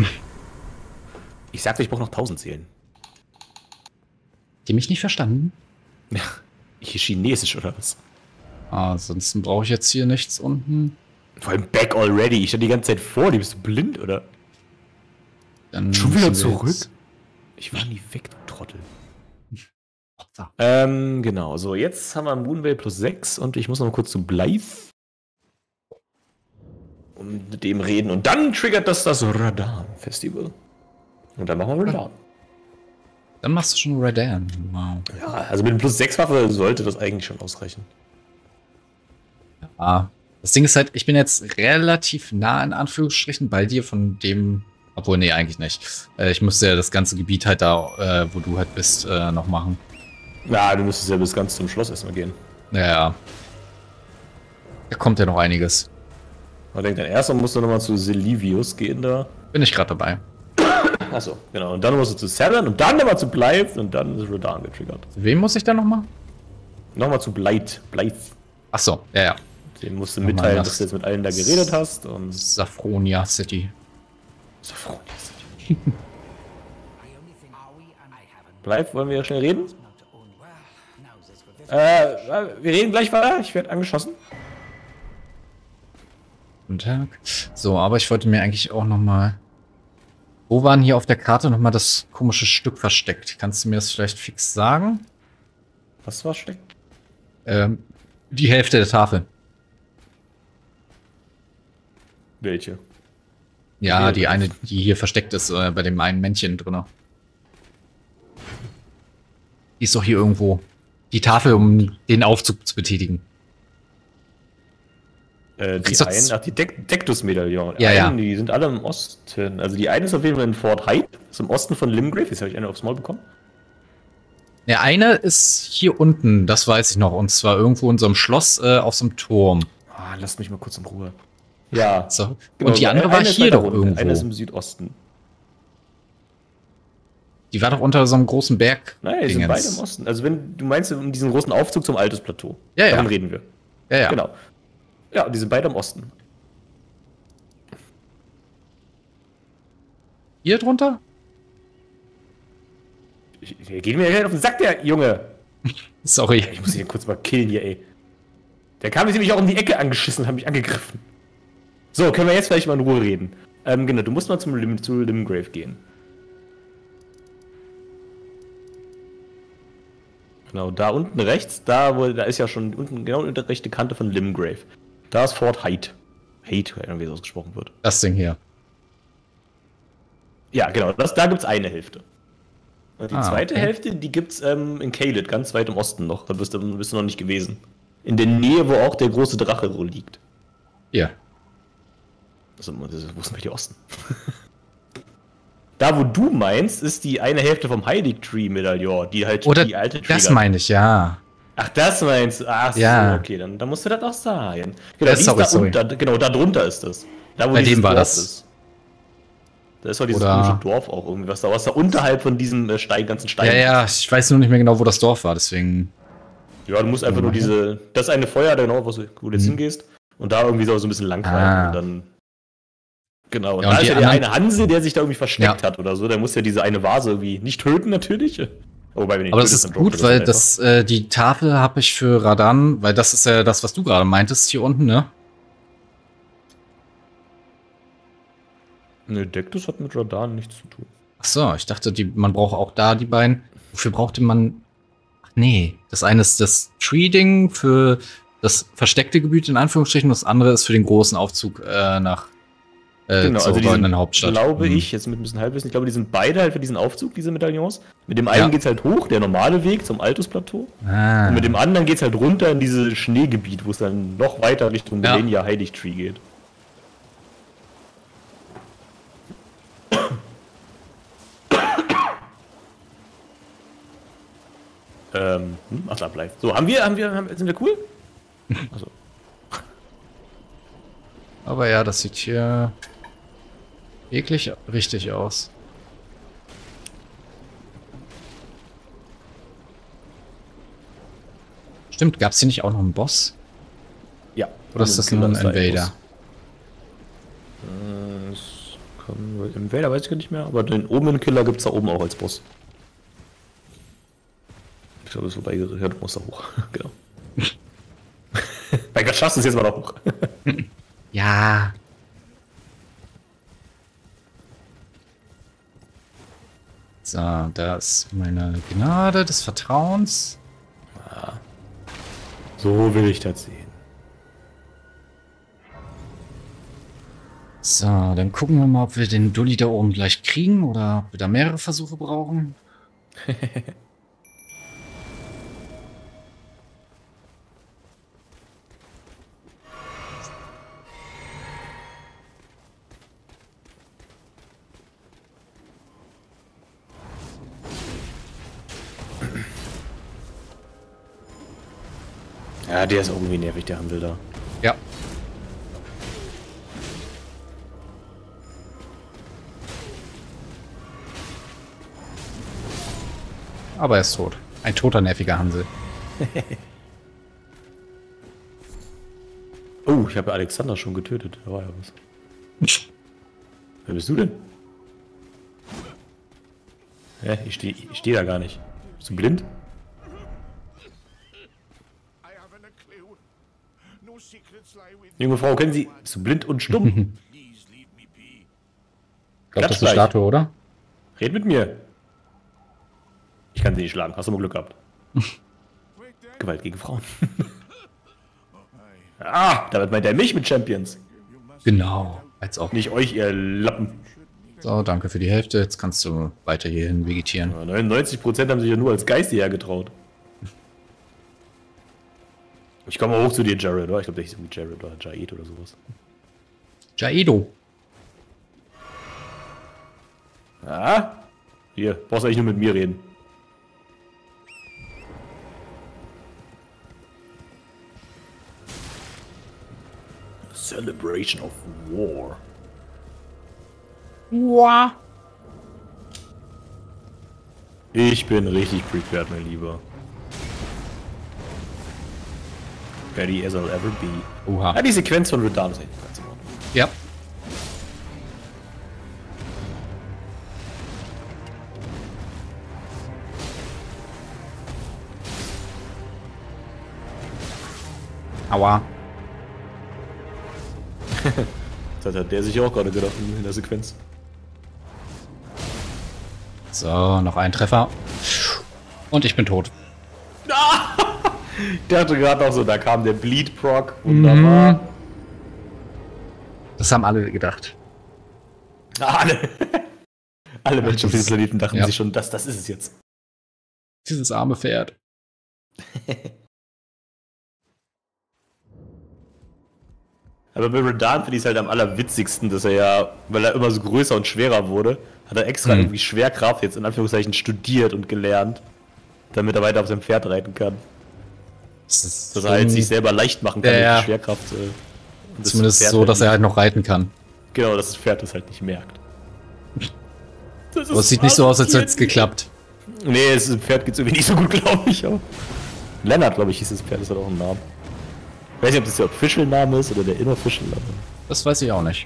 Ich sagte, ich brauche noch tausend zählen. Die mich nicht verstanden? Ja, hier Chinesisch oder was? Ah, ansonsten brauche ich jetzt hier nichts unten. Vor allem back already. Ich stand die ganze Zeit vor dir. Bist du blind, oder? Dann Schon wieder müssen wir zurück? jetzt- Ich war nie weg, du Trottel. Opfer. Ähm, genau. So, jetzt haben wir Moonway plus sechs und ich muss noch mal kurz zu Blythe. Und mit dem reden. Und dann triggert das das Radan-Festival. Und dann machen wir Radan. Dann machst du schon Radan. Wow. Ja, also mit dem plus sechs Waffe sollte das eigentlich schon ausreichen. Ah, das Ding ist halt, ich bin jetzt relativ nah in Anführungsstrichen bei dir von dem, obwohl, nee, eigentlich nicht. Äh, ich müsste ja das ganze Gebiet halt da, äh, wo du halt bist, äh, noch machen. Ja, du müsstest ja bis ganz zum Schloss erstmal gehen. Ja, ja. Da kommt ja noch einiges. Man denkt dann erst, man muss dann nochmal zu Selivius gehen da. Bin ich gerade dabei. Achso, genau. Und dann musst du zu Seren und dann nochmal zu Blythe und dann ist Radan getriggert. Wem muss ich da noch machen? Nochmal zu Blythe. Blythe. Ach so, ja, ja. Dem musst du Nochmal mitteilen, nach dass du jetzt mit allen da geredet hast und. Saffronia City. Saffron ist Blythe, wollen wir ja schnell reden? Äh, wir reden gleich weiter. Ich werde angeschossen. Guten Tag. So, aber ich wollte mir eigentlich auch noch mal... Wo waren hier auf der Karte noch mal das komische Stück versteckt? Kannst du mir das vielleicht fix sagen? Was war steckt? Ähm, die Hälfte der Tafel. Welche? Ja, die eine, die hier versteckt ist, äh, bei dem einen Männchen drin. Die ist doch hier irgendwo. Die Tafel, um den Aufzug zu betätigen. Äh, die einen, ach, die Dectus-Medaillon. Ja, ja. Die sind alle im Osten. Also die eine ist auf jeden Fall in Fort Hyde, ist im Osten von Limgrave. Jetzt habe ich eine aufs Maul bekommen. Der eine ist hier unten, das weiß ich noch. Und zwar irgendwo in so einem Schloss äh, auf so einem Turm. Ah, lasst mich mal kurz in Ruhe. Ja. So. Genau, und die andere war hier doch irgendwo. Eine ist im Südosten. Die war doch unter so einem großen Berg. Nein, die sind beide im Osten. Also wenn du meinst, um diesen großen Aufzug zum Altes Plateau. Ja, ja. Davon reden wir. Ja, ja. Genau. Ja, die sind beide im Osten. Hier drunter? Ich, ich, geht mir ja auf den Sack, der Junge. Sorry. Ich muss ihn kurz mal killen hier, ey. Der kam jetzt nämlich auch um die Ecke angeschissen und hat mich angegriffen. So, können wir jetzt vielleicht mal in Ruhe reden. Ähm, genau, du musst mal zum Lim zu Limgrave gehen. Genau, da unten rechts, da wo, da ist ja schon unten genau in der rechte Kante von Limgrave. Da ist Fort Hyde. Hyde, wie es ausgesprochen wird. Das Ding hier. Ja, genau, das, da gibt's eine Hälfte. Und die ah, zweite okay. Hälfte, die gibt's ähm, in Caelid, ganz weit im Osten noch. Da bist du, bist du noch nicht gewesen. In der Nähe, wo auch der große Drache so liegt. Ja. Also, wo ist denn die Osten? Da, wo du meinst, ist die eine Hälfte vom Heilig Tree Medaillon, die halt Oder die alte das meine ich, ja. Ach, das meinst du? Ach so, ja. Okay, dann, dann musst du das auch sagen. Genau, ja, sorry, da sorry. Unter, genau, da drunter ist das. Da, wo Bei dem war Dorf das. Ist. Da ist doch dieses Oder komische Dorf auch irgendwie, was da, was da unterhalb von diesem äh, Stein, ganzen Stein. Ja, ja, ich weiß nur nicht mehr genau, wo das Dorf war, deswegen. Ja, du musst einfach nur diese, das eine Feuer, genau, wo du jetzt mhm. hingehst, und da irgendwie so, so ein bisschen lang ah. und dann. Genau, und ja, da und ist ja anderen... der eine Hanse, der sich da irgendwie versteckt ja. hat oder so, der muss ja diese eine Vase irgendwie nicht töten, natürlich. Wobei, wenn Aber das ist gut, das weil das, äh, die Tafel habe ich für Radan, weil das ist ja das, was du gerade meintest, hier unten, ne? Ne, Dectus hat mit Radan nichts zu tun. Ach so, ich dachte, die, man braucht auch da die beiden. Wofür brauchte man... Ach nee, das eine ist das Tree-Ding für das versteckte Gebiet, in Anführungsstrichen, das andere ist für den großen Aufzug äh, nach äh, genau, zur also goldenen Hauptstadt. Glaube hm. ich, jetzt mit ein bisschen Halbwissen, ich glaube, die sind beide halt für diesen Aufzug, diese Medaillons. Mit dem einen ja. geht's halt hoch, der normale Weg zum Altus-Plateau. Ah. Und mit dem anderen geht's halt runter in dieses Schneegebiet, wo es dann noch weiter Richtung ja. Melania Heilig Tree geht. ähm, hm, ach, da bleibt. So, haben wir, haben wir, haben, sind wir cool? Also. Aber ja, das sieht hier wirklich richtig aus. Stimmt, gab es hier nicht auch noch einen Boss? Ja. Oder ist das nur ein Invader? Äh, Invader weiß ich gar nicht mehr, aber den Omen-Killer gibt es da oben auch als Boss. Ich glaube, es ist vorbeigerückt. Ja, du musst da hoch. Genau. Bei Gott, schaffst du es jetzt mal da hoch. Ja. So, da ist meine Gnade des Vertrauens. Ja. So will ich das sehen. So, dann gucken wir mal, ob wir den Dulli da oben gleich kriegen oder ob wir da mehrere Versuche brauchen. Ja, der ist irgendwie nervig, der Hansel da. Ja. Aber er ist tot. Ein toter, nerviger Hansel. Oh, ich habe Alexander schon getötet. Da war ja was. Wer bist du denn? Hä? Ich stehe ich steh da gar nicht. Bist du blind? Junge Frau, kennen Sie... Bist du blind und stumm? Ich glaube, das ist eine gleich. Statue, oder? Red mit mir. Ich kann sie nicht schlagen. Hast du mal Glück gehabt. Gewalt gegen Frauen. Ah, damit meint er mich mit Champions. Genau. Als auch. Nicht euch, ihr Lappen. So, danke für die Hälfte. Jetzt kannst du weiter hierhin vegetieren. Ja, neunundneunzig Prozent haben sich ja nur als Geist hierher getraut. Ich komme mal hoch zu dir, Jared, oder? Ich glaube, der hieß irgendwie Jared oder Jaed oder sowas. Jaedo. Ah? Hier, brauchst eigentlich nur mit mir reden. Celebration of War. Wow. Ich bin richtig prepared, mein Lieber. Ready as I'll ever be. Oha. Ah, die Sequenz von Radahn ist eigentlich ganz in Ordnung. Ja. Aua. Das hat der sich auch gerade gedacht in der Sequenz. So, noch ein Treffer. Und ich bin tot. Ich dachte gerade auch so, da kam der Bleed-Proc. Wunderbar. Mhm. Das haben alle gedacht. Alle. Alle Menschen auf diesem Planeten dachten ja. sich schon, das, das ist es jetzt. Dieses arme Pferd. Aber bei Radahn finde ich es halt am allerwitzigsten, dass er ja, weil er immer so größer und schwerer wurde, hat er extra Mhm. irgendwie Schwerkraft jetzt in Anführungszeichen studiert und gelernt, damit er weiter auf seinem Pferd reiten kann. Das ist Dass er halt sich selber leicht machen kann Ja, durch ja. die Schwerkraft. Äh, und das Zumindest Pferd so, halt dass er nicht- halt noch reiten kann. Genau, dass das Pferd das halt nicht merkt. Das Aber es sieht nicht so aus, als hätte es geklappt. Nee, das Pferd geht's irgendwie nicht so gut, glaube ich. Aber Lennart, glaube ich, hieß das Pferd, das hat auch einen Namen. Ich weiß nicht, ob das der Official-Name ist oder der Inofficial-Name. Das weiß ich auch nicht.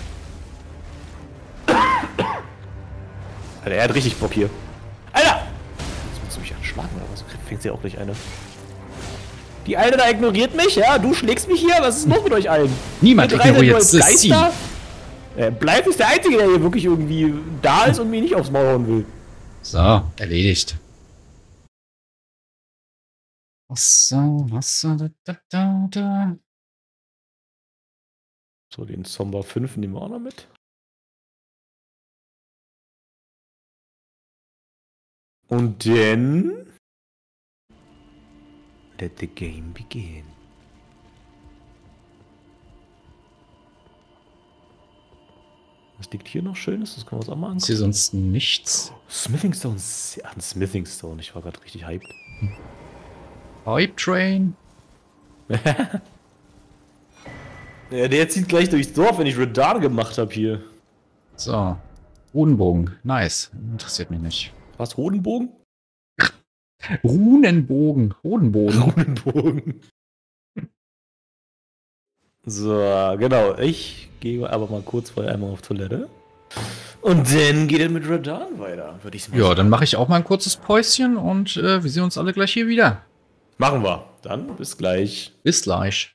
Alter, er hat richtig Bock hier. Alter! Jetzt willst du mich anschlagen oder was? Fängt sie auch gleich eine. Die eine da ignoriert mich, ja? Du schlägst mich hier? Was ist los mit euch allen? Niemand Ihr drei seid nur ignoriert als Sissi. Geister? Äh, Bleib ist der Einzige, der hier wirklich irgendwie da ist und mich nicht aufs Maul hauen will. So, erledigt. So, was da, da, da, da. So, den Somber fünf nehmen wir auch noch mit. Und dann... Let the game begin. Was liegt hier noch Schönes? Das können wir uns auch mal Ist hier angucken. sonst nichts? Smithing Stone. Ach, ein Smithing Stone. Ich war gerade richtig hyped. Hype Train? Ja, der zieht gleich durchs Dorf, wenn ich Radar gemacht habe hier. So. Runenbogen. Nice. Interessiert mich nicht. Was? Hodenbogen? Runenbogen. Hodenbogen. Hodenbogen. So, genau. Ich gehe aber mal kurz vorher einmal auf Toilette. Und dann geht er mit Radar weiter, würde ich mal Ja, sagen. dann mache ich auch mal ein kurzes Päuschen und äh, wir sehen uns alle gleich hier wieder. Machen wir. Dann bis gleich. Bis gleich.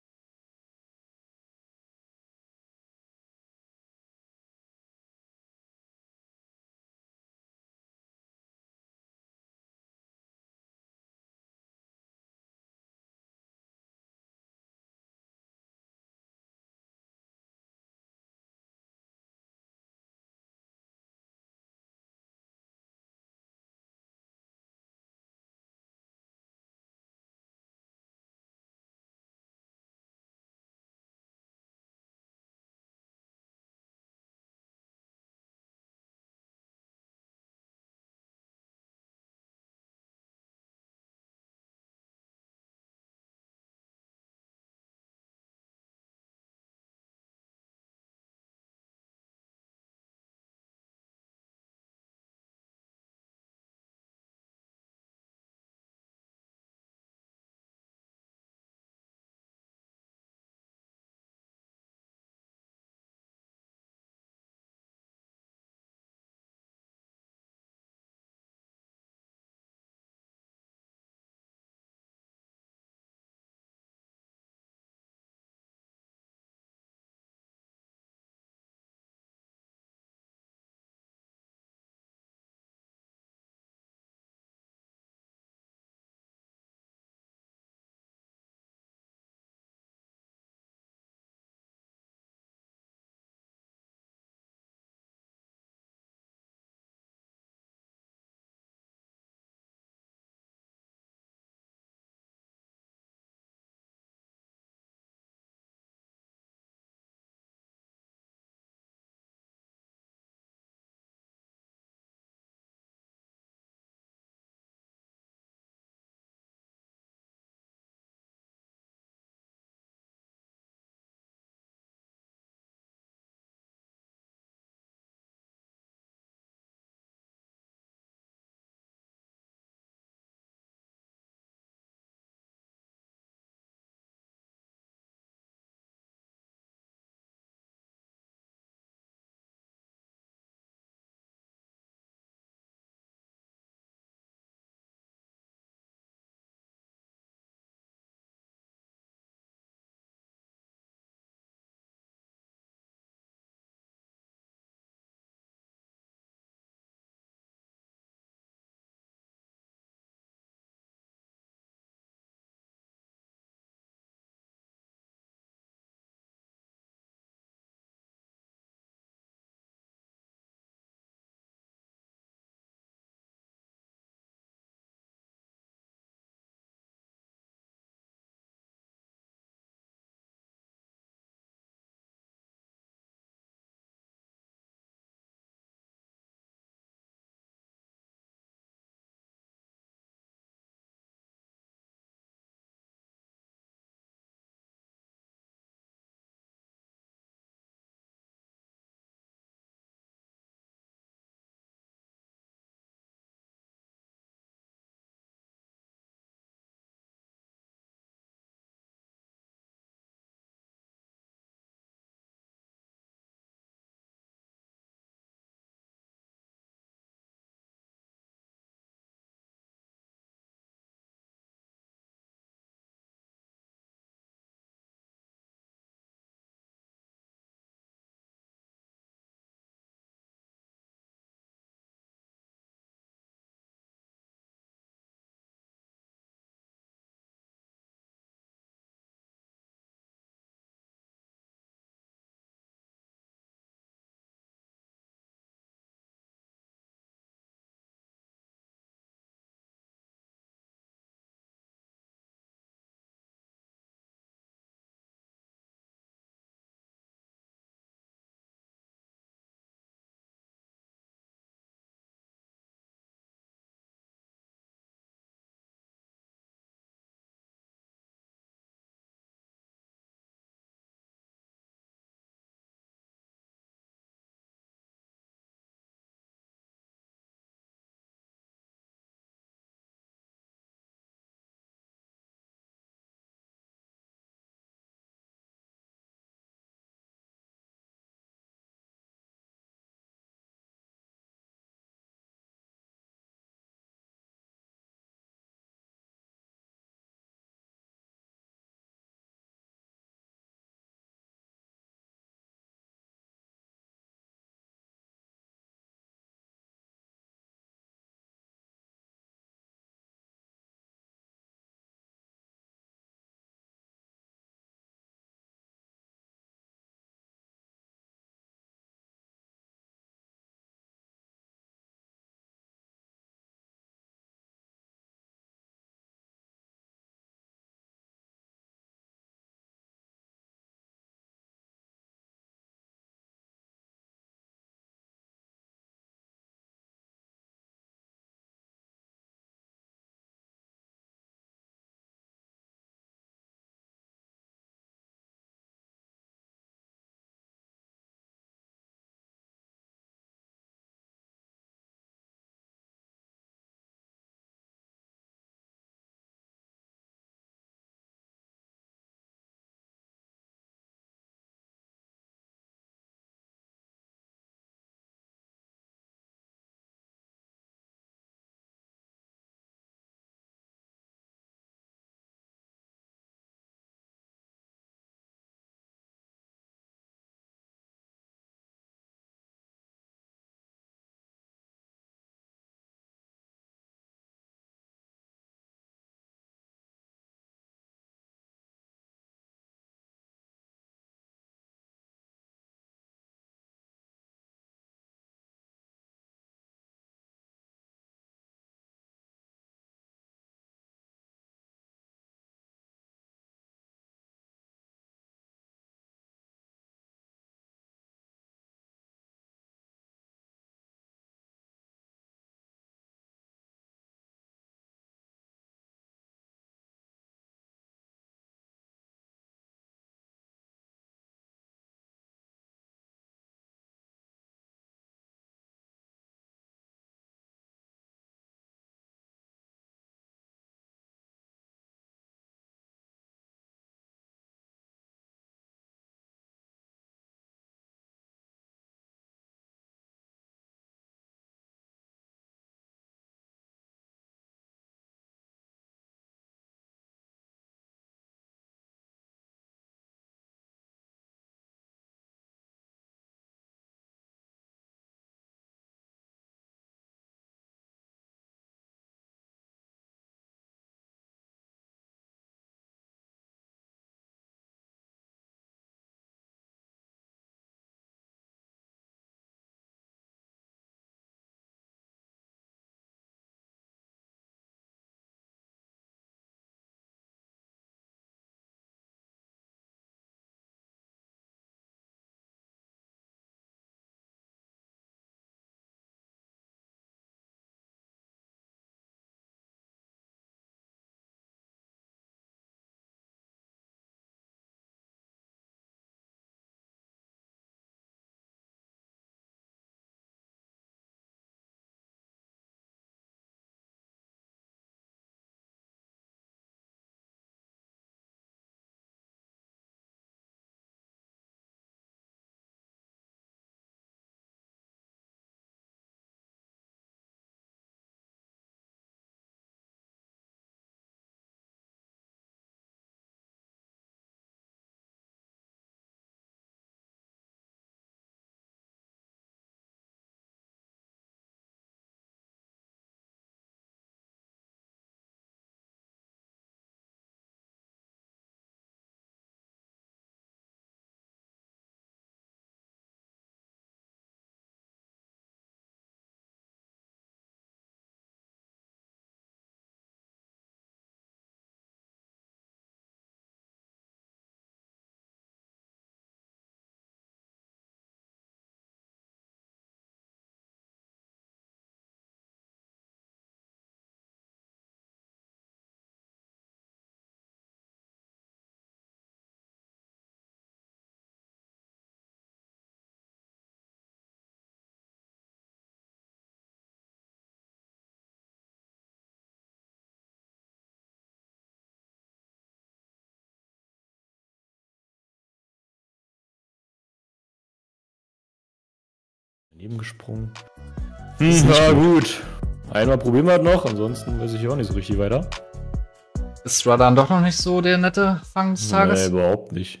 Daneben gesprungen. Hm, na gut. Einmal probieren wir das noch, ansonsten weiß ich auch nicht so richtig weiter. Ist Radan doch noch nicht so der nette Fang des Tages? Nee, überhaupt nicht.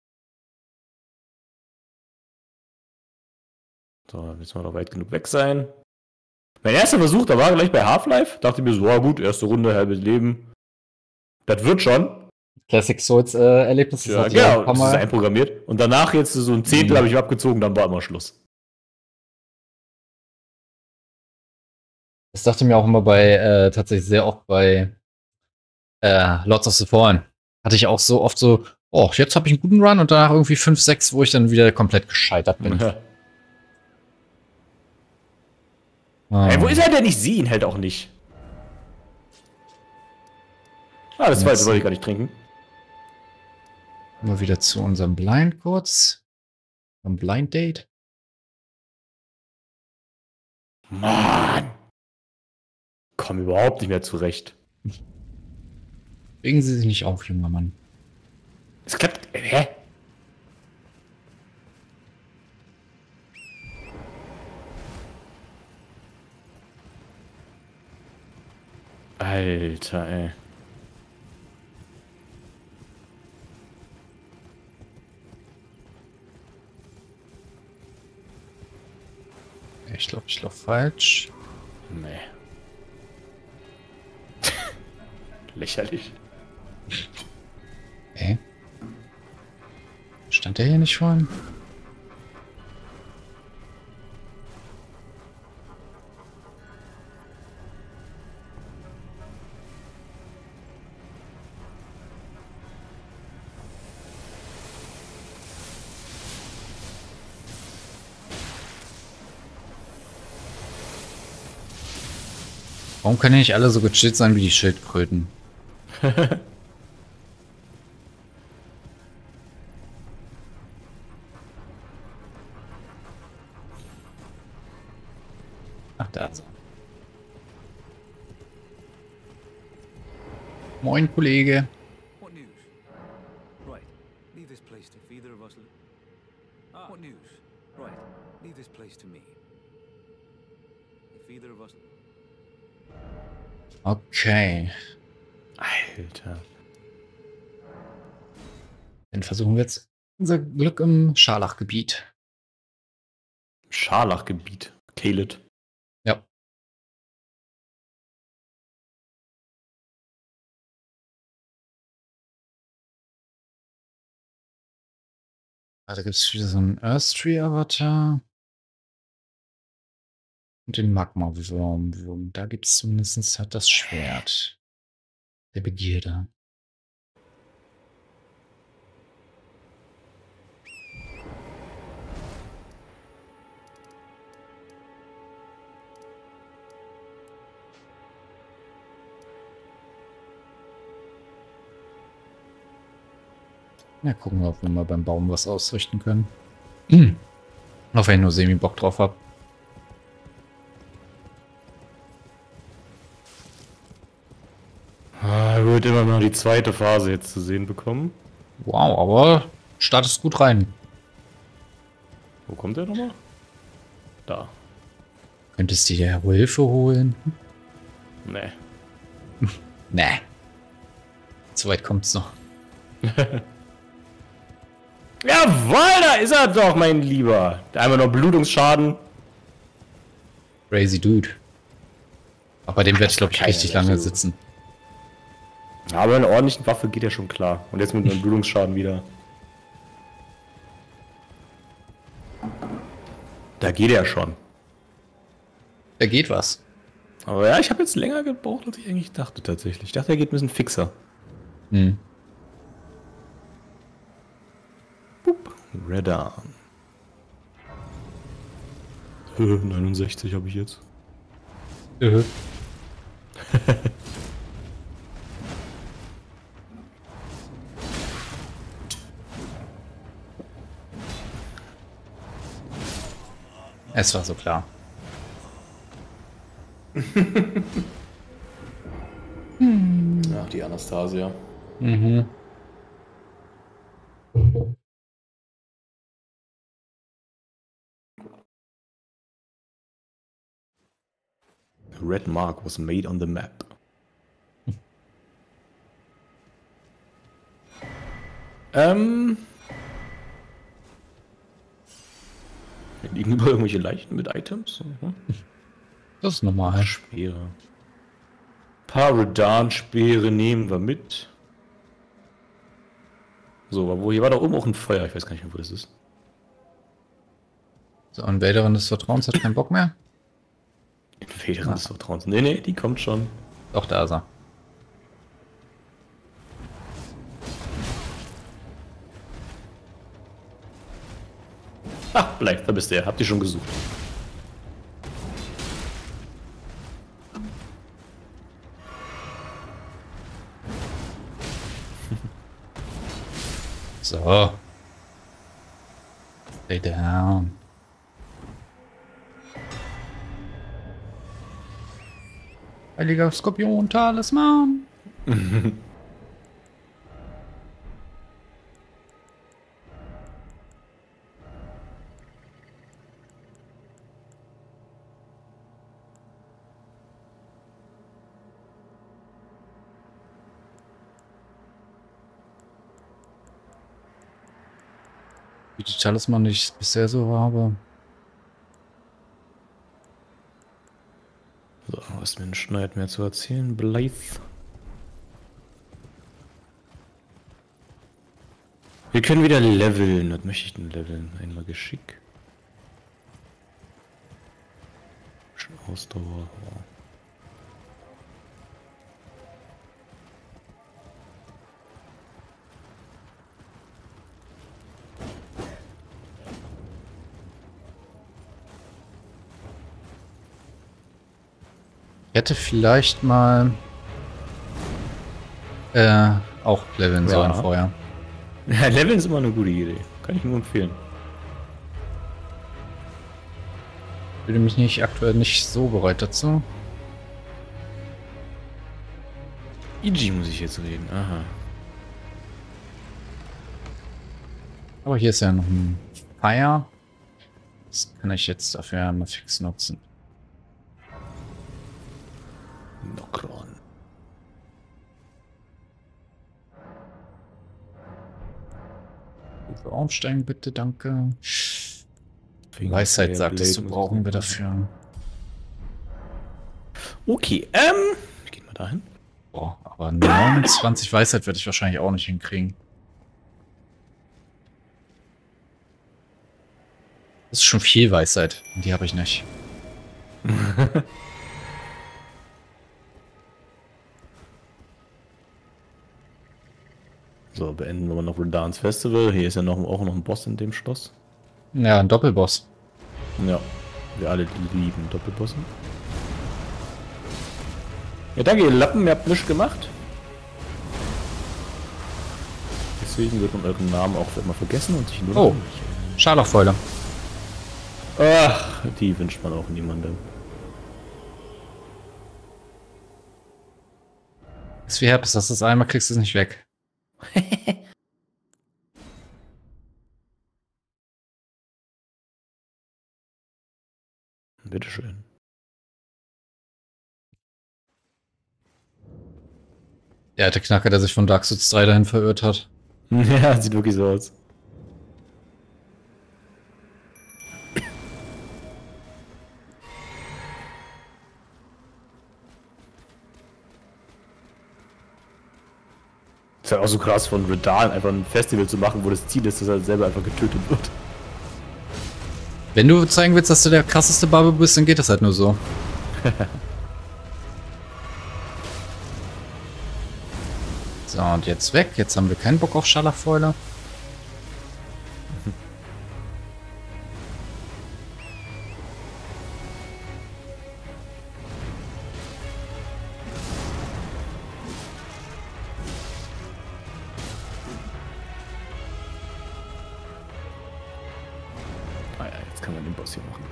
So, jetzt mal noch weit genug weg sein. Mein erster Versuch, da war gleich bei Half-Life. Dachte mir so, ah gut, erste Runde, halbes Leben. Das wird schon. Classic Souls äh, Erlebnis. Ja, genau, das ist einprogrammiert. Und danach jetzt so ein Zehntel mhm. habe ich abgezogen, dann war immer Schluss. Das dachte mir auch immer bei, äh, tatsächlich sehr oft bei äh, Lords of the Fallen. Hatte ich auch so oft so, oh, jetzt habe ich einen guten Run und danach irgendwie fünf, sechs, wo ich dann wieder komplett gescheitert bin. Ja. Oh. Hey, wo ist er denn? Ich sehe ihn halt auch nicht. Ah, das zweite wollte ich gar nicht trinken. Mal wieder zu unserem Blind kurz. Am Blind Date. Mann! Komm überhaupt nicht mehr zurecht. Regen Sie sich nicht auf, junger Mann. Es klappt. Hä? Alter, ey. Ich glaube, ich laufe falsch. Nee. Lächerlich. Okay. Stand der hier nicht vorhin? Warum können nicht alle so gechillt sein wie die Schildkröten? Ach, da so. Moin, Kollege. What news? Right. Leave this place to either of us. Ah. What news? Right. Leave this place to me. If either of us. Okay. Alter. Dann versuchen wir jetzt unser Glück im Scharlachgebiet. Scharlachgebiet. Caelid. Ja. Ah, da gibt es wieder so einen Earthtree-Avatar. Und den Magma-Wurm. Da gibt es zumindest halt das Schwert der Begierde. Na, gucken wir, ob wir mal beim Baum was ausrichten können. Hm. Auch wenn ich nur semi-Bock drauf habe. Ah, wird immer noch die zweite Phase jetzt zu sehen bekommen. Wow, aber startest gut rein. Wo kommt der nochmal? Da. Könntest du dir wohl Hilfe holen? Nee. Nee. So weit kommt's noch. Jawohl, da ist er doch, mein Lieber. Einmal noch Blutungsschaden. Crazy Dude. Aber bei dem werde ich, glaube ich, richtig lange sitzen. Aber eine ordentliche Waffe geht ja schon klar. Und jetzt mit einem Blutungsschaden wieder. Da geht er schon. Da geht was. Aber ja, ich habe jetzt länger gebraucht, als ich eigentlich dachte tatsächlich. Ich dachte, er geht ein bisschen fixer. Hm. Radan. neunundsechzig habe ich jetzt. Uh. Es war so klar. Ach, die Anastasia. Mhm. Red mark was made on the map. ähm. Hier liegen überall irgendwelche Leichen mit Items. Mhm. Das ist normal. Speere. Paradan-Speere nehmen wir mit. So, aber wo hier war da oben auch ein Feuer. Ich weiß gar nicht mehr, wo das ist. So, Invaderin des Vertrauens hat keinen Bock mehr. Invaderin des Vertrauens. Nee, nee, die kommt schon. Doch, da ist er. Ah, bleib, da bist du ja. Habt ihr schon gesucht. So. Stay down. Heiliger Skorpion, Talisman. Wie die Talisman, die ich bisher so habe. So, was mir ein Schneid mehr zu erzählen. Blythe. Wir können wieder leveln. Was möchte ich denn leveln? Einmal Geschick. Ausdauer. Ja. Ich hätte vielleicht mal äh, auch leveln Ja. sollen vorher. Ja, leveln ist immer eine gute Idee. Kann ich nur empfehlen. Ich fühle mich nicht aktuell nicht so bereit dazu. Iji muss ich jetzt reden. Aha. Aber hier ist ja noch ein Fire. Das kann ich jetzt dafür mal fix nutzen. Nokron. Aufsteigen bitte, danke. Weisheit sagtest du, brauchen wir dafür. Okay, ähm. Gehen wir dahin. Boah, aber neunundzwanzig Weisheit werde ich wahrscheinlich auch nicht hinkriegen. Das ist schon viel Weisheit. Und die habe ich nicht. So, beenden wir mal noch Radans Festival. Hier ist ja noch, auch noch ein Boss in dem Schloss. Ja, ein Doppelboss. Ja, wir alle lieben Doppelbosse. Ja, danke, ihr Lappen, ihr habt nichts gemacht. Deswegen wird man euren Namen auch immer vergessen und sich nur... Oh, Scharlachfäule. Ach, die wünscht man auch niemandem. Ist wie Herpes, das ist einmal, kriegst du es nicht weg. Bitteschön. Der alte Knacker, der sich von Dark Souls drei dahin verirrt hat. Ja, sieht wirklich so aus. Ist halt auch so krass von Radahn einfach ein Festival zu machen, wo das Ziel ist, dass er selber einfach getötet wird. Wenn du zeigen willst, dass du der krasseste Barbe bist, dann geht das halt nur so. So, und jetzt weg. Jetzt haben wir keinen Bock auf Scharlachfäule. Ah ja, jetzt kann man den Boss hier machen.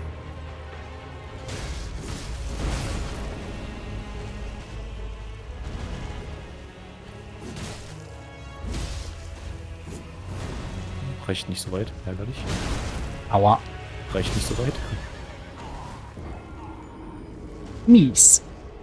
Reicht nicht so weit, ärgerlich. Aua. Reicht nicht so weit. Mies.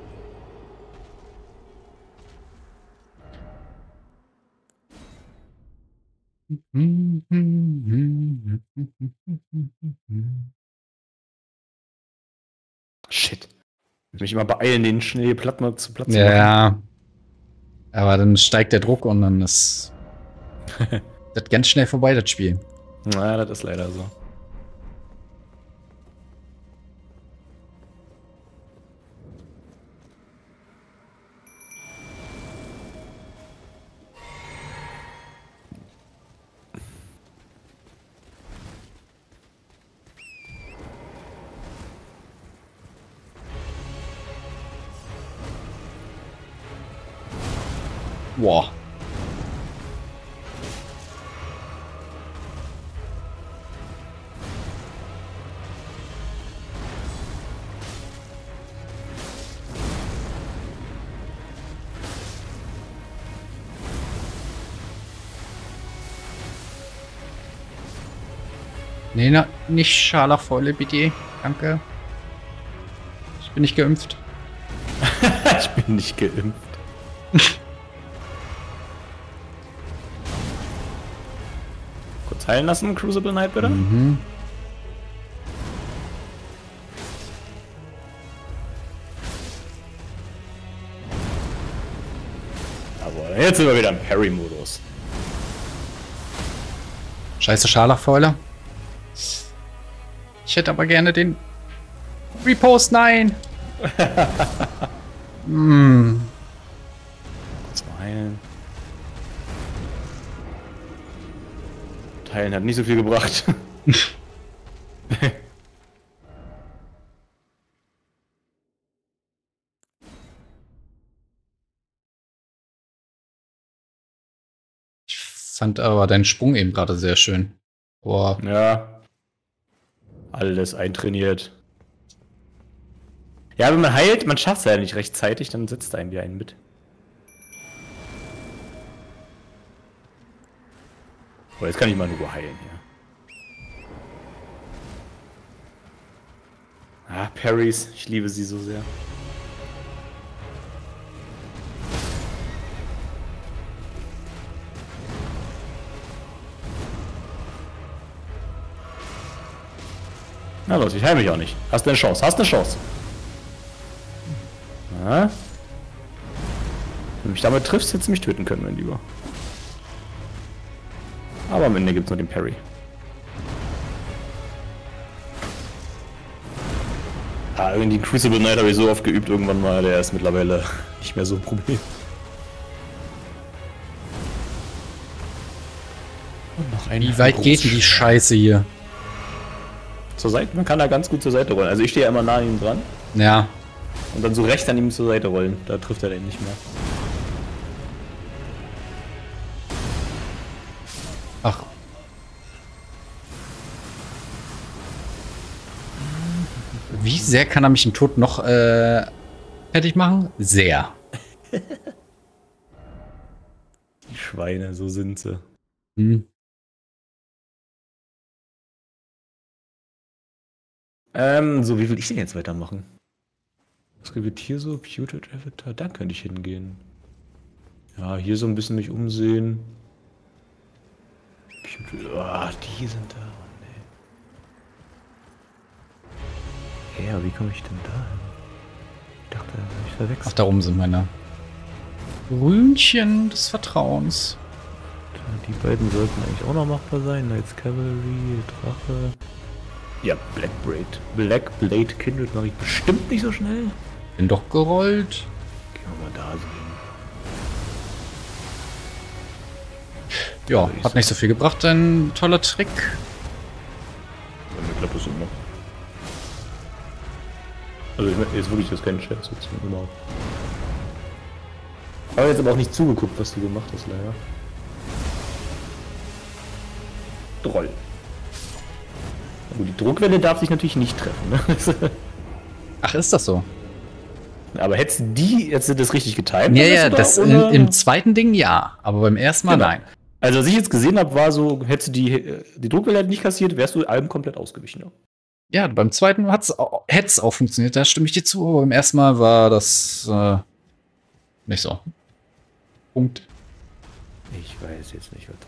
Shit. Ich mich immer beeilen, den Schnee platt mal zu Platz zu machen. Ja. Aber dann steigt der Druck und dann ist das ganz schnell vorbei, das Spiel. Na, das ist leider so. Boah. Nee, na, nicht Scharlachfäule, bitte. Danke. Ich bin nicht geimpft. Ich bin nicht geimpft. Kurz heilen lassen, Crucible Knight, bitte. Mhm. Aber jetzt sind wir wieder im Parry-Modus. Scheiße Scharlachfäule. Ich hätte aber gerne den Repost, nein! mm. Kurz mal heilen. Heilen hat nicht so viel gebracht. Ich fand aber deinen Sprung eben gerade sehr schön. Boah. Ja. Alles eintrainiert. Ja, wenn man heilt, man schafft es ja nicht rechtzeitig, dann setzt er einen wie einen mit. Oh, jetzt kann ich mal nur heilen hier. Ah, Parries, ich liebe sie so sehr. Na los, ich heile mich auch nicht. Hast du eine Chance, hast eine Chance. Ja. Wenn du mich damit triffst, hättest du mich töten können, mein Lieber. Aber am Ende gibt es nur den Parry. Ah, irgendwie den Crucible Knight habe ich so oft geübt irgendwann mal, der ist mittlerweile nicht mehr so ein Problem. Und noch ein Wie weit geht denn die Scheiße hier? Zur Seite, man kann da ganz gut zur Seite rollen. Also ich stehe ja immer nah an ihm dran. Ja. Und dann so rechts an ihm zur Seite rollen. Da trifft er den nicht mehr. Ach. Wie sehr kann er mich im Tod noch äh, fertig machen? Sehr. Die Schweine, so sind sie. Hm. Ähm, so, wie will ich denn jetzt weitermachen? Was gibt hier so? Pewtered Avatar, da könnte ich hingehen. Ja, hier so ein bisschen mich umsehen. Pewtered, oh, die sind da. Nee. Ja, wie komme ich denn da hin? Ich dachte, ich verwechselt. Ach, da oben sind meine Rühnchen des Vertrauens. Die beiden sollten eigentlich auch noch machbar sein. Knights Cavalry, Drache. Ja, Black Blade. Black Blade Kindred mache ich bestimmt nicht so schnell. Bin doch gerollt. Gehen wir mal da sehen. Ja, hat nicht so viel gebracht, ein toller Trick. Ja, mir klappt das immer. Also ich meine, jetzt wirklich, das ist kein Scherz jetzt überhaupt. Aber jetzt aber auch nicht zugeguckt, was du gemacht hast, leider. Droll. Gut, die Druckwelle darf sich natürlich nicht treffen, ne? Ach, ist das so? Aber hättest du die, hättest du das richtig getimt? Ja, ja, das in, im zweiten Ding ja, aber beim ersten Mal genau. Nein. Also, was ich jetzt gesehen habe, war so, hättest du die, die Druckwelle halt nicht kassiert, wärst du allem komplett ausgewichen. Ja. Ja, beim zweiten hätte es auch funktioniert, da stimme ich dir zu, aber beim ersten Mal war das äh, nicht so. Punkt. Ich weiß jetzt nicht, was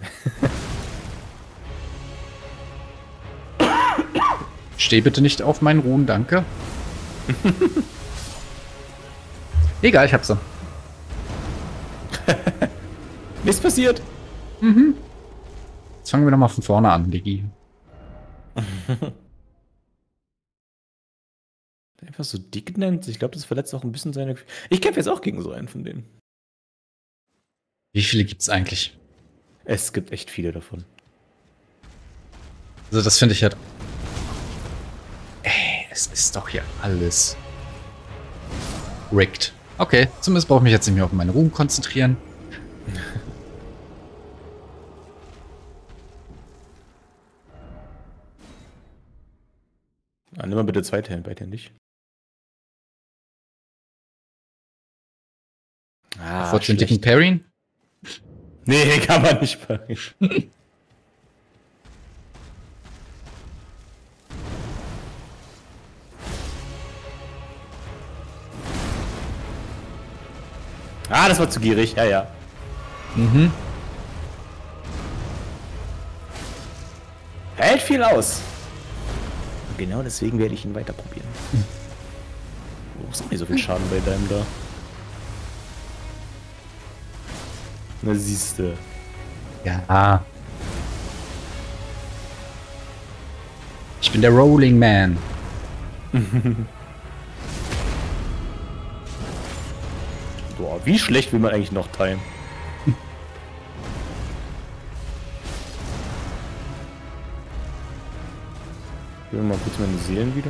Steh bitte nicht auf meinen Ruhen, danke. Egal, ich hab's. Nichts passiert. Mhm. Jetzt fangen wir nochmal von vorne an, Diggi. Einfach so dick nennt. Ich glaube, das verletzt auch ein bisschen seine... Ich kämpfe jetzt auch gegen so einen von denen. Wie viele gibt's eigentlich? Es gibt echt viele davon. Also das finde ich halt... Ey, es ist doch hier alles... rigged. Okay, zumindest brauche ich mich jetzt nicht mehr auf meine Ruhen konzentrieren. Ah, nimm mal bitte zwei Teilen, beide nicht. Ah, Vor den dicken Parry? Nee, kann man nicht parry. Ah, das war zu gierig, ja, ja. Mhm. Hält viel aus. Und genau deswegen werde ich ihn weiter probieren. Du brauchst auch nicht so viel Schaden bei deinem da. Na siehste. Ja. Ich bin der Rolling Man. Boah, wie schlecht will man eigentlich noch timen? Ich will mal kurz meine Seelen wieder.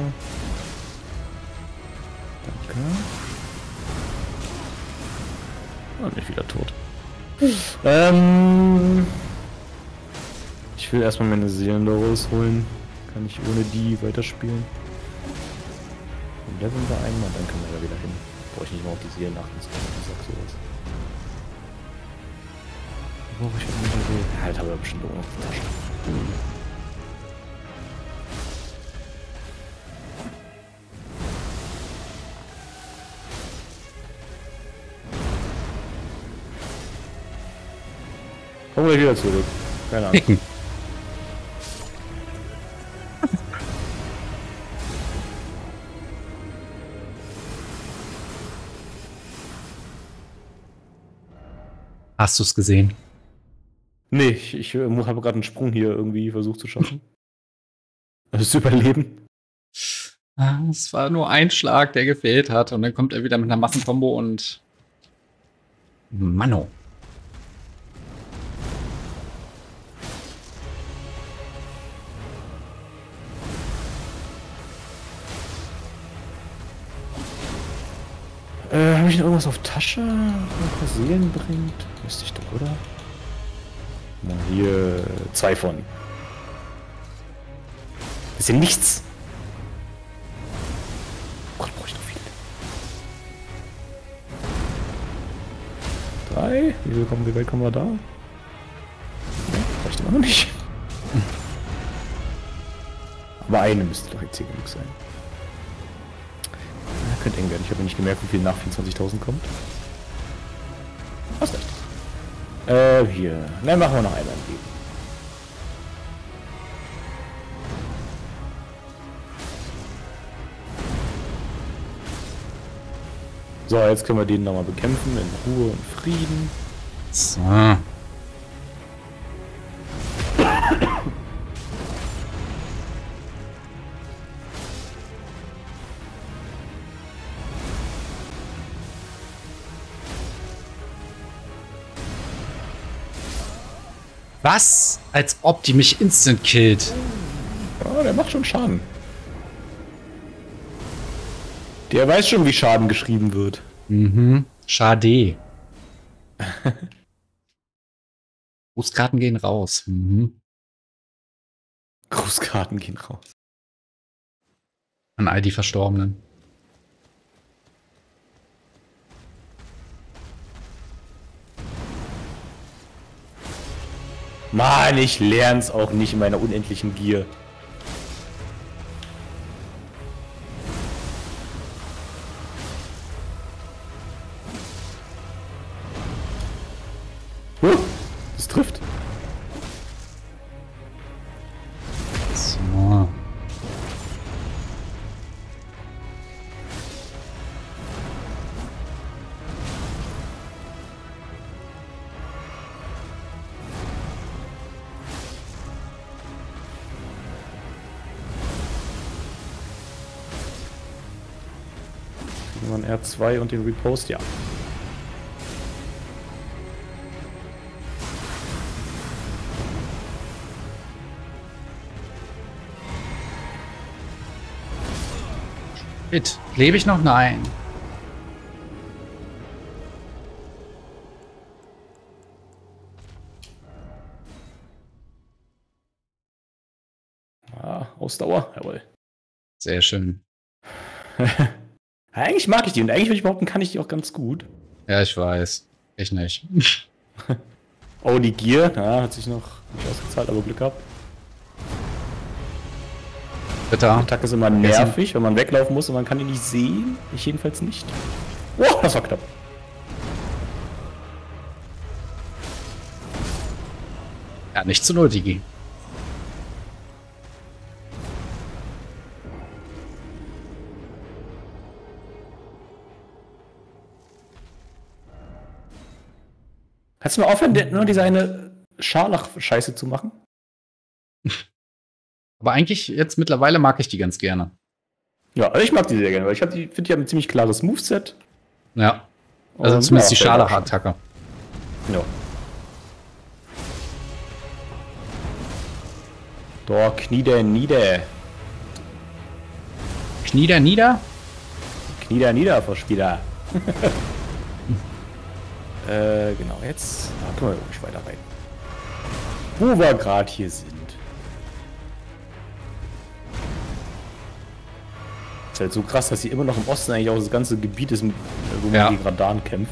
Danke. Und nicht wieder tot. ähm. Ich will erstmal meine Seelen da rausholen. Kann ich ohne die weiterspielen? Und leveln wir einmal, dann können wir da wieder hin. Brauche ich nicht mal auf die Seelen achten, ich sag sowas. Wo ich auch wieder will. Halt, habe ich bestimmt auch noch die Tasche. Hm. Kommen wir wieder zurück. Keine Ahnung. Picken. Hast du es gesehen? Nee, ich, ich äh, habe gerade einen Sprung hier irgendwie versucht zu schaffen. Das zu überleben. Ah, es war nur ein Schlag, der gefehlt hat. Und dann kommt er wieder mit einer Massenkombo und... Manno. Äh, habe ich noch irgendwas auf Tasche? Ein paar Seelen bringt? Müsste ich doch, oder? Mal hier zwei von. Das ist ja nichts. Gott, brauche ich noch viel. Drei? Wie viel kommen, wie weit kommen wir da? Ja, reicht immer noch nicht. Aber eine müsste doch jetzt hier genug sein. Ja, könnte eng werden. Ich habe nicht gemerkt, wie viel nach vierundzwanzigtausend kommt. Was nicht. Äh, hier. Ne, machen wir noch einmal ein Leben. So, jetzt können wir den nochmal bekämpfen in Ruhe und Frieden. So. Was? Als ob die mich instant killt. Oh, der macht schon Schaden. Der weiß schon, wie Schaden geschrieben wird. Mhm. Schade. Grußkarten gehen raus. Mhm. Grußkarten gehen raus. An all die Verstorbenen. Mann, ich lern's auch nicht in meiner unendlichen Gier. Kriegen wir ein R zwei und den Repost? Ja. Shit. Lebe ich noch? Nein. Ah, Ausdauer, jawohl. Sehr schön. Eigentlich mag ich die und eigentlich, wenn ich behaupten, kann ich die auch ganz gut. Ja, ich weiß. Ich nicht. Oh, die Gier, ja, hat sich noch nicht ausgezahlt, aber Glück gehabt. Die Bitte. Attacke ist immer nervig, wenn man weglaufen muss und man kann ihn nicht sehen. Ich jedenfalls nicht. Oh, das war knapp. Ja, nicht zu null, Digi. Kannst du mal aufhören, nur diese eine Scharlach-Scheiße zu machen? Aber eigentlich, jetzt mittlerweile mag ich die ganz gerne. Ja, also ich mag die sehr gerne, weil ich finde, die haben ein ziemlich klares Moveset. Ja. Also Und zumindest ja, die Scharlach-Attacke. Ja. Da, knie der nieder. Knie da nieder? Knie der nieder, Verspieler. äh, genau, jetzt da können wir ruhig weiter rein. Wo wir gerade hier sind. Ist halt so krass, dass sie immer noch im Osten eigentlich auch das ganze Gebiet ist, wo man Ja. gegen Radan kämpft.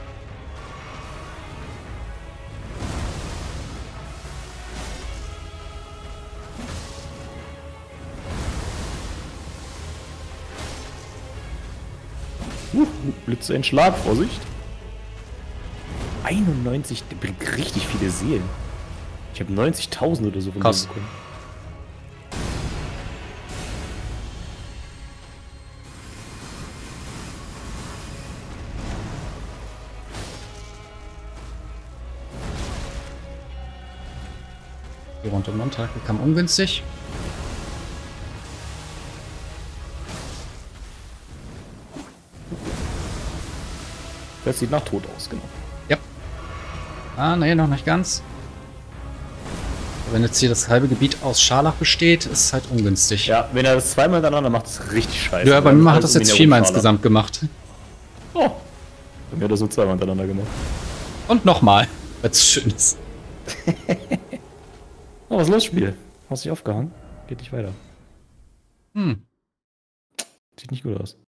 Uh, Blitzeinschlag, Vorsicht. einundneunzig, der bringt richtig viele Seelen. Ich habe neunzigtausend oder so von Krass. denen bekommen. Die Runde Montag kam ungünstig. Das sieht nach Tod aus, genau. Ja. Ah, nee, noch nicht ganz. Wenn jetzt hier das halbe Gebiet aus Scharlach besteht, ist es halt ungünstig. Ja, wenn er das zweimal hintereinander macht, ist es richtig scheiße. Ja, bei mir hat das Alles jetzt um ihn viermal herum insgesamt gemacht. Scharlach. Oh. Bei mir hat er so zweimal hintereinander gemacht. Und nochmal, weil es schön ist. Oh, was ist los, Spiel? Hast dich aufgehangen? Geht nicht weiter. Hm. Sieht nicht gut aus.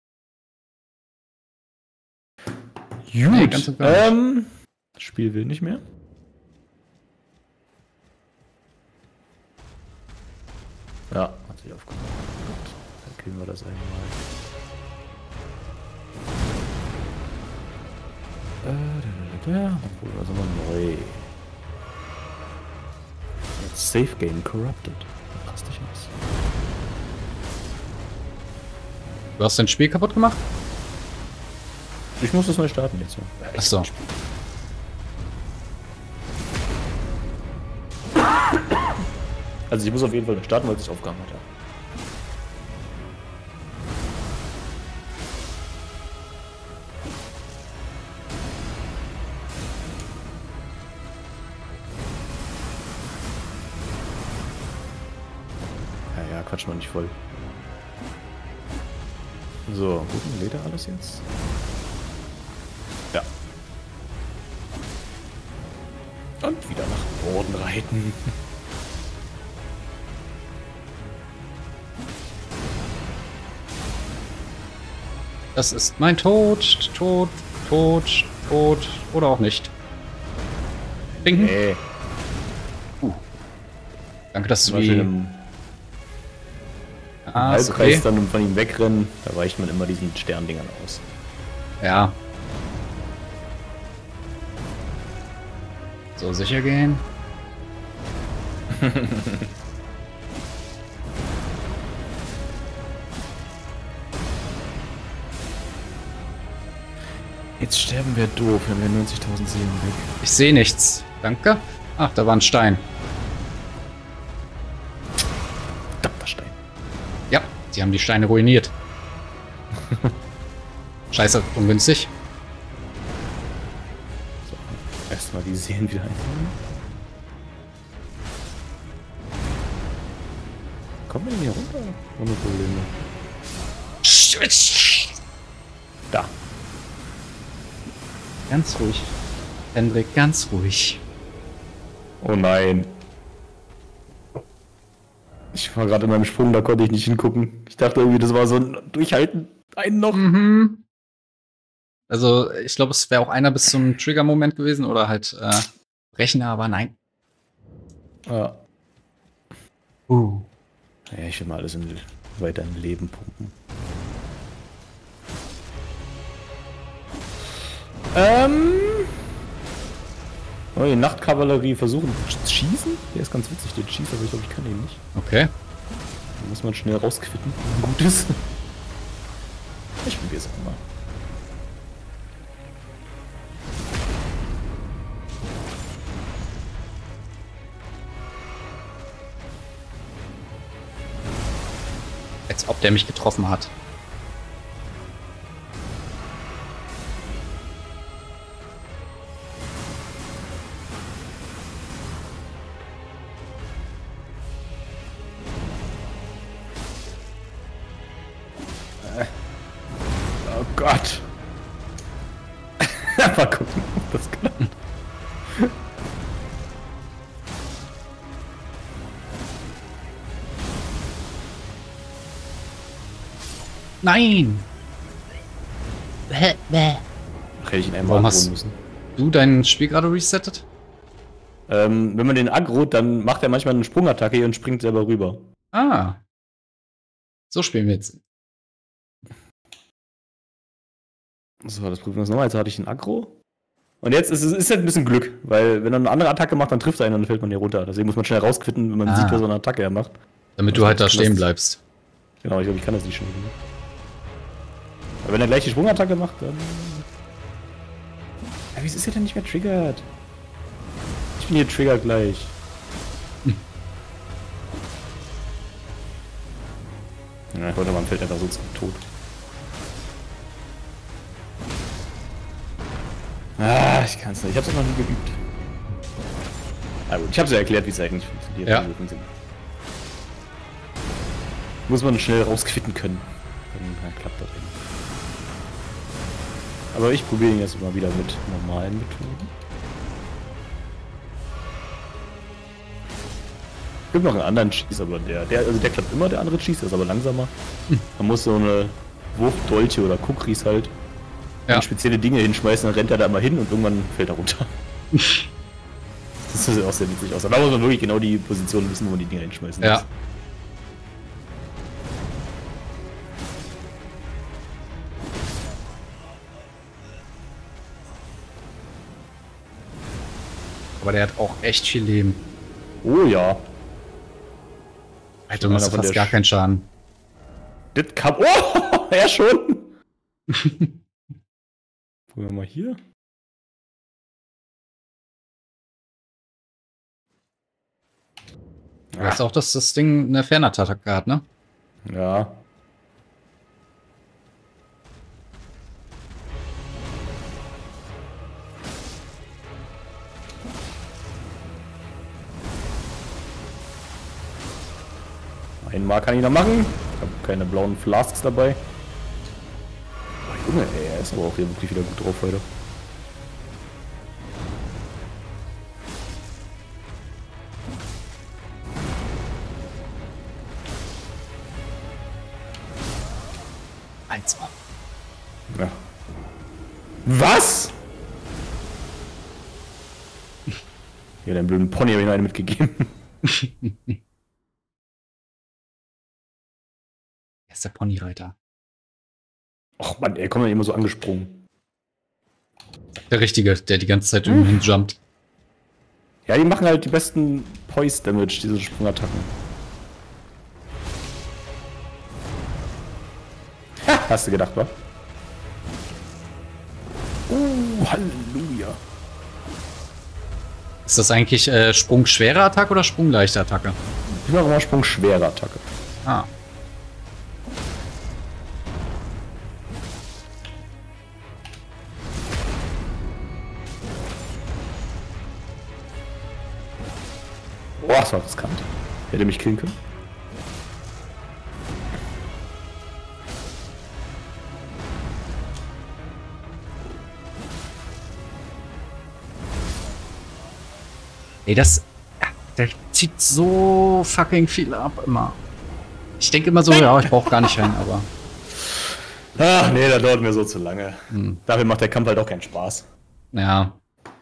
Nee, ganz und gar nicht. ähm, das Spiel will nicht mehr. Ja, hat sich aufgehört. Gut, dann killen wir das einmal. Äh, da, da, da, da. Dann probieren wir es nochmal neu. Jetzt Safe Game Corrupted. Passt nicht aus. Du hast dein Spiel kaputt gemacht? Ich muss das neu starten jetzt. Ja. Achso. Also ich muss auf jeden Fall neu starten, weil es sich aufgehangen hat. Ja. Ja, ja, quatsch mal nicht voll. So, guten lädt er alles jetzt? Ja. Und wieder nach Norden reiten. Das ist mein Tod, Tod, Tod, Tod oder auch nicht. Binken. Nee. Uh. Danke, dass du Zum Beispiel die... im Ah, ist Halbkreis okay. dann und von ihm wegrennen, da weicht man immer diesen Sterndingern aus. Ja. So, sicher gehen. Jetzt sterben wir doof, wenn wir neunzigtausend Seelen weg. Ich sehe nichts. Danke. Ach, da war ein Stein. Verdammter Stein. Ja, sie haben die Steine ruiniert. Scheiße, ungünstig. So, erstmal die Seelen wieder einsammeln. Kommen wir denn hier runter? Ohne Probleme. Da. Ganz ruhig. Hendrik, ganz ruhig. Oh nein. Ich war gerade in meinem Sprung, da konnte ich nicht hingucken. Ich dachte irgendwie, das war so ein Durchhalten. Einen noch. Mhm. Also, ich glaube, es wäre auch einer bis zum Trigger-Moment gewesen oder halt äh, brechen, aber nein. Ja. Uh. Ja, ich will mal alles in, weiter in Leben pumpen. Ähm. Oh, die Nachtkavallerie versuchen zu schießen? Der ist ganz witzig, den schießt, aber ich glaube, ich kann ihn nicht. Okay. Da muss man schnell rausquitten, wenn gut ist. Ich probiere es mal. Als ob der mich getroffen hat. Oh Gott. Mal gucken, ob das klappt. Nein! Bäh, bäh. Ach, hätte ich ihn einmal Warum aggroen hast müssen. du dein Spiel gerade resettet? Ähm, wenn man den aggrot, dann macht er manchmal eine Sprungattacke und springt selber rüber. Ah. So spielen wir jetzt. So, das probieren wir nochmal. Jetzt hatte ich den Aggro. Und jetzt ist es ist halt ein bisschen Glück, weil wenn er eine andere Attacke macht, dann trifft er einen und dann fällt man hier runter. Deswegen muss man schnell rausquitten, wenn man Ah. sieht, was so eine Attacke er macht. Damit du halt da stehen bleibst. Genau, ich glaube, ich kann das nicht schon. Aber wenn er gleich die Sprungattacke macht, dann... Ja, wieso ist er denn nicht mehr triggert? Ich bin hier triggert gleich. Hm. Ja, warte, man fällt einfach so zum Tod. Ah, ich kann's nicht. Ich hab's auch noch nie geübt. Ah, gut, ich hab's ja erklärt, wie es eigentlich funktioniert. Ja. Muss man schnell rausquitten können. Dann, dann klappt das eben. Aber ich probiere ihn jetzt mal wieder mit normalen Methoden. Es gibt noch einen anderen Cheese, aber der, der, also der klappt immer, der andere Cheese ist aber langsamer. Man muss so eine Wurfdolche oder Kukris halt Ja. und spezielle Dinge hinschmeißen, dann rennt er da immer hin und irgendwann fällt er runter. Das sieht auch sehr witzig aus. Da muss man wirklich genau die Position wissen, wo man die Dinge hinschmeißen Ja. muss. Aber der hat auch echt viel Leben. Oh ja. Alter, du machst einer von fast der gar Sch- keinen Schaden. Das kam. Oh! Ja schon! Probieren wir mal hier. Du weißt auch, dass das Ding eine Fernattacke hat, ne? Ja. Einmal kann ich noch machen. Ich habe keine blauen Flasks dabei. Oh, Junge, ey, er ist aber auch hier wirklich wieder gut drauf heute. Eins. Ja. Was? Ja, den blöden Pony habe ich noch einen mitgegeben. Er ist der Ponyreiter. Och Mann, er kommt ja immer so angesprungen. Der Richtige, der die ganze Zeit hm. hinjumpt. Ja, die machen halt die besten Poise-Damage, diese Sprungattacken. Ha, hast du gedacht, wa? Oh, Halleluja. Ist das eigentlich äh, sprungschwere Attacke oder sprungleichte Attacke? Ich mache mal Sprung-schwere Attacke. Ah. Oh, das war riskant. Hätte mich killen können. Ey, das... Der zieht so fucking viel ab immer. Ich denke immer so, ja, ich brauche gar nicht rein, aber... Ach nee, das dauert mir so zu lange. Hm. Dafür macht der Kampf halt auch keinen Spaß. Ja.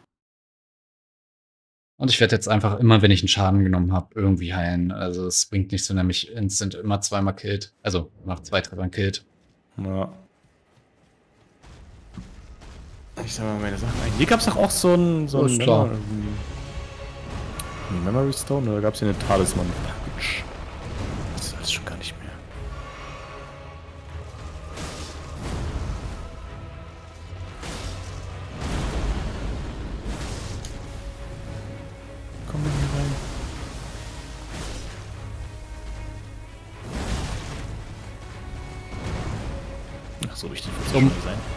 Und ich werde jetzt einfach immer, wenn ich einen Schaden genommen habe, irgendwie heilen. Also es bringt nicht so, nämlich instant immer zweimal killt. Also nach zwei Treffern killt. Ja. Ich sag mal meine Sachen ein. Hier gab's doch auch so ein... So Ist ein klar. Mem Memory Stone oder gab's hier eine Talisman? Das ist alles schon gar nicht mehr. Komm mal hier rein. Ach, so wichtig wird's Um. schon nicht sein.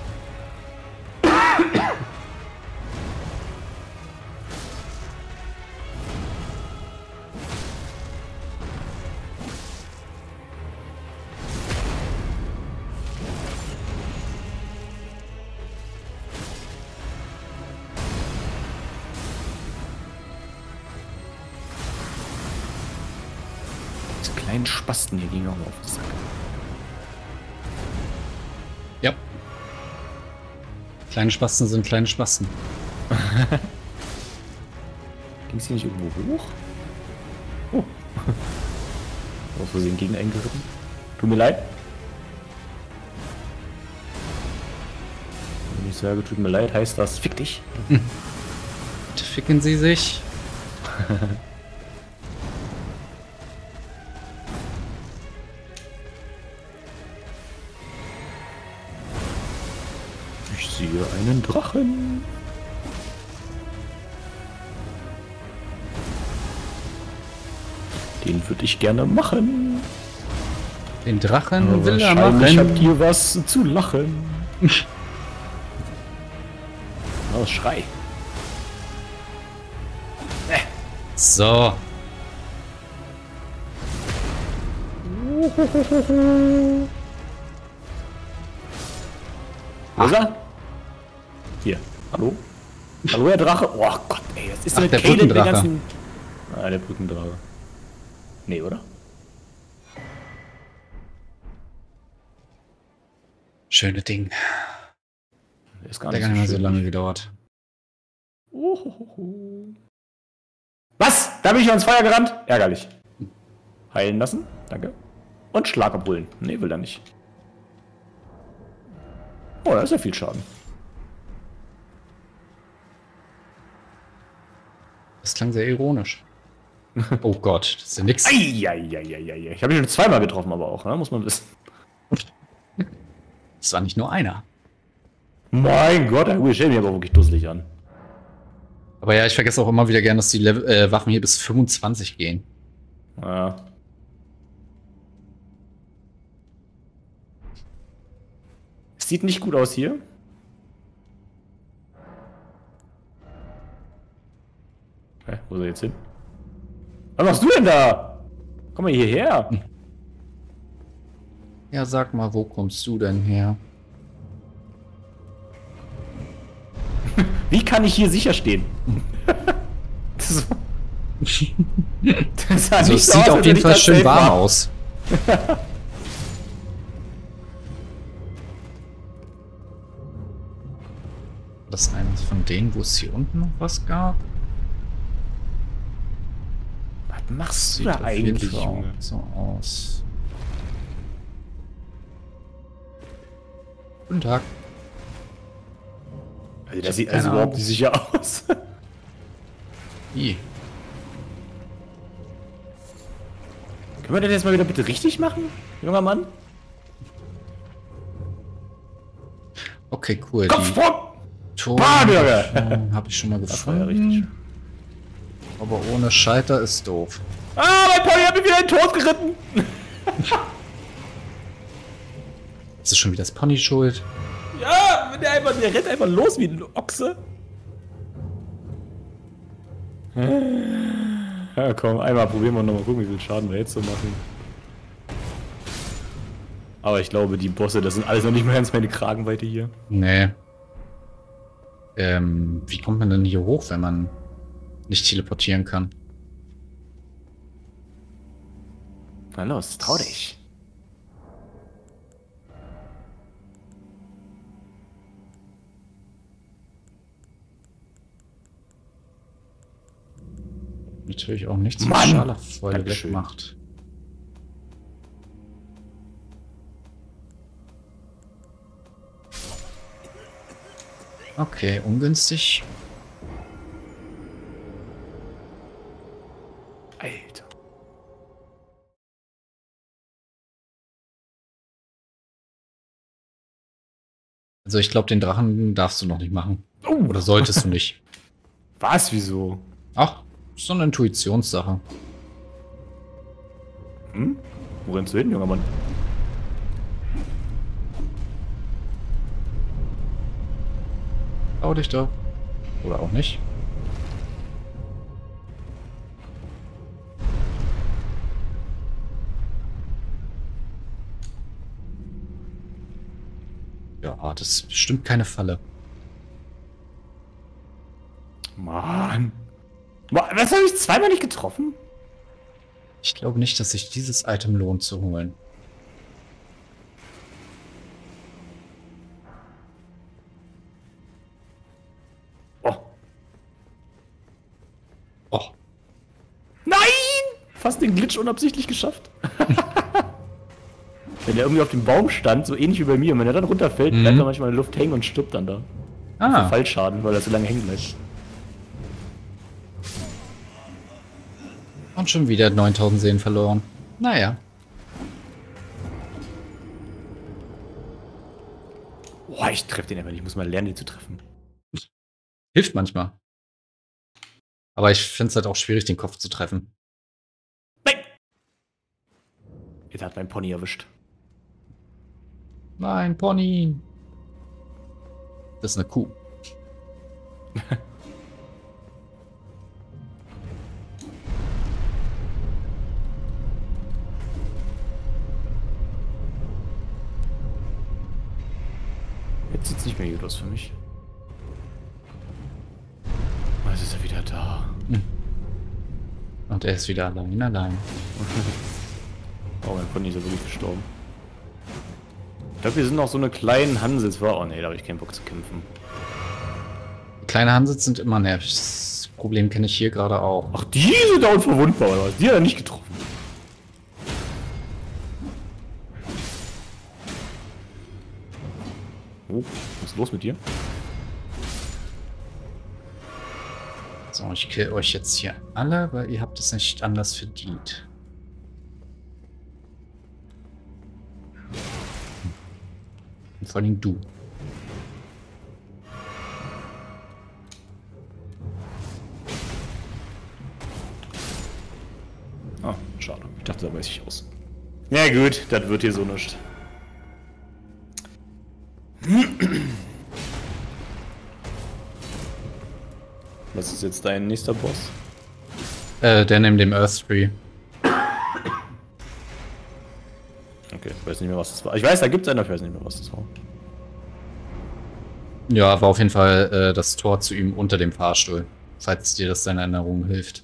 Diese kleinen Spasten hier gingen auch mal auf den Sack. Ja. Kleine Spasten sind kleine Spasten. Ging's hier nicht irgendwo hoch? Oh. Aus Versehen gegen einen geritten. Tut mir leid. Wenn ich sage, tut mir leid, heißt das, fick dich. Bitte ficken sie sich. Ich sehe einen Drachen. Den würde ich gerne machen. Den Drachen Aber will er wahrscheinlich machen. habt ihr was zu lachen. Oh, Schrei. So. Wo ist er? Hier. Hallo? Hallo, Herr Drache? Oh Gott, ey, das ist Ach, mit der Kaden den Brückendrache. ganzen... Ah, der Brückendrache. Nee, oder? Schöne Ding. Der ist gar Der nicht hat gar nicht mehr so schön. lange gedauert. Uhuhu. Was? Da bin ich ans Feuer gerannt? Ärgerlich. Heilen lassen. Danke. Und Schlag abholen. Nee, will er nicht. Oh, da ist ja viel Schaden. Das klang sehr ironisch. Oh Gott, das ist ja nix. Eieieiei. Ich habe ihn schon zweimal getroffen, aber auch, ne? Muss man wissen. Das war nicht nur einer. Mein Gott, der Ui, stell mich aber wirklich dusselig an. Aber ja, ich vergesse auch immer wieder gern, dass die Level, äh, Waffen hier bis fünfundzwanzig gehen. Ja. Es sieht nicht gut aus hier. Hä, wo ist er jetzt hin? Was machst du denn da? Komm mal hierher. Ja, sag mal, wo kommst du denn her? Wie kann ich hier sicher stehen? Das, das sah Also nicht es so sieht aus, auf als jeden wenn Fall ich da schön safe warm war. aus. Das ist eines von denen, wo es hier unten noch was gab. Was machst du Sieht da auf jeden eigentlich, Fall auch Junge? so aus. Guten Tag. Also Ich das hab sieht keine also überhaupt Ahnung. nicht sicher aus. I. Können wir das jetzt mal wieder bitte richtig machen, junger Mann? Okay, cool. Kopfsprung! Die Barbürger! habe ich schon mal Das war ja richtig. gefunden. Aber ohne Scheiter ist doof. Ah, mein Pony hat mich wieder in den Tod geritten! Ist es schon wieder das Pony schuld? Ja, wenn der einfach, der rennt einfach los wie ein Ochse. Ja, komm, einmal probieren wir nochmal gucken, wie viel Schaden wir jetzt so machen. Aber ich glaube, die Bosse, das sind alles noch nicht mehr ganz meine Kragenweite hier. Nee. Ähm, wie kommt man denn hier hoch, wenn man nicht teleportieren kann? Na los, trau dich. Natürlich auch nichts, was Mann! Scharlachfäule Dankeschön. wegmacht. Okay, ungünstig. Alter. Also ich glaube, den Drachen darfst du noch nicht machen. Oh. Oder solltest du nicht. Was, wieso? Ach, ist so eine Intuitionssache. Hm? Wo rennst du hin, junger Mann? Trau dich doch. Oder auch nicht. Ja, das ist bestimmt keine Falle. Mann. Was habe ich zweimal nicht getroffen? Ich glaube nicht, dass sich dieses Item lohnt zu holen. Oh. Oh. Nein! Fast den Glitch unabsichtlich geschafft. Wenn der irgendwie auf dem Baum stand, so ähnlich wie bei mir, und wenn er dann runterfällt, Mhm. bleibt er manchmal in der Luft hängen und stirbt dann da. Ah. Fallschaden, weil er so lange hängen bleibt. Und schon wieder neuntausend Seelen verloren. Naja. Boah, ich treffe den einfach nicht. Ich muss mal lernen, den zu treffen. Hilft manchmal. Aber ich finde es halt auch schwierig, den Kopf zu treffen. Nein! Jetzt hat mein Pony erwischt. Nein, Pony. Das ist eine Kuh. Jetzt sieht's nicht mehr gut aus für mich. Jetzt ist er wieder da. Und er ist wieder allein, allein. Oh, mein Pony ist ja wirklich gestorben. Ich glaube, wir sind noch so eine kleinen Hansels. Oh ne, da habe ich keinen Bock zu kämpfen. Kleine Hansels sind immer nervig. Das Problem kenne ich hier gerade auch. Ach, die sind da unverwundbar, oder was? Die hat er nicht getroffen. Oh, was ist los mit dir? So, ich kill euch jetzt hier alle, weil ihr habt es nicht anders verdient. Und vor allem du. Ah, schade. Ich dachte, da weiß ich aus. Ja gut, das wird hier so nicht. Was ist jetzt dein nächster Boss? Äh, der neben dem Earth Tree. Okay, ich weiß nicht mehr, was das war. Ich weiß, da gibt es einen, aber ich weiß nicht mehr, was das war. Ja, war auf jeden Fall äh, das Tor zu ihm unter dem Fahrstuhl. Falls dir das deine Erinnerung hilft.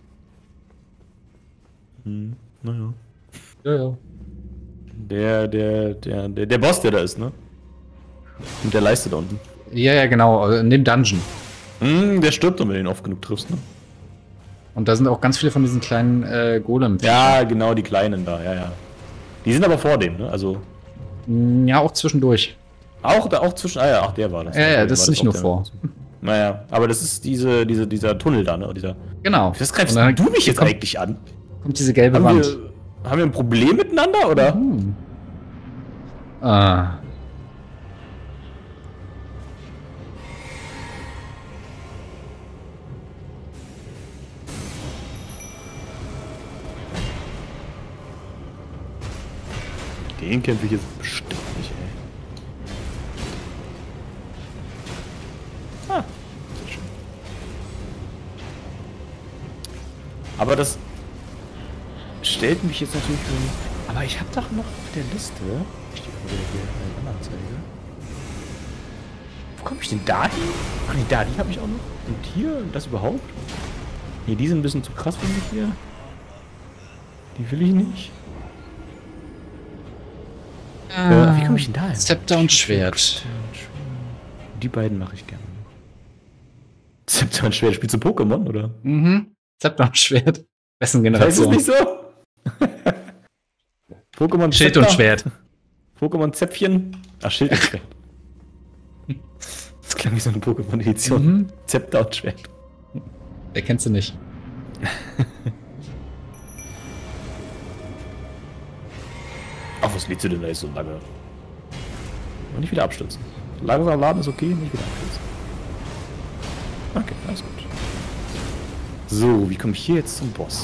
Hm, naja. Ja, ja. Der, der, der, der, der Boss, der da ist, ne? Mit der Leiste da unten. Ja, ja, genau. In dem Dungeon. Hm, der stirbt, wenn du ihn oft genug triffst, ne? Und da sind auch ganz viele von diesen kleinen äh, Golem. Ja, genau, die Kleinen da, ja, ja. Die sind aber vor dem, ne? Also. Ja, auch zwischendurch. Auch da, auch zwischen. Ah ja, ach, der war das. Ja, ja, Okay, das war ist nicht auch nur der- vor. Naja, aber das ist diese, diese, dieser Tunnel da, ne? Dieser. Genau. Was greifst Und dann du mich jetzt kommt, eigentlich an? kommt diese gelbe Haben Wand. wir, haben wir ein Problem miteinander, oder? Hm. Ah. Den kämpfe ich jetzt bestimmt nicht, ey. Ah, sehr schön. Aber das stellt mich jetzt natürlich schon... Aber ich habe doch noch auf der Liste... Ich stehe aber wieder hier in der Anzeige. Wo komme ich denn da hin? Ach nee, da, die habe ich auch noch. Und hier, und das überhaupt? Nee, die sind ein bisschen zu krass für mich hier. Die will ich nicht. Ah, äh, wie komme ich denn da hin? Zepter und Schwert. Die beiden mache ich gerne. Zepter und Schwert, spielst du Pokémon, oder? Mhm. Zepter und Schwert. Wessen Heißt es Generation? nicht so? Pokémon Schild Zepter. und Schwert. Pokémon Zäpfchen. Ach, Schild und Schwert. Das klang wie so eine Pokémon-Edition. Mhm. Zepter und Schwert. Der kennst du nicht. Ach, was lädst du denn da jetzt so lange? Und nicht wieder abstürzen. Langsam laden ist okay, nicht wieder abstürzen. Okay, alles gut. So, wie komme ich hier jetzt zum Boss?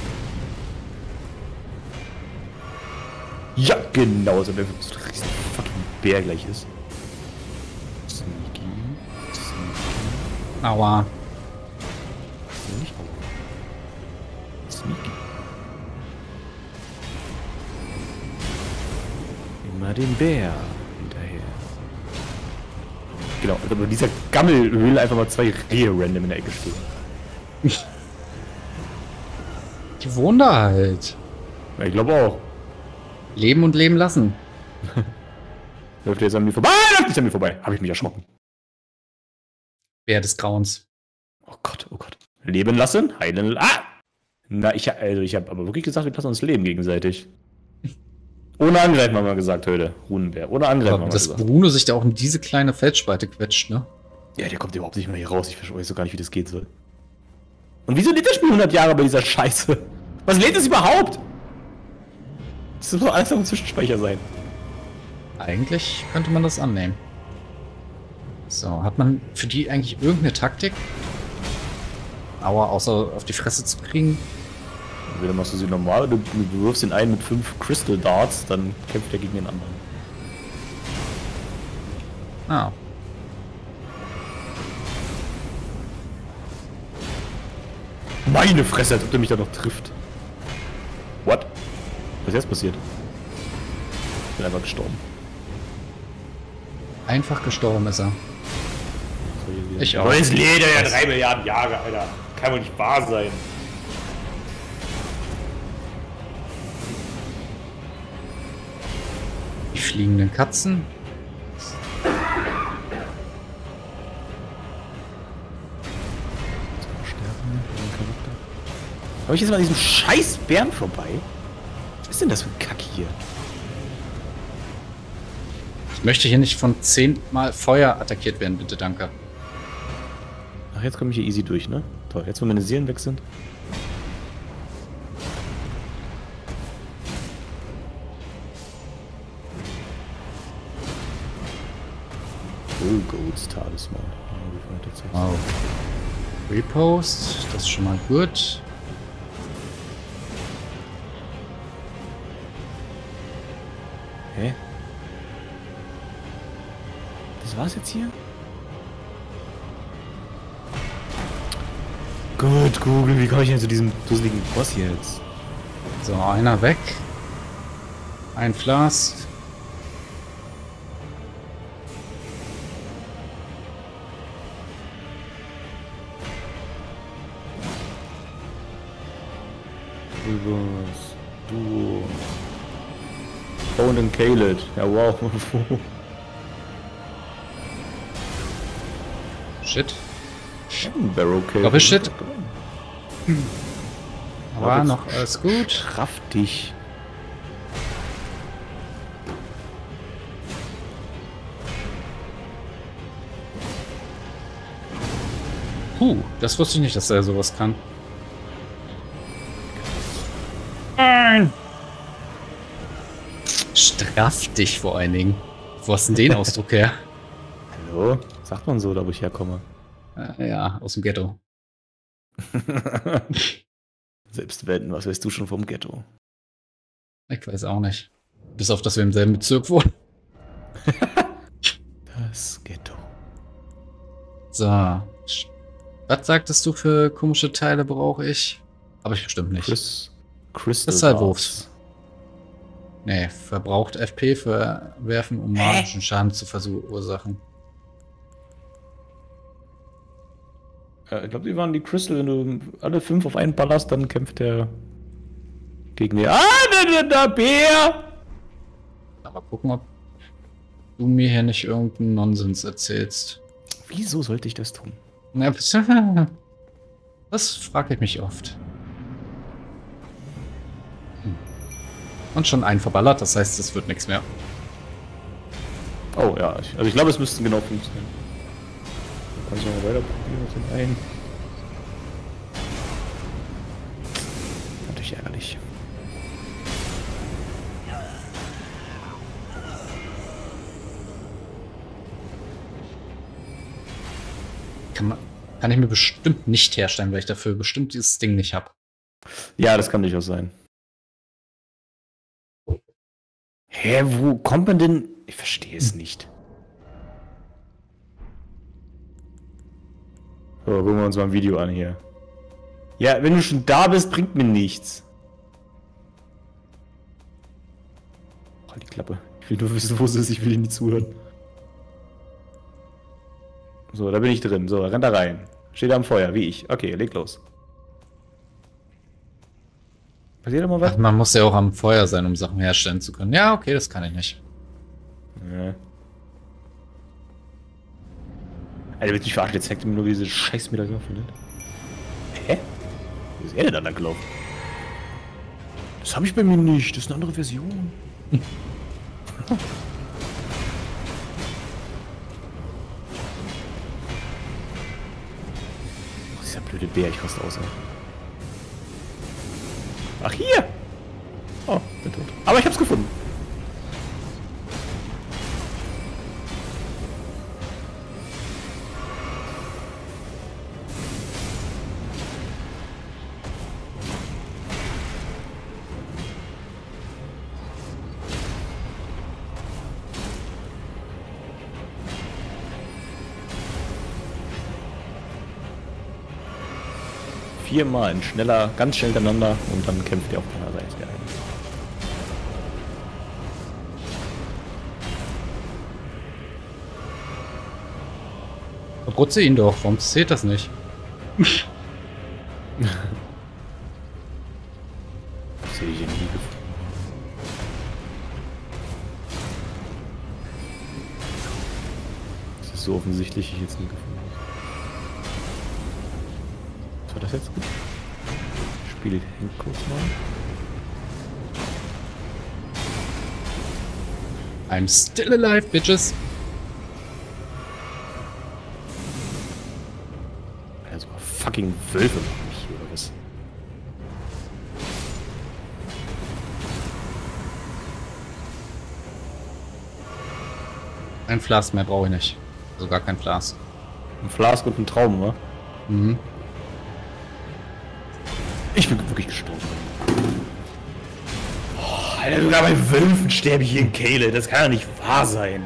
Ja, genau, also der so ein riesen fucking Bär gleich ist. Sneaky. Sneaky. Aua. Nee, nicht Aua. Sneaky. Immer den Bär hinterher. Genau, also bei dieser Gammelhöhle einfach mal zwei Rehe random in der Ecke stehen. Die wohnen da halt. Ja, ich glaube auch. Leben und leben lassen. Läuft der jetzt an mir vorbei? Läuft nicht an mir vorbei. Habe ich mich erschrocken. Bär des Grauens. Oh Gott, oh Gott. Leben lassen, heilen. Ah! Na, ich, also ich habe aber wirklich gesagt, wir lassen uns leben gegenseitig. Ohne Angreifen haben wir gesagt heute. Runenbär. Ohne Angreifen haben wir Dass gesagt. Bruno sich da auch in diese kleine Felsspalte quetscht, ne? Ja, der kommt überhaupt nicht mehr hier raus. Ich weiß so gar nicht, wie das geht soll. Und wieso lädt das Spiel hundert Jahre bei dieser Scheiße? Was lädt es überhaupt? Das muss doch alles auf dem Zwischenspeicher sein. Eigentlich könnte man das annehmen. So, hat man für die eigentlich irgendeine Taktik? Aua, außer auf die Fresse zu kriegen? Entweder machst du sie normal oder du wirfst den einen mit fünf Crystal Darts, dann kämpft er gegen den anderen. Ah. Meine Fresse, als ob der mich da noch trifft. What? Was ist jetzt passiert? Ich bin einfach gestorben. Einfach gestorben ist er. So, hier wieder. Ich auch. Neues Leder, ja, drei Milliarden Jahre, Alter. Kann wohl nicht wahr sein. Die fliegenden Katzen. Habe ich jetzt mal an diesem scheiß Bären vorbei? Was ist denn das für ein Kack hier? Ich möchte hier nicht von zehnmal Feuer attackiert werden, bitte, danke. Ach, jetzt komme ich hier easy durch, ne? Toll, jetzt wo meine Seelen weg sind. Oh, Golds Talisman. Wow. Repost, das ist schon mal gut. Hä? Das war's jetzt hier? Gut, Google, wie komme ich denn zu diesem dusseligen Boss hier jetzt? So, einer weg. Ein Flask. Rivers, Duo. Bone and Caled. Ja, wow. Shit. Barrow Caled. Aber shit. Hm. Aber jetzt noch alles gut. Straff dich. Puh, das wusste ich nicht, dass er sowas kann. Nein! Straff dich vor allen Dingen. Wo hast du denn den Ausdruck her? Hallo? Sagt man so, da wo ich herkomme. Äh, ja, aus dem Ghetto. Selbst wenn, was weißt du schon vom Ghetto? Ich weiß auch nicht. Bis auf, dass wir im selben Bezirk wohnen. Das Ghetto. So. Was sagtest du für komische Teile brauche ich? Habe ich bestimmt nicht. Chris, Crystal Kristallwurf. Nee, verbraucht F P für Werfen, um magischen Schaden zu verursachen. Ja, ich glaube, die waren die Crystal. Wenn du alle fünf auf einen ballerst, dann kämpft der gegen den. Ah, der, der Bär! Aber gucken, ob du mir hier nicht irgendeinen Nonsens erzählst. Wieso sollte ich das tun? Na, das frage ich mich oft. Hm. Und schon einen verballert, das heißt, es wird nichts mehr. Oh ja, ich, also ich glaube, es müssten genau funktionieren. Kann ich noch mal weiter probieren mit dem einen. Natürlich ärgerlich. Kann, man, kann ich mir bestimmt nicht herstellen, weil ich dafür bestimmt dieses Ding nicht habe. Ja, das kann durchaus sein. Hä, wo kommt man denn? Ich verstehe es nicht. So, gucken wir uns mal ein Video an hier. Ja, wenn du schon da bist, bringt mir nichts. Halt die Klappe. Ich will nur wissen, wo es ist. Ich will dir nicht zuhören. So, da bin ich drin. So, rennt da rein. Steht am Feuer, wie ich. Okay, leg los. Passiert da mal was? Ach, man muss ja auch am Feuer sein, um Sachen herstellen zu können. Ja, okay, das kann ich nicht. Ja. Alter, willst du mich verarschen? Jetzt zeigt er mir nur, wie diese scheiß Medaillon findet. Hä? Wo ist er denn dann lang gelaufen? Das habe ich bei mir nicht. Das ist eine andere Version. Oh, dieser blöde Bär, ich raste aus. Ach, hier! Oh, bin tot. Aber ich hab's gefunden. Viermal in schneller, ganz schnell hintereinander und dann kämpft er auf einer Seite. Der eine. Verbrutze ihn doch, warum zählt das nicht? Das hätte ich hier nie gefunden. Das ist so offensichtlich, ich jetzt nie gefunden. Was war das jetzt? Spiel hängt kurz mal. I'm still alive, bitches. Ja, sogar fucking Wölfe machen mich hier, oder was? Ein Flask mehr brauche ich nicht. Also gar kein Flask. Ein Flask und ein Traum, wa? Mhm. Ich bin wirklich gestorben. Oh, Alter, sogar bei Wölfen sterbe ich hier in Kehle. Das kann ja nicht wahr sein.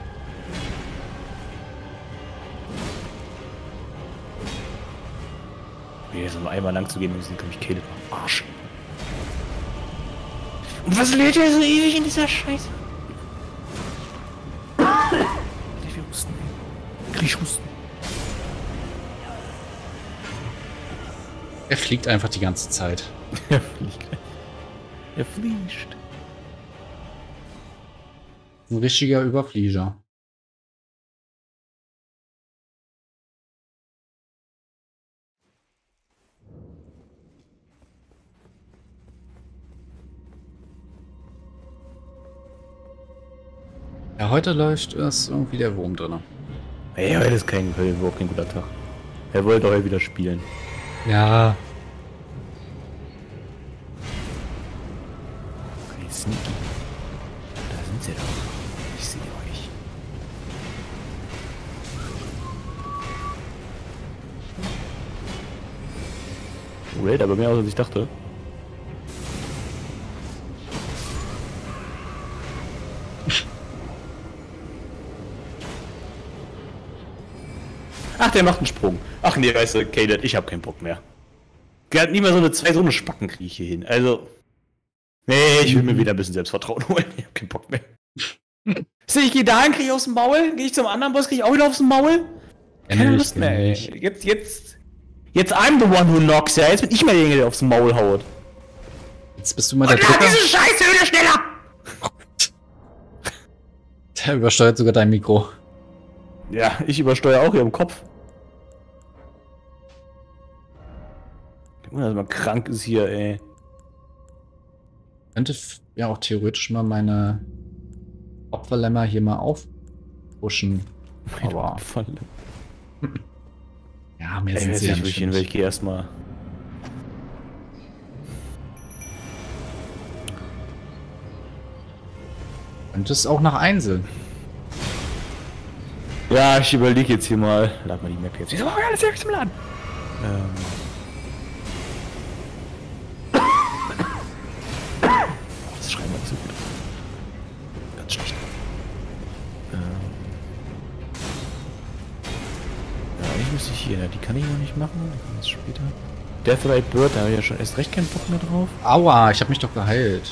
Mir jetzt nur einmal lang zu gehen müssen, kann ich Kehle am Arsch. Und was lädt er so ewig in dieser Scheiße? Ich will husten. Krieg ich Husten. Er fliegt einfach die ganze Zeit. Er fliegt. Er fliegt. Ein richtiger Überflieger. Ja, heute läuft es irgendwie der Wurm drin. Ey, heute ist kein, heute überhaupt kein guter Tag. Er wollte heute wieder spielen. Ja. Okay, sneaky. Da sind sie doch. Ich sehe euch. Raid, aber mehr als ich dachte. Ach, der macht einen Sprung. Ach nee, weißt du, Caleb, ich hab keinen Bock mehr. Gar nicht mal so eine zwei so eine Spacken kriege ich hier hin. Also. Nee, ich will mir wieder ein bisschen Selbstvertrauen holen. Ich hab keinen Bock mehr. Sehe ich gehe dahin, kriege ich aufs Maul. Gehe ich zum anderen Boss, kriege ich auch wieder aufs Maul. Keine Lust mehr, ey. Jetzt, jetzt. Jetzt I'm the one who knocks, ja. Jetzt bin ich mal derjenige, der aufs Maul haut. Jetzt bist du mal der Und Drücker. diese Scheiße wieder schneller! Der übersteuert sogar dein Mikro. Ja, ich übersteuere auch hier im Kopf. Dass man krank ist hier, ey. Könnte ja auch theoretisch mal meine Opferlämmer hier mal aufpushen. Aber. Opferlämmer. Ja, mehr Ey, sind weiß sie ja nicht, wo ich hin will. Ich gehe erstmal. Könnte es auch nach Einzeln. Ja, ich überlege jetzt hier mal. Lad mal die Map jetzt. Wieso machen wir alles selbst im Laden? Ähm. Das schreiben wir nicht so gut. Ganz schlecht. Ähm. Ja, eigentlich müsste ich hier. Die kann ich noch nicht machen. Die kann das später. Deathrite Bird, da habe ich ja schon erst recht keinen Bock mehr drauf. Aua, ich habe mich doch geheilt.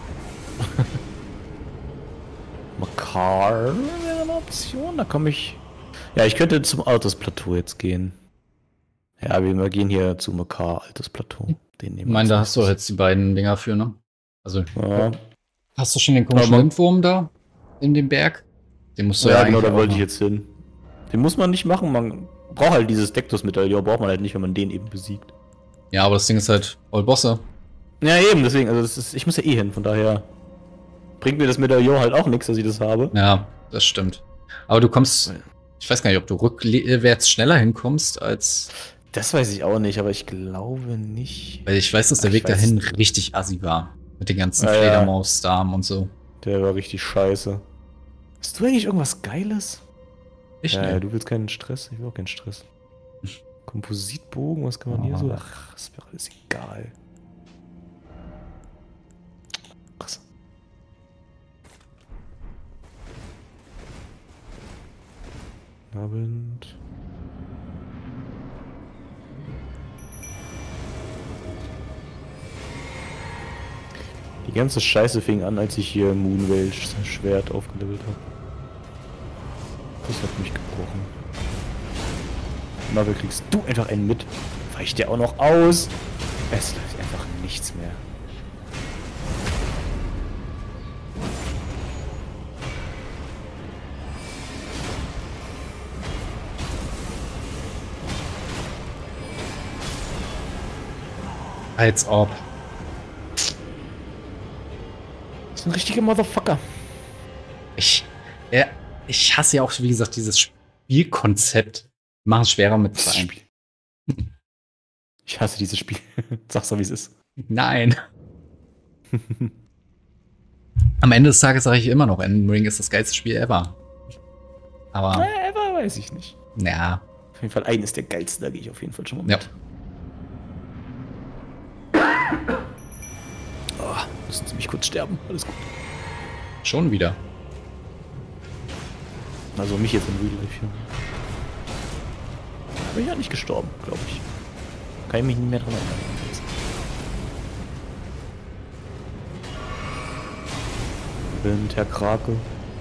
Makar wäre eine Option, da komme ich. Ja, ich könnte zum Altes Plateau jetzt gehen. Ja, wir gehen hier zu Makar, Altes Plateau. Den Ich nehmen wir meine, da als hast du jetzt die beiden Dinger für, ne? Also, Ja, hast du schon den komischen Aber- Lindwurm da in dem Berg? Den musst du ja, ja genau, eigentlich da auch wollte ich noch- jetzt hin. Den muss man nicht machen, man braucht halt dieses Dektus-Medaillon, braucht man halt nicht, wenn man den eben besiegt. Ja, aber das Ding ist halt All Bosse. Ja, eben, deswegen, also das ist, ich muss ja eh hin, von daher bringt mir das Medaillon halt auch nichts, dass ich das habe. Ja, das stimmt. Aber du kommst, ich weiß gar nicht, ob du rückwärts schneller hinkommst als, Das weiß ich auch nicht, aber ich glaube nicht. weil ich weiß, dass der Ich Weg weiß dahin nicht. richtig assi war. Mit den ganzen Ja, ja. Fledermausdarmen und so. Der war richtig scheiße. Hast du eigentlich irgendwas Geiles? Ich ja, ne. du willst keinen Stress? Ich will auch keinen Stress. Kompositbogen, was kann man hier Oh. so? Ach, ist mir alles egal. Krass. Abend. Die ganze Scheiße fing an, als ich hier Moonwelch Schwert aufgelevelt habe. Das hat mich gebrochen. Marvel, kriegst du einfach einen mit. Weicht der auch noch aus? Es läuft einfach nichts mehr. Als ob. Das ist ein richtiger Motherfucker. Ich, ja, ich hasse ja auch, wie gesagt, dieses Spielkonzept. Mach es schwerer mit Das zwei. Spiel. Ich hasse dieses Spiel. Sag's doch, wie es ist. Nein. Am Ende des Tages sage ich immer noch, Elden Ring ist das geilste Spiel ever. Aber, Äh, ever weiß ich nicht. ja. Auf jeden Fall eines der geilsten, da gehe ich auf jeden Fall schon mal Ja. mit. Oh, müssen Sie mich kurz sterben. Alles gut. Schon wieder. Also mich jetzt in Real Life hier. Bin ja nicht gestorben, glaube ich. Kann ich mich nicht mehr dran erinnern. Wind, Herr Krake.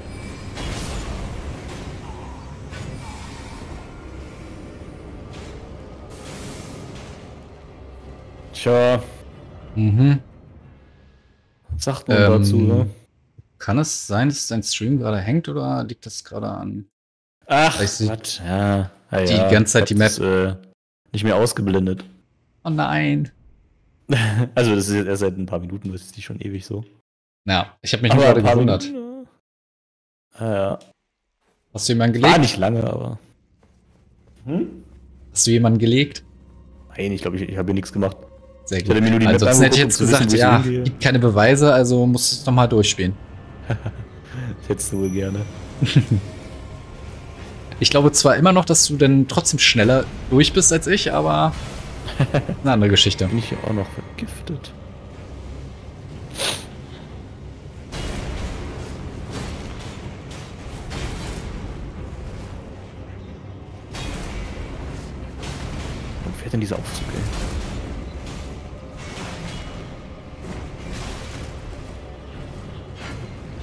Tja, Mhm. was sagt man Ähm, dazu, ne? Kann es sein, dass dein Stream gerade hängt oder liegt das gerade an? Ach, weiß nicht. Quatsch. Ja, ja, Die ja. ganze Zeit Ich die hab Map. das, äh, nicht mehr ausgeblendet. Oh nein. Also das ist jetzt erst seit ein paar Minuten, das ist nicht schon ewig so. Ja, ich habe mich nur gerade gewundert. Minuten, ja. Ah, ja. Hast du jemanden War gelegt? nicht lange, aber. Hm? Hast du jemanden gelegt? Nein, ich glaube, ich, ich habe hier nichts gemacht. Sehr Ich gut. hatte mir nur die Map Ansonsten hätte ich angeguckt, jetzt um zu wissen, gesagt, wo ich ja, hingehe. gibt keine Beweise, also musst du es nochmal durchspielen. Das hättest du wohl gerne. Ich glaube zwar immer noch, dass du dann trotzdem schneller durch bist als ich, aber eine andere Geschichte. Bin ich hier auch noch vergiftet? Warum fährt denn dieser Aufzug, ey?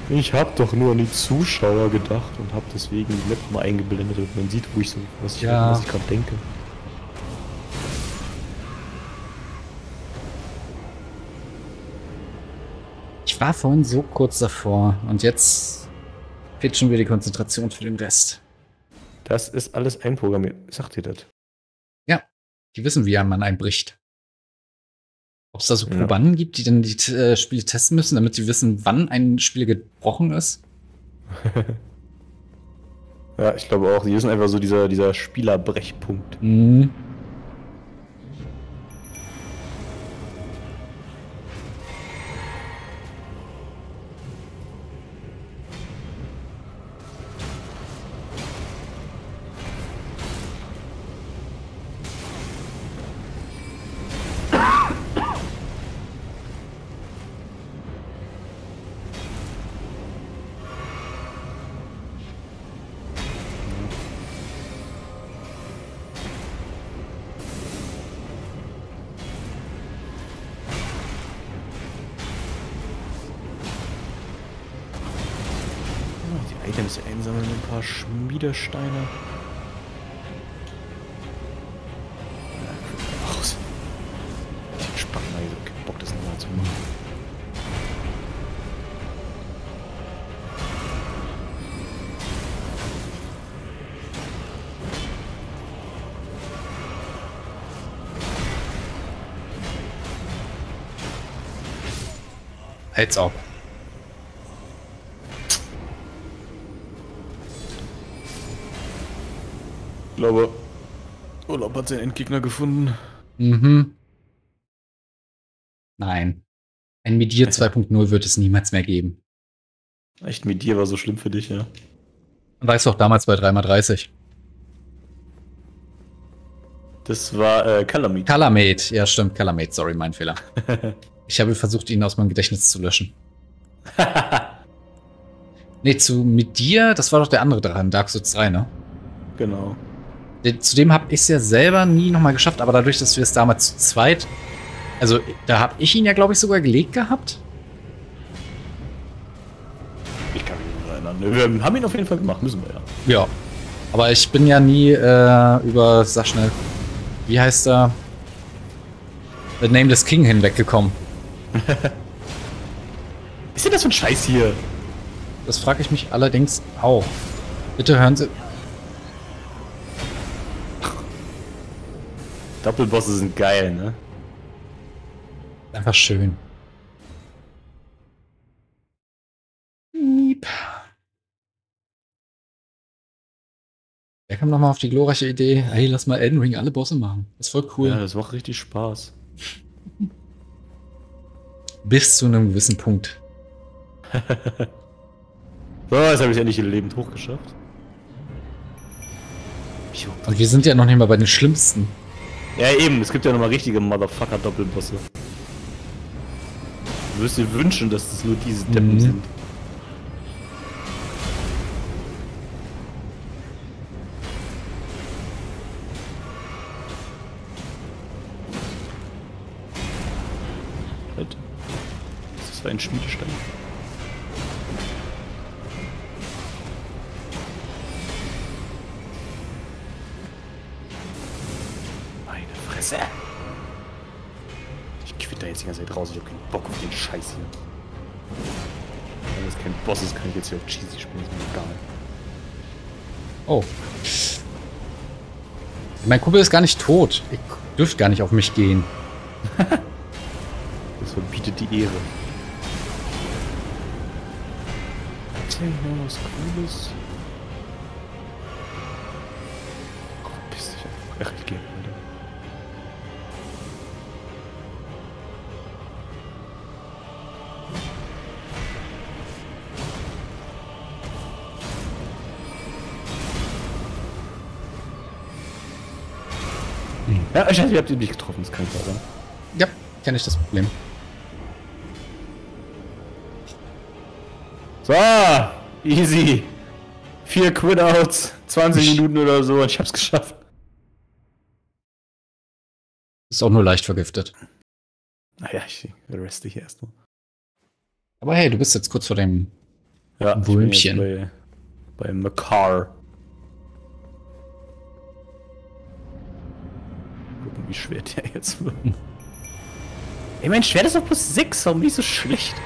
Ich hab doch nur an die Zuschauer gedacht und hab deswegen die Map mal eingeblendet und man sieht, wo ich so, was ich, Ja. was ich gerade denke. Ich war vorhin so kurz davor und jetzt fehlt schon wieder die Konzentration für den Rest. Das ist alles einprogrammiert. Sagt ihr das? Ja, die wissen, wie man einbricht. Ob es da so Ja. Probanden gibt, die dann die äh, Spiele testen müssen, damit sie wissen, wann ein Spiel gebrochen ist? Ja, ich glaube auch. Die sind einfach so dieser, dieser Spielerbrechpunkt. Mhm. Die Items einsammeln, ein paar Schmiedesteine. Raus. Ich spann mal, ich hab keinen Bock, das nochmal zu machen. Als ob. Ich glaube, Urlaub hat seinen Endgegner gefunden. Mhm. Nein. Ein Medir zwei Punkt null wird es niemals mehr geben. Echt, mit dir war so schlimm für dich, ja? Weißt du auch damals bei drei mal dreißig. Das war äh, Calamity. Calamate, ja stimmt, Calamate, sorry, mein Fehler. Ich habe versucht, ihn aus meinem Gedächtnis zu löschen. Nee, zu Medir, das war doch der andere dran, Dark Souls drei, ne? Genau. Den- Zudem habe ich es ja selber nie nochmal geschafft, aber dadurch, dass wir es damals zu zweit, also da habe ich ihn ja, glaube ich, sogar gelegt gehabt. Ich kann mich nicht mehr erinnern. Wir haben ihn auf jeden Fall gemacht, müssen wir ja. Ja. Aber ich bin ja nie äh, über, sag schnell, wie heißt er? The Nameless King hinweggekommen. Was ist denn das für ein Scheiß hier? Das frage ich mich allerdings auch. Bitte hören Sie. Doppelbosse sind geil, ne? Einfach schön. Miep. Wer kam nochmal auf die glorreiche Idee, hey, lass mal Elden Ring alle Bosse machen. Das ist voll cool. Ja, das macht richtig Spaß. Bis zu einem gewissen Punkt. So, jetzt habe ich endlich lebend hochgeschafft. Und wir sind ja noch nicht mal bei den schlimmsten. Ja, eben, es gibt ja nochmal richtige Motherfucker-Doppelbosse. Du wirst dir wünschen, dass das nur diese Deppen Mhm. sind. Halt. Das war ein Schmiedestein. Meine Fresse! Ich quitter jetzt die ganze Zeit raus, ich hab keinen Bock auf den Scheiß hier. Wenn das kein Boss ist, kann ich jetzt hier auch cheesy spielen, ist mir egal. Oh. Mein Kumpel ist gar nicht tot. Ich dürfte gar nicht auf mich gehen. Das verbietet die Ehre. Erzähl mir noch was Cooles. Oh, piss dich einfach. Ach, ich geh, Alter. Ja, ich ihr habt ihn nicht getroffen, das kann ich sagen. Ja, kenne ich das Problem. So, easy. Vier Quit-Outs, zwanzig Minuten oder so und ich hab's geschafft. Ist auch nur leicht vergiftet. Naja, ich reste hier erstmal. Aber hey, du bist jetzt kurz vor dem Ja, Ein ich bin Wulmchen. jetzt bei, bei Makar. Gucken, wie schwer der jetzt wird. Hm. Ey, mein Schwert ist doch plus sechs, warum nicht so schlecht?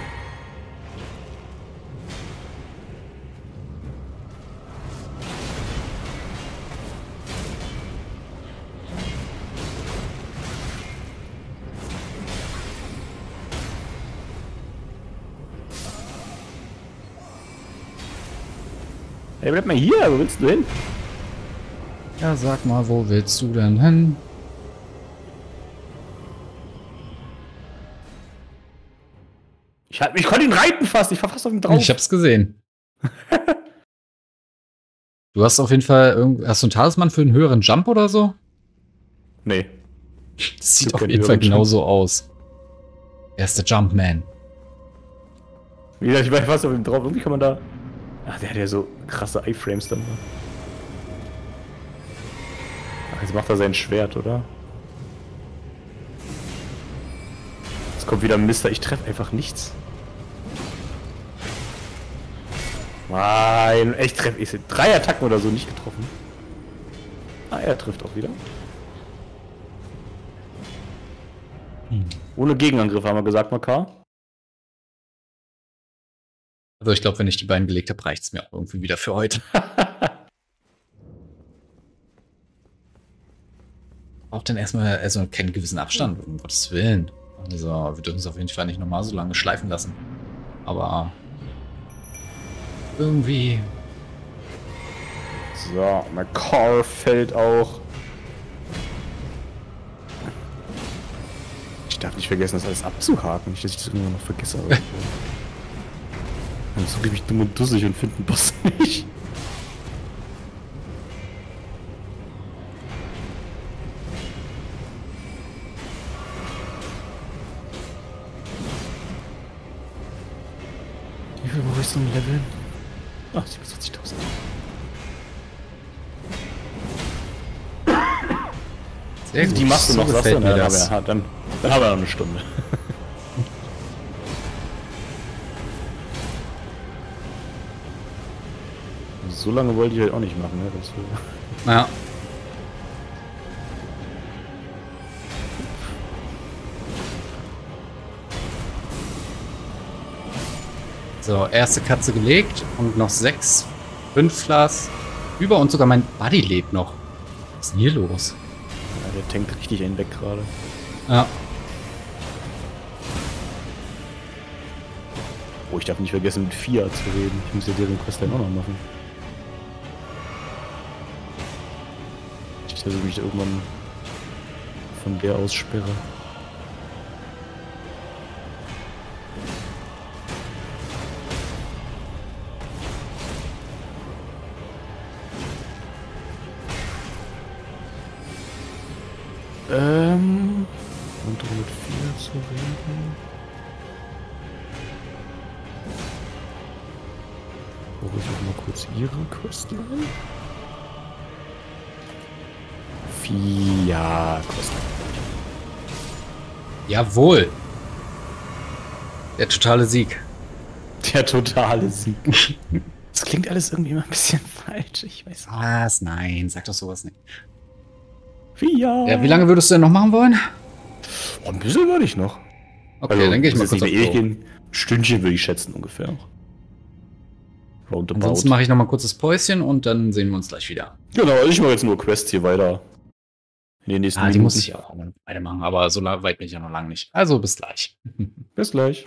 Ey, bleib mal hier, wo willst du hin? Ja, sag mal, wo willst du denn hin? Ich, halt, ich konnte ihn reiten fast, ich fahr fast auf ihn drauf. Ich hab's gesehen. Du hast auf jeden Fall irgend... Hast du einen Talisman für einen höheren Jump oder so? Nee. Das sieht Gibt auf keinen jeden Fall höheren genauso aus. Er ist der Jumpman. Wie gesagt, ich war fast auf ihm drauf. Irgendwie kann man da... Ach, der hat ja so krasse Iframes dann. Ach, jetzt macht er sein Schwert, oder? Jetzt kommt wieder Mister. Ich treffe einfach nichts. Nein, echt treffe ich. Drei Attacken oder so nicht getroffen. Ah, er trifft auch wieder. Hm. Ohne Gegenangriff haben wir gesagt, Makar. Also ich glaube, wenn ich die beiden gelegt habe, reicht es mir auch irgendwie wieder für heute. Auch dann erstmal also keinen gewissen Abstand, um Gottes Willen. Also wir dürfen es auf jeden Fall nicht nochmal so lange schleifen lassen. Aber irgendwie... So, Makar fällt auch. Ich darf nicht vergessen, das alles abzuhaken. Nicht, dass ich das irgendwann noch vergesse. Aber dann suche ich mich dumm und dussig und finde den Boss nicht. Wie viel brauche ich zum Leveln? Ach, siebenundzwanzigtausend. Sehr gut. Die machst du So noch, sagst du? gefällt mir Dann, das. haben wir, dann, dann haben wir noch eine Stunde. So lange wollte ich halt auch nicht machen, ne? Das will... Ja. So, erste Katze gelegt und noch sechs, fünf Flas über und sogar mein Buddy lebt noch. Was ist denn hier los? Ja, der tankt richtig einen weg gerade. Ja. Oh, ich darf nicht vergessen, mit Fia zu reden. Ich muss ja deren Quest dann auch noch machen. Ich dass ich mich irgendwann von der aussperre. Ähm. Und um mit Fia zu reden. Hole ich auch mal kurz ihre Questline. Fia Questline. Jawohl. Der totale Sieg. Der totale Sieg. Das klingt alles irgendwie immer ein bisschen falsch. Ich weiß nicht. Was? Nein, sag doch sowas nicht. Fia. Ja, wie lange würdest du denn noch machen wollen? Oh, ein bisschen würde ich noch. Okay, Also, dann gehe ich mal muss kurz jetzt auf nicht mehr ewig Klo. gehen. Ein Stündchen würde ich schätzen ungefähr. Roundabout. Ansonsten mache ich noch mal kurzes Päuschen und dann sehen wir uns gleich wieder. Genau, also ich mache jetzt nur Quests hier weiter. In den nächsten Ah, die Minuten. muss ich auch weitermachen, aber so weit bin ich ja noch lange nicht. Also bis gleich. Bis gleich.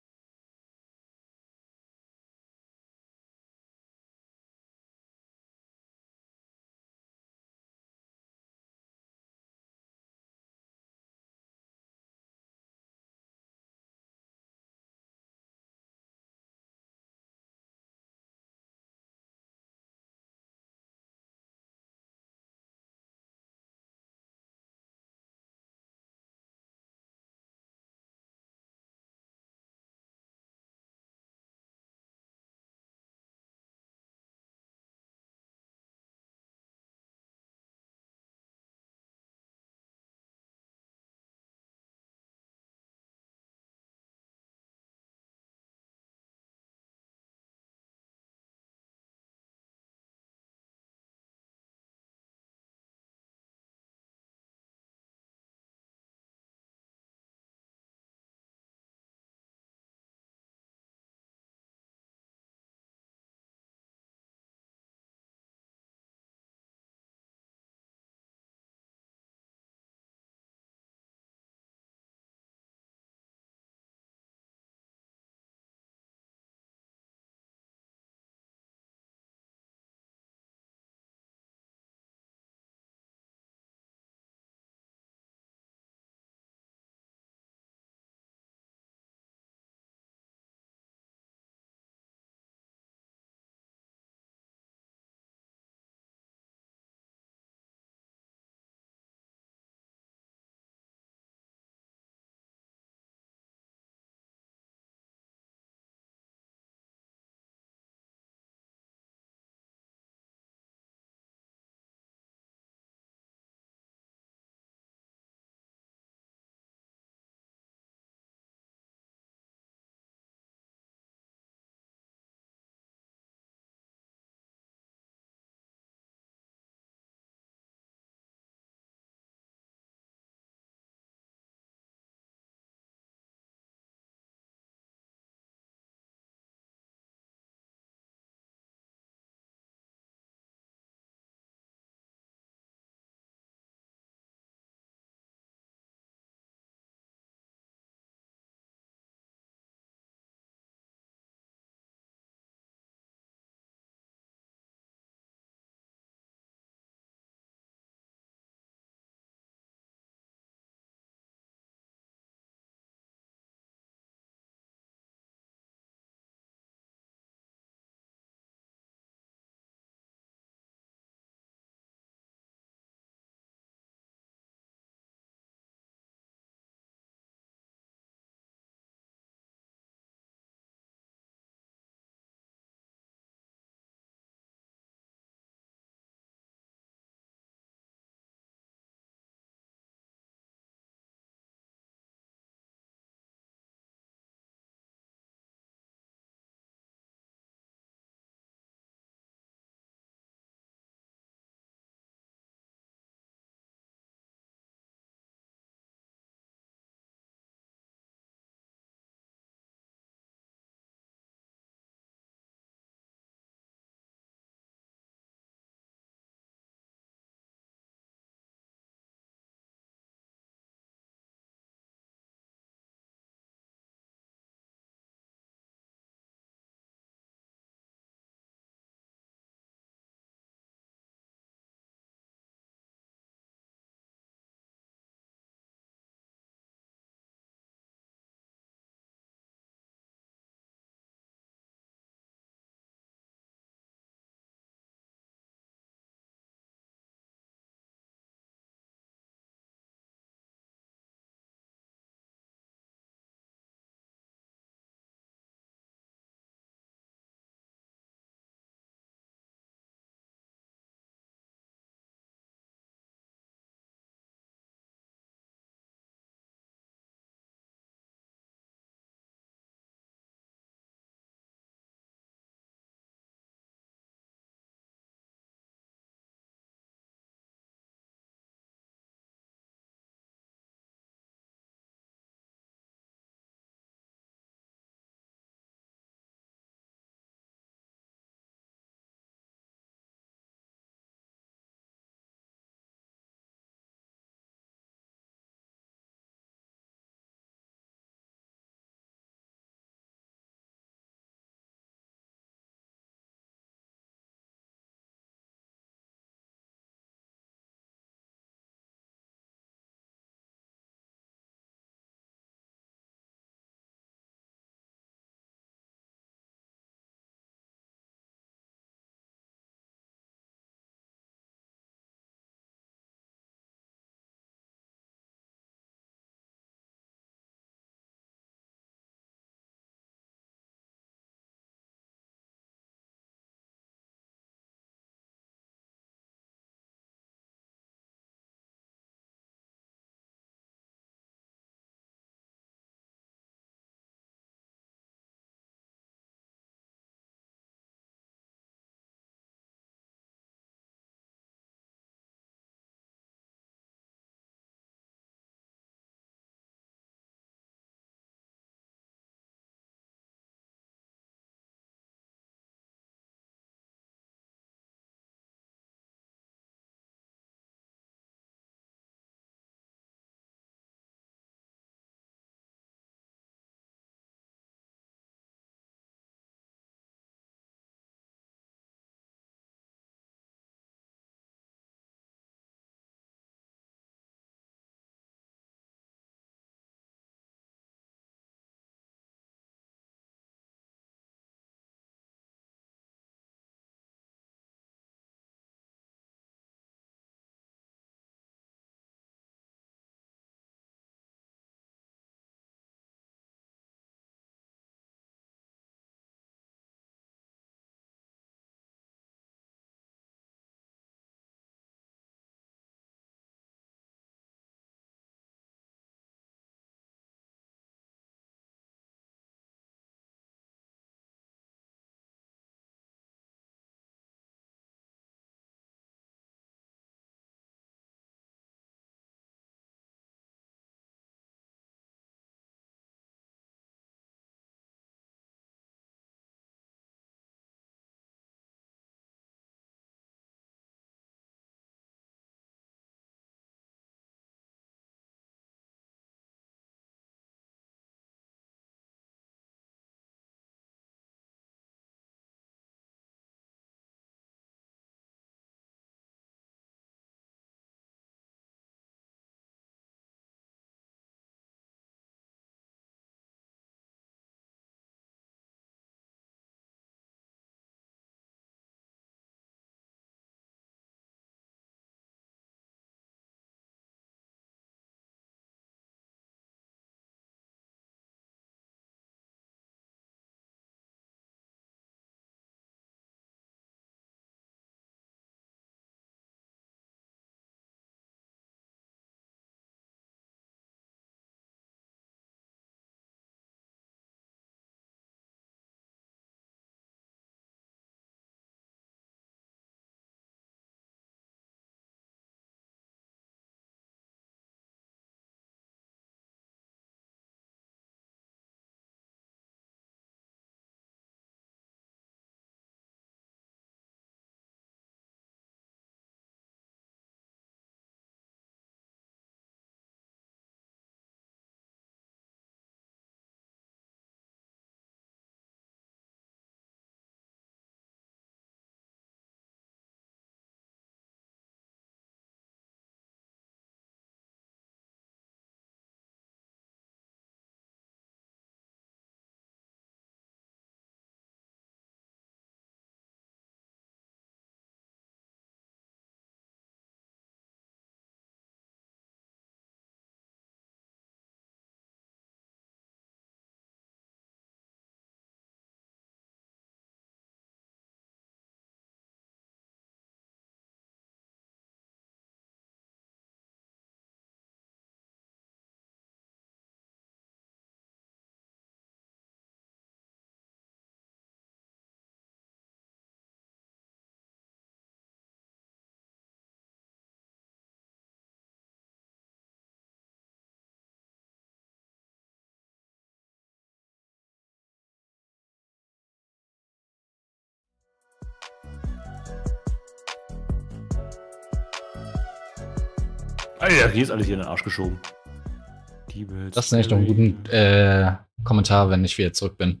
Alter, hier ist alles hier in den Arsch geschoben. Diebels, Das ist echt noch einen guten äh, Kommentar, wenn ich wieder zurück bin.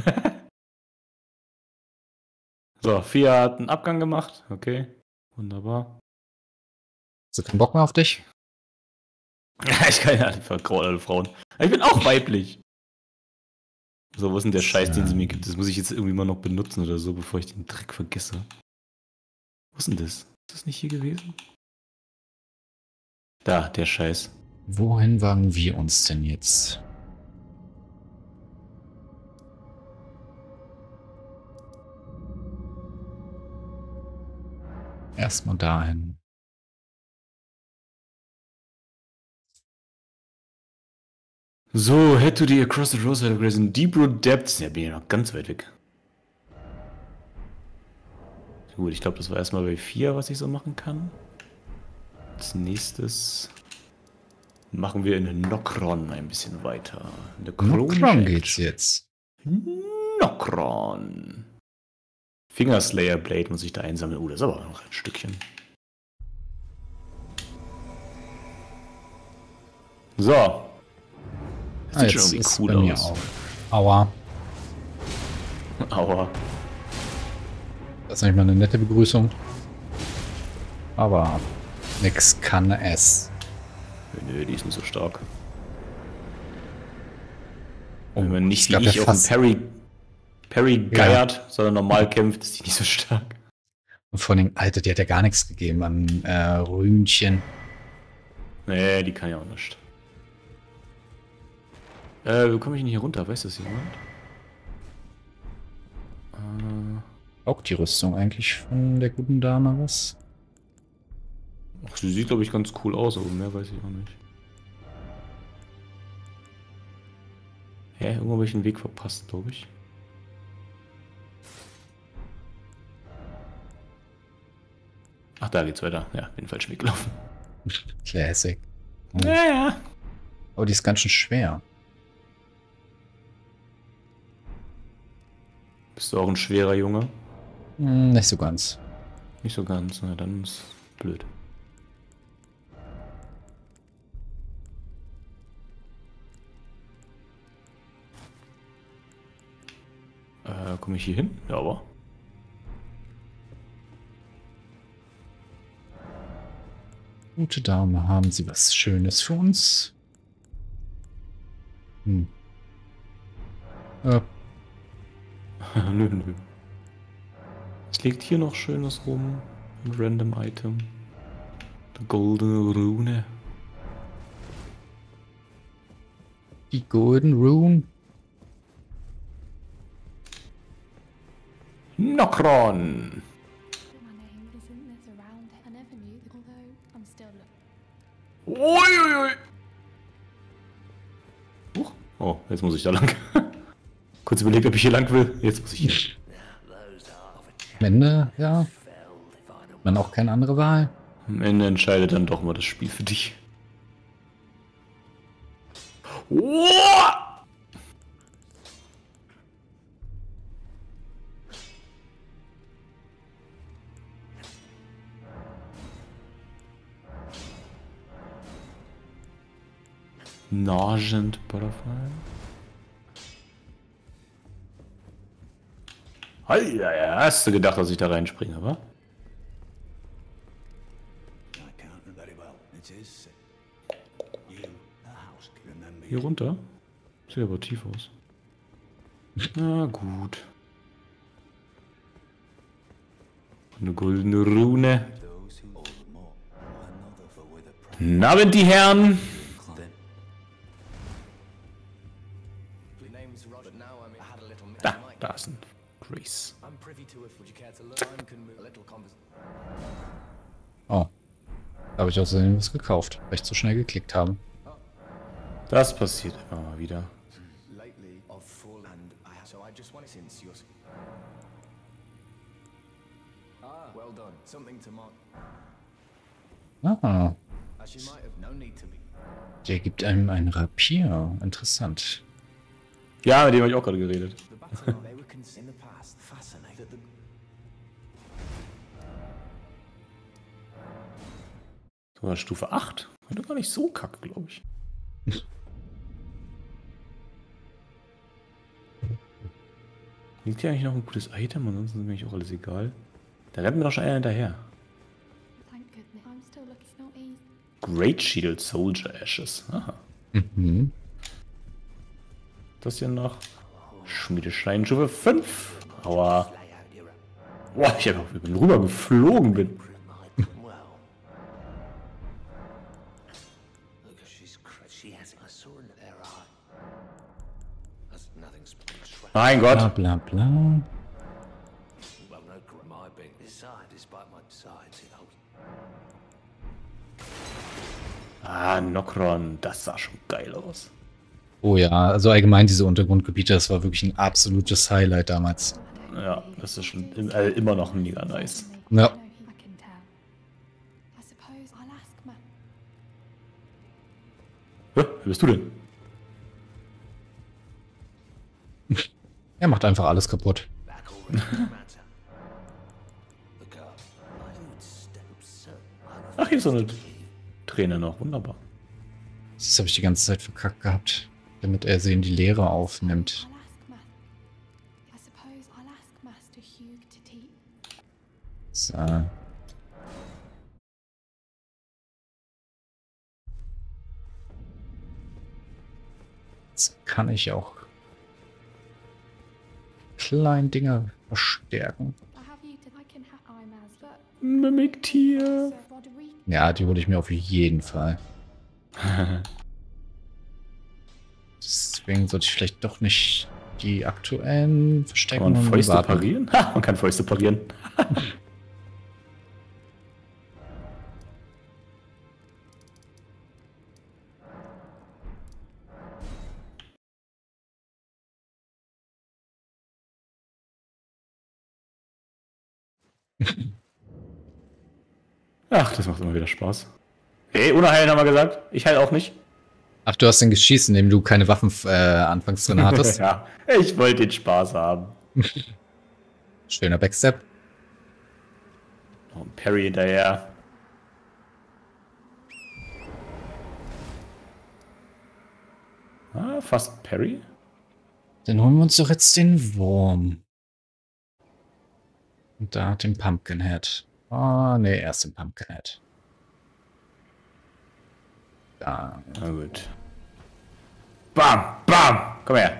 So, Fia hat einen Abgang gemacht. Okay, wunderbar. Hast du keinen Bock mehr auf dich? Ich kann ja nicht vergrauen, alle Frauen. Aber ich bin auch weiblich. So, wo ist denn der Scheiß, den sie mir gibt? Das muss ich jetzt irgendwie mal noch benutzen oder so, bevor ich den Dreck vergesse. Wo ist denn das? Ist das nicht hier gewesen? Da, der Scheiß. Wohin wagen wir uns denn jetzt? Erstmal dahin. So, head to the across the Rosewell Grace in Deep Root Depths. Ja, bin ja noch ganz weit weg. Gut, ich glaube, das war erstmal bei vier, was ich so machen kann. Als nächstes machen wir in Nokron ein bisschen weiter. Nokron geht's jetzt. Nokron. Fingerslayer Blade muss ich da einsammeln. Oh, das ist aber noch ein Stückchen. So. Das Ah, sieht jetzt schon irgendwie ist cool bei mir aus. auch. Aua. Aua. Das ist nicht mal eine nette Begrüßung. Aber nix kann es. Nö, die ist nicht so stark. Oh, Wenn man nicht es wie gab ich ja auf den fast- Parry, Parry Ja. geiert, sondern normal kämpft, ist die nicht so stark. Und vor allem, Alter, die hat ja gar nichts gegeben an äh, Rühnchen. Nee, die kann ja auch nicht. Äh, wie komme ich denn hier runter? Weiß das jemand? Äh, Auch die Rüstung eigentlich von der guten Dame was? ach, sie sieht, glaube ich, ganz cool aus, aber mehr weiß ich auch nicht. Hä? Irgendwo habe ich den Weg verpasst, glaube ich. Ach, da geht's weiter. Ja, bin falsch weggelaufen. Classic. Oh. Naja. Aber die ist ganz schön schwer. Bist du auch ein schwerer Junge? Hm, nicht so ganz. Nicht so ganz, na dann ist blöd. Äh, komme ich hier hin? Ja, aber. Gute Dame, haben Sie was Schönes für uns? Hm. Äh, Nö, nö. Es liegt hier noch Schönes rum. Ein random Item. Die goldene Rune. die Golden Rune. Nokron! My name isn't this around. I never knew, although I'm still looking. Uiuiui! Huch. Oh, jetzt muss ich da lang. Kurz überlegt, ob ich hier lang will. Jetzt muss ich hier. Am Ende, ja. Man auch keine andere Wahl. Am Ende entscheidet dann doch mal das Spiel für dich. Uah! Nagent Butterfly. Alter, ja, hast du gedacht, dass ich da reinspringe, aber? Hier runter? Sieht aber tief aus. Na gut. Eine goldene Rune. Na, wenn die Herren. Da, da ist ein Grace. Oh. Da habe ich außerdem was gekauft, weil ich zu schnell geklickt habe. Das passiert immer mal wieder. Ah. Der gibt einem ein Rapier. Interessant. Ja, mit dem habe ich auch gerade geredet. So, Stufe acht. War doch gar nicht so kacke, glaube ich. Liegt hier eigentlich noch ein gutes Item? Ansonsten ist mir eigentlich auch alles egal. Da rennt mir doch schon einer hinterher. Thank goodness. I'm still looking. It's not easy. Great Shield Soldier Ashes. Aha. Mhm. Das hier noch. Schmiedestein Stufe fünf. Aua. Boah, ich hab auch ich bin rüber geflogen bin. Mein Gott. Bla bla bla. Ah, Nokron. Das sah schon geil aus. Oh ja, also allgemein diese Untergrundgebiete, das war wirklich ein absolutes Highlight damals. Ja, das ist schon im- äh, immer noch mega nice. Ja. I can tell. I suppose I'll ask Ma. Hä, wer bist du denn? Er macht einfach alles kaputt. Ach, hier ist so eine Träne noch. Wunderbar. Das habe ich die ganze Zeit verkackt gehabt, damit er sie in die Leere aufnimmt. I'll ask Ma. I suppose I'll ask Master Hugh to teach. So. Jetzt kann ich auch kleine Dinge verstärken. I have you to. I can have. I'm as. But Mimiktier. Sir Roderick. Ja, die hole ich mir auf jeden Fall. Deswegen sollte ich vielleicht doch nicht die aktuellen Kann verstecken. man und Fäuste warten. parieren? Ha, man kann Fäuste parieren. Ach, das macht immer wieder Spaß. Hey, ohne Heilen haben wir gesagt. Ich heil auch nicht. Ach, du hast den geschießt, indem du keine Waffen äh, anfangs drin hattest. Ja, ich wollte den Spaß haben. Schöner Backstep. Noch ein Parry hinterher. Ah, fast Parry. Dann holen wir uns doch jetzt den Wurm. Und da den Pumpkinhead. Ah, nee, erst den Pumpkinhead. Da. Na gut. Bam, bam. Komm her.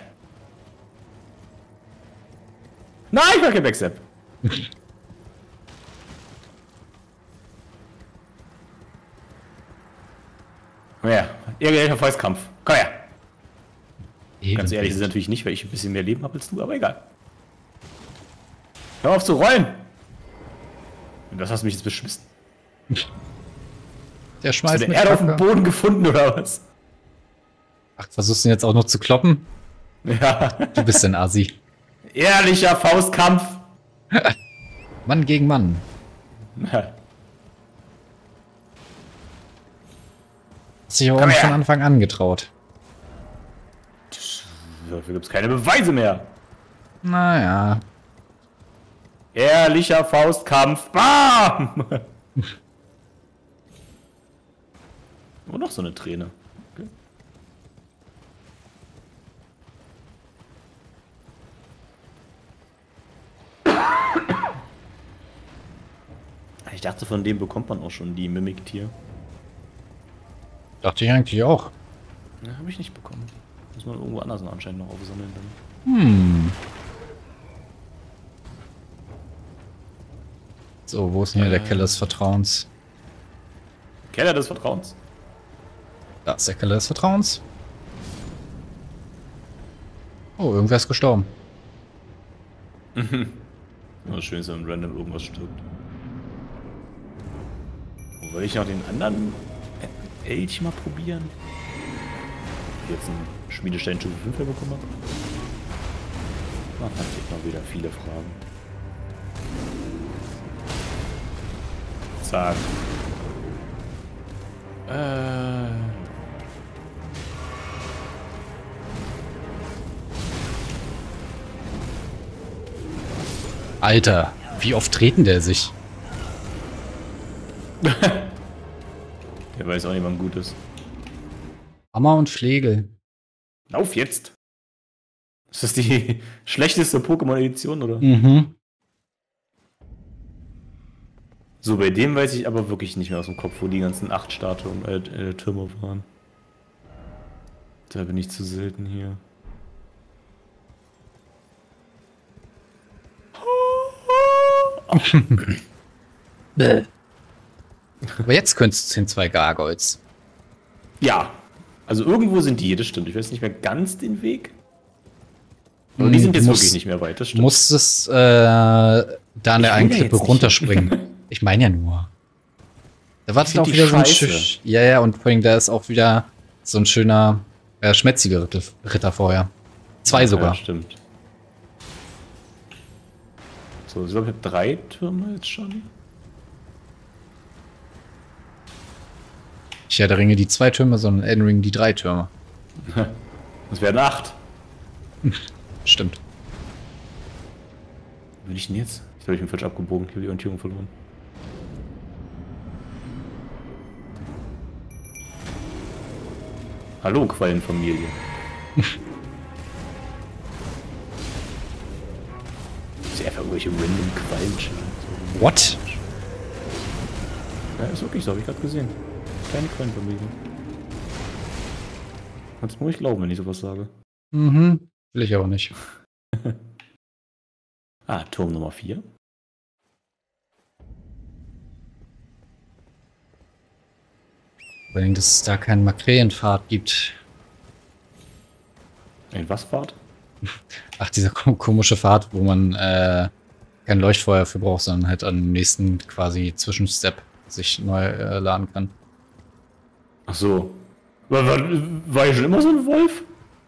Nein, ich mach kein Backstep. Komm her. Irgendwelcher Faustkampf. Komm her. Ganz ehrlich, das ist natürlich nicht, weil ich ein bisschen mehr Leben habe als du, aber egal. Hör auf zu rollen. Und das hast du mich jetzt beschmissen. Der Hast schmeißt du den mit Erde auf dem Kacke. Boden gefunden oder was? Ach, versuchst du ihn jetzt auch noch zu kloppen? Ja. Du bist ein Assi. Ehrlicher Faustkampf. Mann gegen Mann. Hast dich aber auch Komm nicht her. von Anfang an getraut. Dafür gibt es keine Beweise mehr. Naja. Ehrlicher Faustkampf. Bam! Oh, noch so eine Träne. Okay. Ich dachte, von dem bekommt man auch schon die Mimiktier. Dachte ich eigentlich auch. Ne, habe ich nicht bekommen. Muss man irgendwo anders noch anscheinend noch aufsammeln. Dann. Hm. So, wo ist denn hier der Keller des Vertrauens? Keller des Vertrauens. Da ist der Keller des Vertrauens. Oh, irgendwer ist gestorben. Oh, schön ist, wenn random irgendwas stirbt. Wo will ich noch den anderen Elch mal probieren? Jetzt einen Schmiedestein Stufe fünf bekommen habe. Ach, da gibt noch wieder viele Fragen. Zack. Äh. Alter, wie oft treten der sich? Der weiß auch nicht, wann gut ist. Hammer und Schlegel. Lauf jetzt! Ist das die schlechteste Pokémon-Edition, oder? Mhm. So, bei dem weiß ich aber wirklich nicht mehr aus dem Kopf, wo die ganzen acht Statuen, äh, äh, Türme waren. Da bin ich zu selten hier. Aber jetzt könntest du hin zwei Gargoyles. Ja, also irgendwo sind die, das stimmt. Ich weiß nicht mehr ganz den Weg. Aber die sind jetzt Muss- wirklich nicht mehr weit, das Du stimmt. musstest äh, da an der Ich einen will ja Klippe jetzt nicht. runterspringen. Ich meine ja nur. Da war Ich auch find die wieder so ein scheiße. Schiff. Ja, ja, und vor allem da ist auch wieder so ein schöner, äh, schmätziger Ritter, Ritter vorher. Zwei sogar. Ja, stimmt. So, ich glaube, ich habe drei Türme jetzt schon. Ich der Ringe die zwei Türme, sondern Elden Ring die drei Türme. Das werden acht. Stimmt. Wo bin ich denn jetzt? Ich glaube, ich bin falsch abgebogen. Ich habe die Orientierung verloren. Hallo, Quallenfamilie. Das ist einfach irgendwelche random Quallen. So. What? Ja, ist wirklich so, habe ich gerade gesehen. Kleine Quallenfamilie. Jetzt muss ich glauben, wenn ich sowas sage. Mhm. Will ich aber nicht. Ah, Turm Nummer vier. Vor allem, dass es da keinen Makräenpfad gibt. Ein was Fahrt? Ach, dieser kom- komische Pfad, wo man äh, kein Leuchtfeuer für braucht, sondern halt an dem nächsten quasi Zwischenstep sich neu äh, laden kann. Ach so. War, war, war ich schon immer so ein Wolf?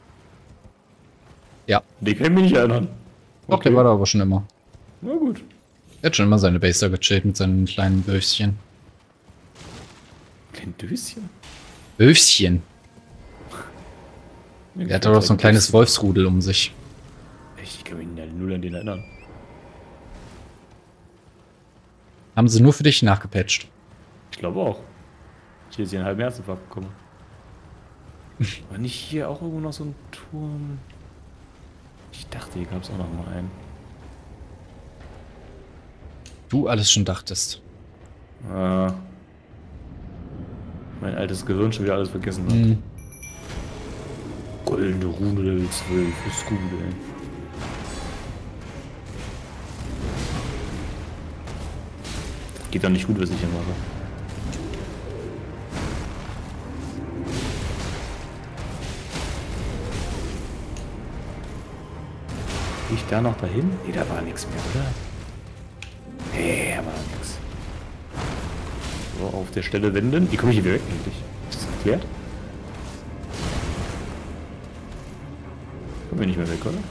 Ja. Den kann ich mich nicht erinnern. Doch, der war da aber schon immer. Na gut. Er hat schon immer seine Base da gechillt mit seinen kleinen Böfchen. Kein Döschen? Böfchen? Er hat doch so ein kleines Wolfsrudel um sich. Echt, ich kann mich ja null an den erinnern. Haben sie nur für dich nachgepatcht. Ich glaube auch. Ich hätte jetzt hier einen halben Herzinfarkt bekommen. War nicht hier auch irgendwo noch so ein Turm? Ich dachte, hier gab es auch noch mal einen. Du alles schon dachtest. Ah. Mein altes Gehirn schon wieder alles vergessen hat. Hm. Goldene Rune Level zwölf, ist gut, ey. Geht doch nicht gut, was ich hier mache. Geh ich da noch dahin? Nee, da war nichts mehr, oder? Nee, da war nichts. So, auf der Stelle wenden. Wie komme ich hier wieder weg eigentlich? Ist das erklärt? Kommen wir nicht mehr weg, oder?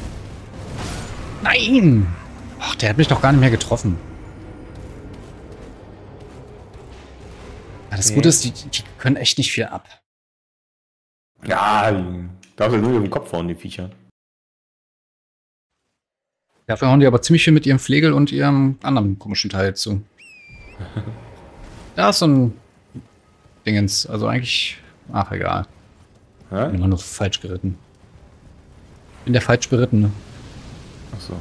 Nein! Ach, der hat mich doch gar nicht mehr getroffen. Ja, das Nee. Gute ist, die, die können echt nicht viel ab. Ja, darfst du nur über den Kopf hauen, die Viecher. Dafür hauen die aber ziemlich viel mit ihrem Flegel und ihrem anderen komischen Teil zu. Da ist so ein Dingens. Also eigentlich. Ach, egal. Hä? Bin immer nur falsch geritten. Bin der falsch berittene. Achso.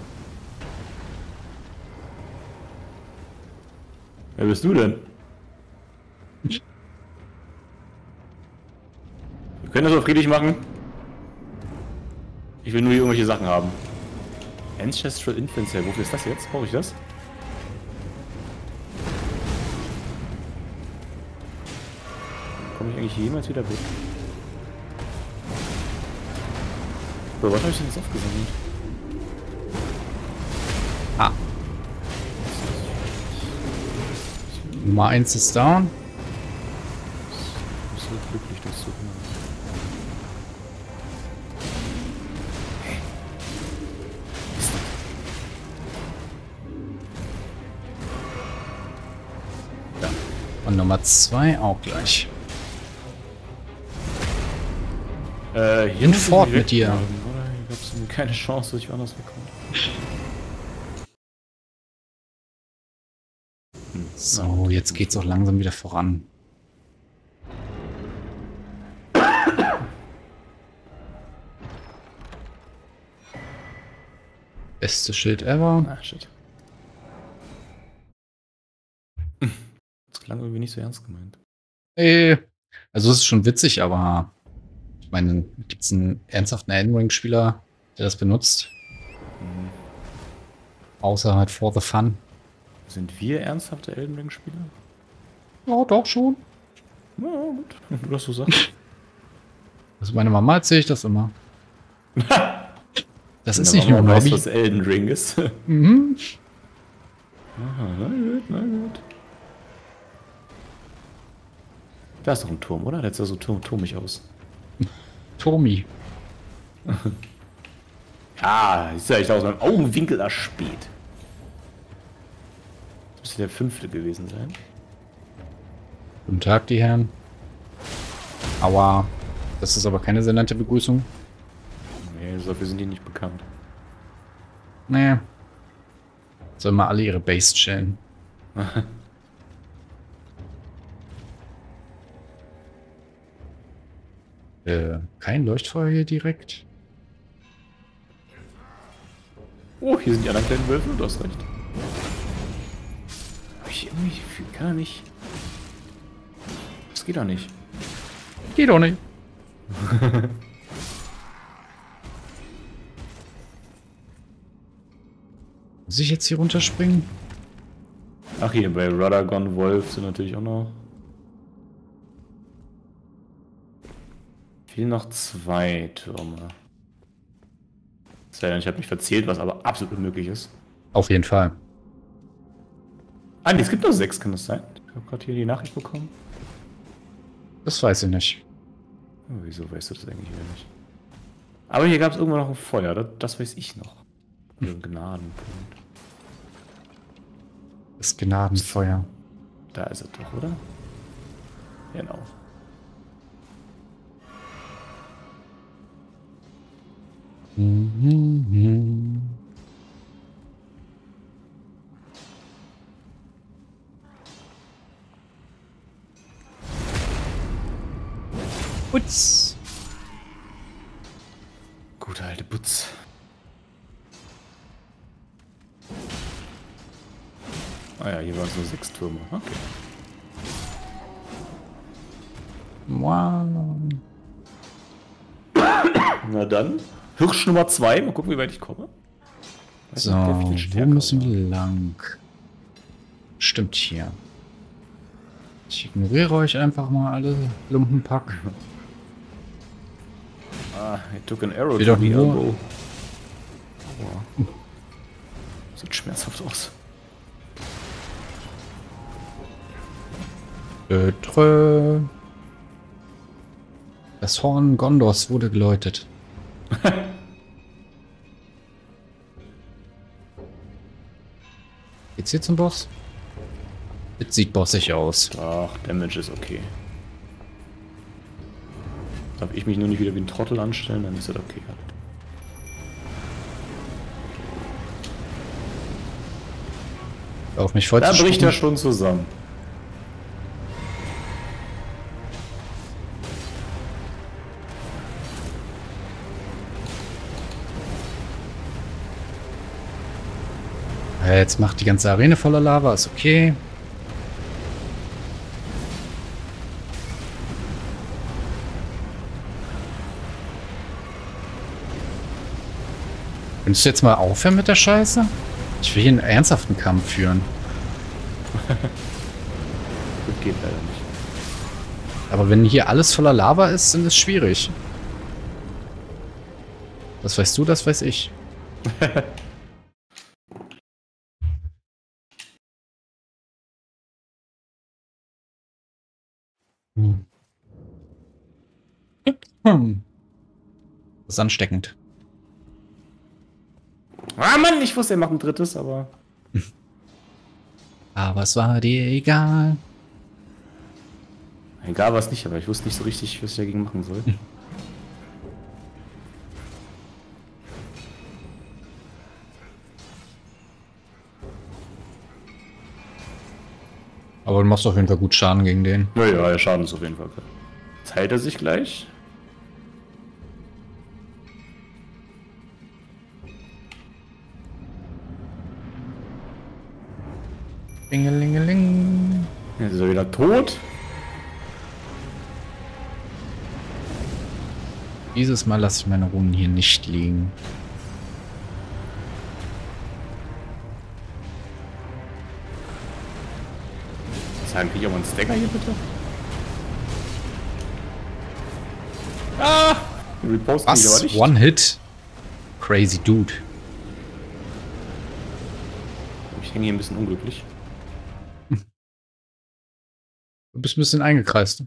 Wer bist du denn? Wir können das auch friedlich machen. Ich will nur hier irgendwelche Sachen haben. Ancestral Infant, wofür ist das jetzt? Brauche ich das? Komme ich eigentlich jemals wieder weg? So, was habe ich denn jetzt aufgesammelt? Ah. Nummer eins ist down. Ich bin so glücklich, das zu hören. Und Nummer zwei auch gleich. Äh, hier Bin muss ich fort mich mit dir. wegbleiben, oder? Hier gab es keine Chance, dass ich woanders wegkomme. Hm, So, jetzt geht's auch langsam wieder voran. Beste Schild ever. Ah, shit. Das klang irgendwie nicht so ernst gemeint. Ey. Also es ist schon witzig, aber ich meine, gibt es einen ernsthaften Elden Ring-Spieler, der das benutzt? Hm. Außer halt for the fun. Sind wir ernsthafte Elden Ring-Spieler? Ja, doch schon. Ja, gut. Wenn du das so sagst. Also meine Mama erzähle ich das immer. Das ist Meine nicht nur ein Mama weiß, Hobby. was Elden Ring ist. Mhm. Aha, na gut, na gut. Da ist doch ein Turm, oder? Der sieht so turm turmig aus. Tomi. Ja, ist ja echt aus meinem Augenwinkel erspäht. Das müsste der fünfte gewesen sein. Guten Tag, die Herren. Aua. Das ist aber keine sehr nette Begrüßung. Nee, dafür sind die nicht bekannt. Nee. Sollen mal alle ihre Base chillen. äh, kein Leuchtfeuer hier direkt. Oh, hier sind die anderen kleinen Wölfe, du hast recht. Hab ich irgendwie, kann er nicht. Das geht doch nicht. Geht doch nicht. Muss ich jetzt hier runterspringen? Ach, hier bei Radagon Wolf sind natürlich auch noch. Fehlen noch zwei Türme. Sei denn, ich habe mich verzählt, was aber absolut unmöglich ist. Auf jeden Fall. Ah, nee, es gibt noch sechs, kann das sein? Ich habe gerade hier die Nachricht bekommen. Das weiß ich nicht. Oh, wieso weißt du das eigentlich wieder nicht? Aber hier gab es irgendwo noch ein Feuer, das, das weiß ich noch. Oder ein Gnadenpunkt. Das Gnadenfeuer. Da ist er doch, oder? Genau. Mhm. Putz. Gute alte Butz. Ah ja, hier waren es nur sechs Türme. Okay. Wow. Na dann. Hirsch Nummer zwei. Mal gucken, wie weit ich komme. Weiß So, nicht, der viel wo stärker müssen war. wir lang? Stimmt hier. Ich ignoriere euch einfach mal alle Lumpenpack. Ah, I took an arrow Will to doch the nur- elbow. Aua. Sieht schmerzhaft aus. Betrö. Das Horn Gondors wurde geläutet. Geht's hier zum Boss? Jetzt sieht bossig aus. Ach, Damage ist okay. Darf ich mich nur nicht wieder wie ein Trottel anstellen, dann ist das okay halt. Auf mich voll Da zu bricht er spucken. schon zusammen. Ja, jetzt macht die ganze Arena voller Lava, ist okay. Könntest du jetzt mal aufhören mit der Scheiße? Ich will hier einen ernsthaften Kampf führen. Das geht leider nicht. Aber wenn hier alles voller Lava ist, dann ist es schwierig. Das weißt du, das weiß ich. Hm. Hm. Das ist ansteckend. Ah Mann, ich wusste, er macht ein drittes, aber... Aber es war dir egal. Egal was nicht, aber ich wusste nicht so richtig, was ich dagegen machen soll. Aber du machst auf jeden Fall gut Schaden gegen den. Naja, der Schaden ist auf jeden Fall klar. Jetzt heilt er sich gleich. Dingelingeling. Jetzt ist er wieder tot. Dieses Mal lasse ich meine Runen hier nicht liegen. Sagen, krieg ich auch mal einen Stacker hier bitte? Ah! Repost mich aber Was? nicht. One Hit? Crazy Dude. Ich hänge hier ein bisschen unglücklich. Du bist ein bisschen eingekreist.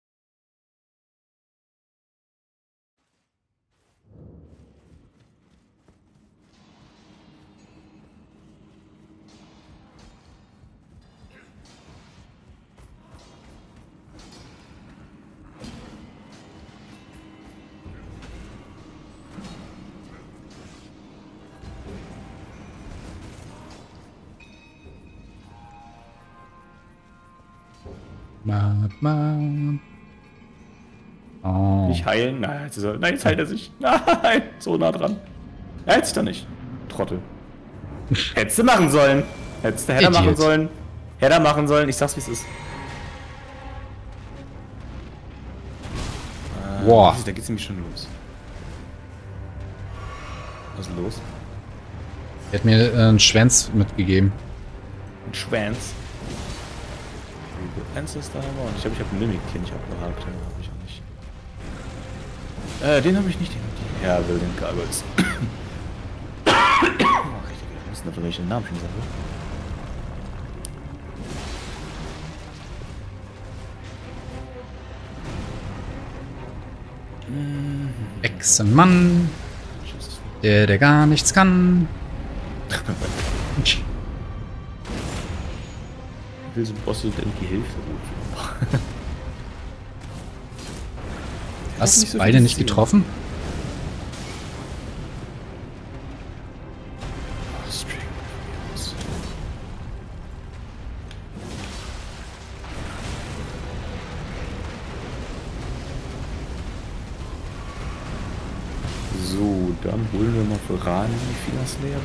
Magma. Oh. Nicht heilen? Nein, jetzt, ist er, nein, jetzt heilt er sich. Nein, so nah dran. Er hält sich doch nicht. Trottel. Hättest du machen sollen. Hättest du Header Idiot. machen sollen. Header machen sollen. Ich sag's, wie es ist. Äh, Boah. Da geht's nämlich schon los. Was ist denn los? Er hat mir äh, einen Schwanz mitgegeben. Ein Schwanz. Ancestor haben wir auch nicht. Ich glaube, ich habe einen Mimik hier nicht abgehakt. Den habe ich auch nicht. Äh, den habe ich nicht. Den hab ich. Ja, will den Gargoyles. Oh, richtig. Wir müssen natürlich den Namen schon sagen. Echsenmann. Der, der gar nichts kann. Will so ein Boss und irgendwie Hilfe rufen. Hast nicht so beide viel nicht Ziel. getroffen? So, dann holen wir mal für Rani die Fingerslayer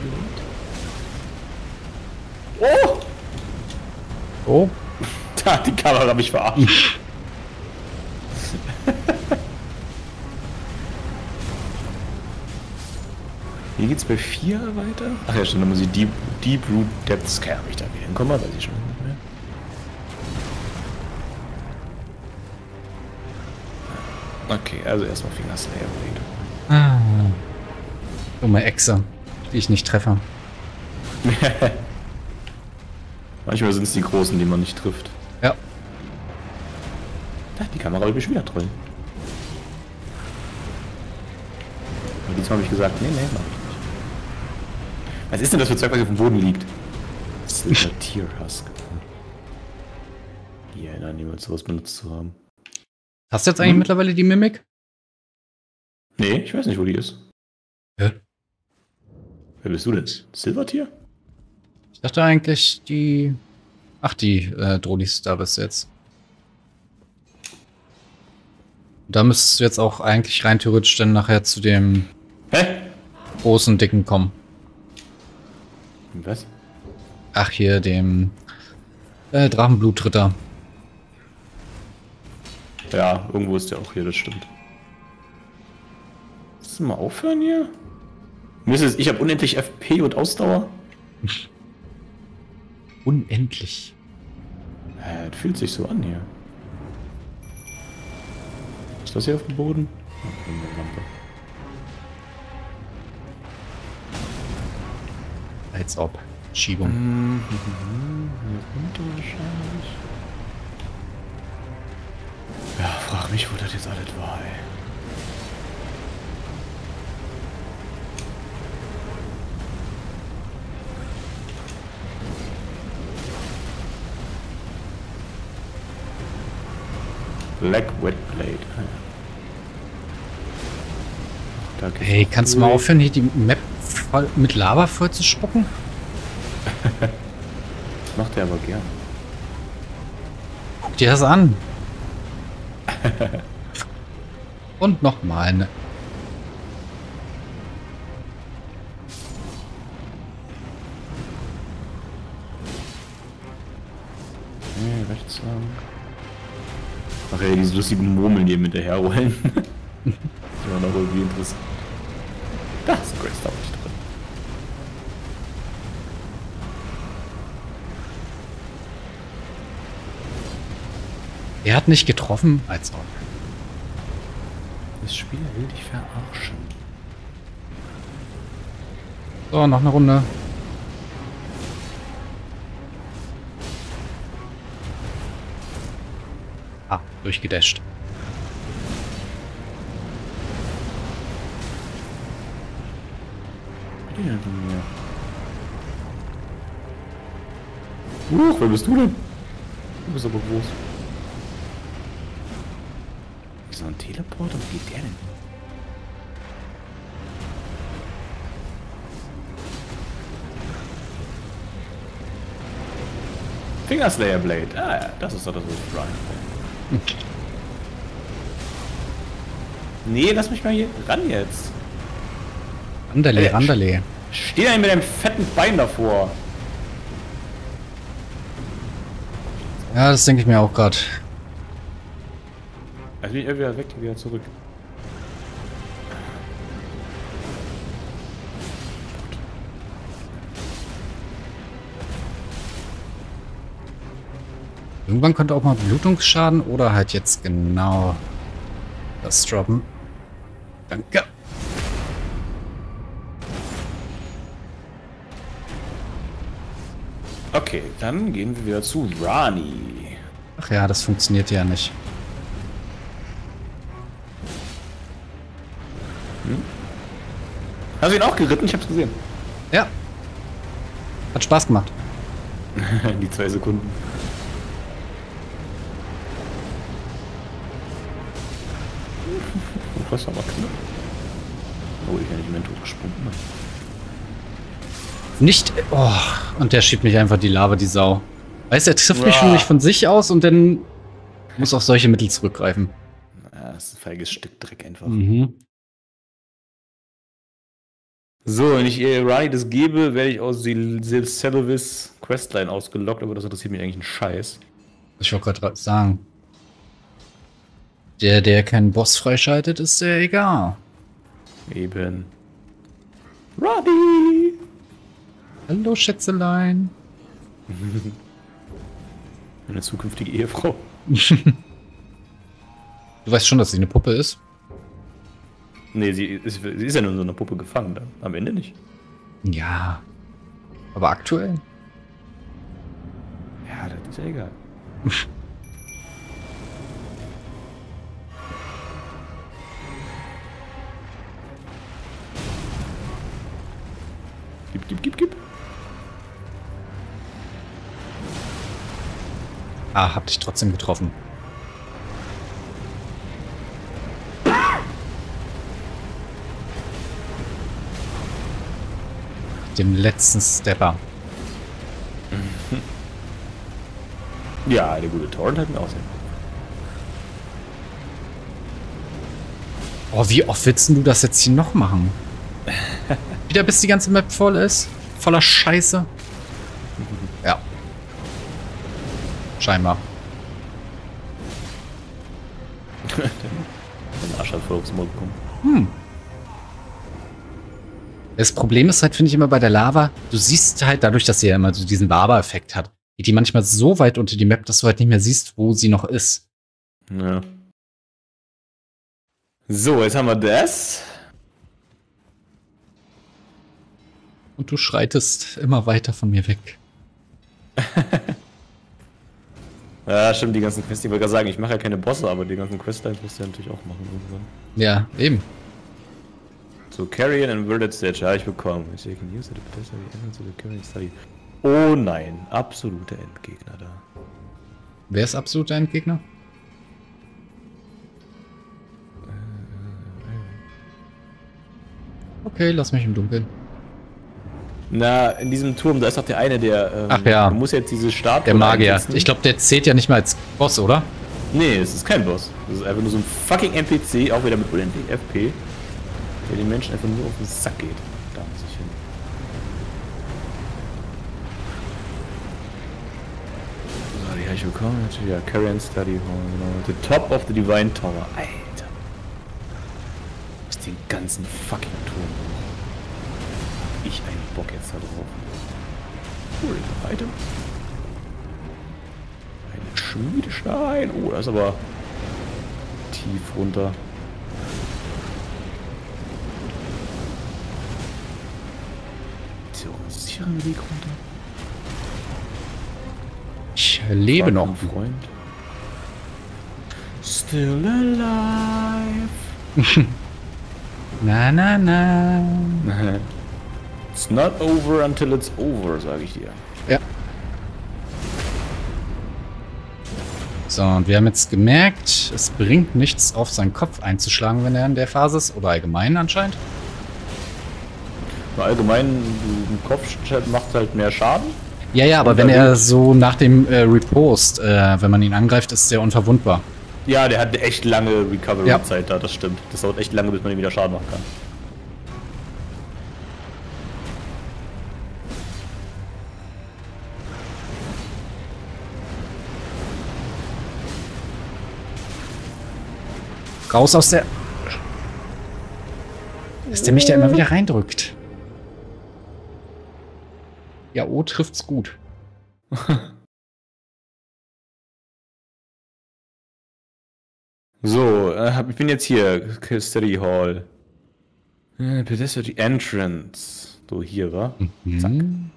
Blade. Oh! Oh. Da hat die Kamera mich verarscht. Hier geht's bei vier weiter. Ach ja, stimmt, dann muss ich Deep, Deep Root Depths Care habe ich da wieder hinkommen, weiß ich schon nicht mehr. Okay, also erstmal Fingerslayer Blade. Ah. Dumme Echse, die ich nicht treffe. Manchmal sind es die Großen, die man nicht trifft. Ja. Da, die Kamera will mich wieder trollen. Und diesmal habe ich gesagt, nee, nee, mach ich nicht. Was ist denn das für Zeug, was hier auf dem Boden liegt? Silver Tear Husk. Die erinnern niemals sowas benutzt zu haben. Hast du jetzt eigentlich Hm? mittlerweile die Mimik? Nee, ich weiß nicht, wo die ist. Hä? Wer bist du denn? Silver Tear? Ich dachte eigentlich, die... Ach, die äh, Drolis da bist du jetzt. Da müsstest du jetzt auch eigentlich rein theoretisch dann nachher zu dem Hä? großen Dicken kommen. Was? Ach, hier, dem äh, Drachenblutritter. Ja, irgendwo ist der auch hier, das stimmt. Willst du mal aufhören hier? Mir ist es- Ich habe unendlich F P und Ausdauer. Unendlich. Äh, das fühlt sich so an hier. Ist das hier auf dem Boden? Oh, eine Lampe. Als ob. Schiebung. Mhm, hier runter wahrscheinlich. Ja, frag mich, wo das jetzt alles war, ey. Black Wet Blade. Ah, ja. Da geht's Hey, auch kannst du mal durch. aufhören, hier die Map voll mit Lava voll zu spucken? Das macht er aber gern. Guck dir das an. Und nochmal eine. rechts lang. Ach ja, diese lustigen Murmeln, die ihm hinterher rollen. Das war noch irgendwie interessant. Da ist Grace da nicht drin. Er hat nicht getroffen, als ob. Das Spiel will dich verarschen. So, noch eine Runde. Ah, durchgedasht. Ja, Huch, wer bist du denn? Du bist aber groß. Ist so ein Teleporter? Wo geht der denn? Fingerslayer Blade. Ah ja, das ist doch das, was ich Brian. Nee, lass mich mal hier ran jetzt. Randale, Ey, Randale. Steh da mit deinem fetten Bein davor. Ja, das denke ich mir auch gerade. Also bin ich wieder weg, wieder zurück. Irgendwann könnte auch mal Blutungsschaden oder halt jetzt genau das droppen. Danke. Okay, dann gehen wir wieder zu Rani. Ach ja, das funktioniert ja nicht. Hm? Hast du ihn auch geritten? Ich hab's gesehen. Ja. Hat Spaß gemacht. Die zwei Sekunden. Das war aber knapp. Oh, ich kann nicht mehr tot gesprungen. Nicht. Oh, und der schiebt mich einfach die Lava, die Sau. Weißt du, er trifft mich Uah. schon nicht von sich aus und dann muss auf solche Mittel zurückgreifen. Ja, das ist ein feiges Stück Dreck einfach. Mhm. So, wenn ich ihr Rani das gebe, werde ich aus der Celevis Questline ausgelockt, aber das interessiert mich eigentlich einen Scheiß. Ich wollte gerade sagen. Der, der keinen Boss freischaltet, ist der egal. Eben. Rani! Hallo, Schätzelein. Meine zukünftige Ehefrau. Du weißt schon, dass sie eine Puppe ist? Nee, sie ist, sie ist ja nur in so einer Puppe gefangen dann. Am Ende nicht. Ja. Aber aktuell? Ja, das ist ja egal. Gib, gib, gib, gib. Ah, hab dich trotzdem getroffen. Dem letzten Stepper. Ja, der gute Torrent hat mir aussehen. Oh, wie oft willst du das jetzt hier noch machen? Wieder bis die ganze Map voll ist? Voller Scheiße? Ja. Scheinbar. Den Arsch hat voll aufs Maul bekommen. Hm. Das Problem ist halt, finde ich immer bei der Lava, du siehst halt dadurch, dass sie ja immer so diesen Lava-Effekt hat, geht die manchmal so weit unter die Map, dass du halt nicht mehr siehst, wo sie noch ist. Ja. So, jetzt haben wir das. Und du schreitest immer weiter von mir weg. Ja, stimmt, die ganzen Quests, ich wollte gerade sagen, ich mache ja keine Bosse, aber die ganzen Questlines musst du ja natürlich auch machen irgendwann. Ja, eben. So, Carrion and Inverted Stage, ja, ich bekommen. Ich sehe, can use it, potentially enter to the Carrion Study. Oh nein, absolute Endgegner da. Wer ist absoluter Endgegner? Okay, lass mich im Dunkeln. Na, in diesem Turm, da ist doch der eine, der. Ähm, Ach ja. Du musst jetzt diese Statue. Der Magier. einsetzen. Ich glaube, der zählt ja nicht mal als Boss, oder? Nee, es ist kein Boss. Das ist einfach nur so ein fucking N P C, auch wieder mit unendlich F P, der den Menschen einfach nur auf den Sack geht. Da muss ich hin. So, die ich willkommen. Ja, Carrion Study Hall, genau. The top of the Divine Tower. Alter. Aus den ganzen fucking Turm hoch. Ich einen Bock jetzt da drauf. Cool, Item. Ein Schmiedestein. Oh, das ist aber tief runter. Ist hier auch ein sicherer Weg runter? Ich lebe noch. Freund. Still alive. Na, na, na. It's not over until it's over, sage ich dir. Ja. So, und wir haben jetzt gemerkt, es bringt nichts, auf seinen Kopf einzuschlagen, wenn er in der Phase ist. Oder allgemein anscheinend. Allgemein, ein Kopfchat macht halt mehr Schaden. Ja, ja, aber wenn er so nach dem äh, Repost, äh, wenn man ihn angreift, ist er unverwundbar. Ja, der hat eine echt lange Recovery-Zeit da, das stimmt. Das dauert echt lange, bis man ihm wieder Schaden machen kann. Raus aus der... Dass der mich da immer wieder reindrückt. Ja, O trifft's gut. So, äh, ich bin jetzt hier. Custody Hall. Äh, Pedestrian Entrance. So, hier, wa? Mhm. Zack.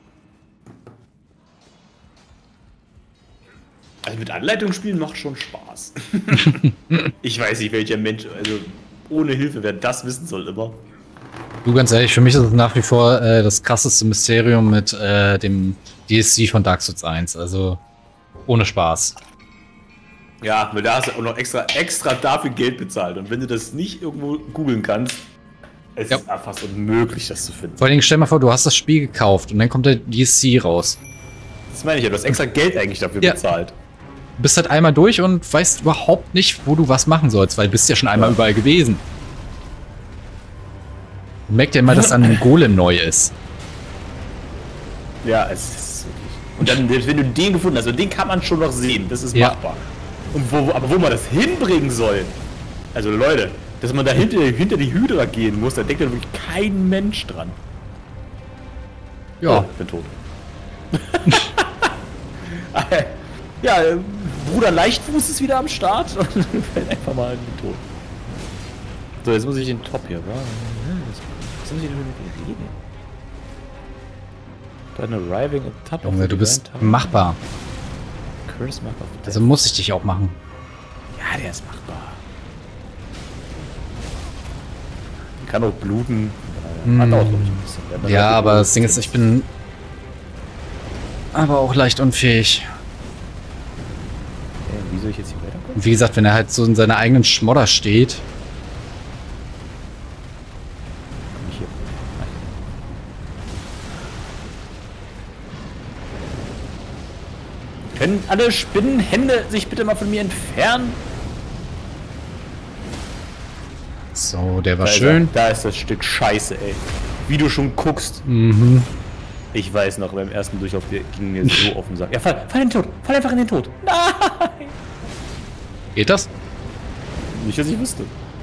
Also mit Anleitung spielen macht schon Spaß. Ich weiß nicht, welcher Mensch, also ohne Hilfe, wer das wissen soll immer. Du, ganz ehrlich, für mich ist es nach wie vor äh, das krasseste Mysterium mit äh, dem D S C von Dark Souls eins. Also ohne Spaß. Ja, weil da hast du auch noch extra, extra dafür Geld bezahlt. Und wenn du das nicht irgendwo googeln kannst, es Ja. ist einfach fast unmöglich, das zu finden. Vor allen Dingen, stell mal vor, du hast das Spiel gekauft und dann kommt der D S C raus. Das meine ich ja, du hast extra Geld eigentlich dafür Ja. bezahlt. Du bist halt einmal durch und weißt überhaupt nicht, wo du was machen sollst, weil du bist ja schon einmal Ja. überall gewesen. Merkt ja immer, dass an einem Golem neu ist. Ja, es ist wirklich. Und dann, wenn du den gefunden hast, und den kann man schon noch sehen, das ist Ja. machbar. Und wo, aber wo man das hinbringen soll, also Leute, dass man da hinter, hinter die Hydra gehen muss, da denkt ja wirklich kein Mensch dran. Ja. Oh, ich bin tot. Ja, äh, Bruder Leichtfuß ist wieder am Start und fällt einfach mal in den Tod. So, jetzt muss ich den Top hier, wa? Was muss ich denn mit dir reden? Dann arriving at top of Junge, the du bist Divine Tower. machbar. Curse Mark of Death. Also muss ich dich auch machen. Ja, der ist machbar. Kann auch bluten. Hm. Hat auch, glaub ich, ein bisschen. Der hat Ja, relativ aber hohe das Ding ist, ich bin aber auch leicht unfähig. Okay, wie soll ich jetzt hier weiterkommen? Und wie gesagt, wenn er halt so in seiner eigenen Schmodder steht. Komm ich hier. Nein. Können alle Spinnenhände sich bitte mal von mir entfernen? So, der war Da ist schön. er. Da ist das Stück Scheiße, ey. Wie du schon guckst. Mhm. Ich weiß noch, beim ersten Durchlauf der ging mir so auf den Sack. Ja, fall, fall in den Tod. Fall einfach in den Tod. Nein! Geht das? Nicht, dass ich wüsste.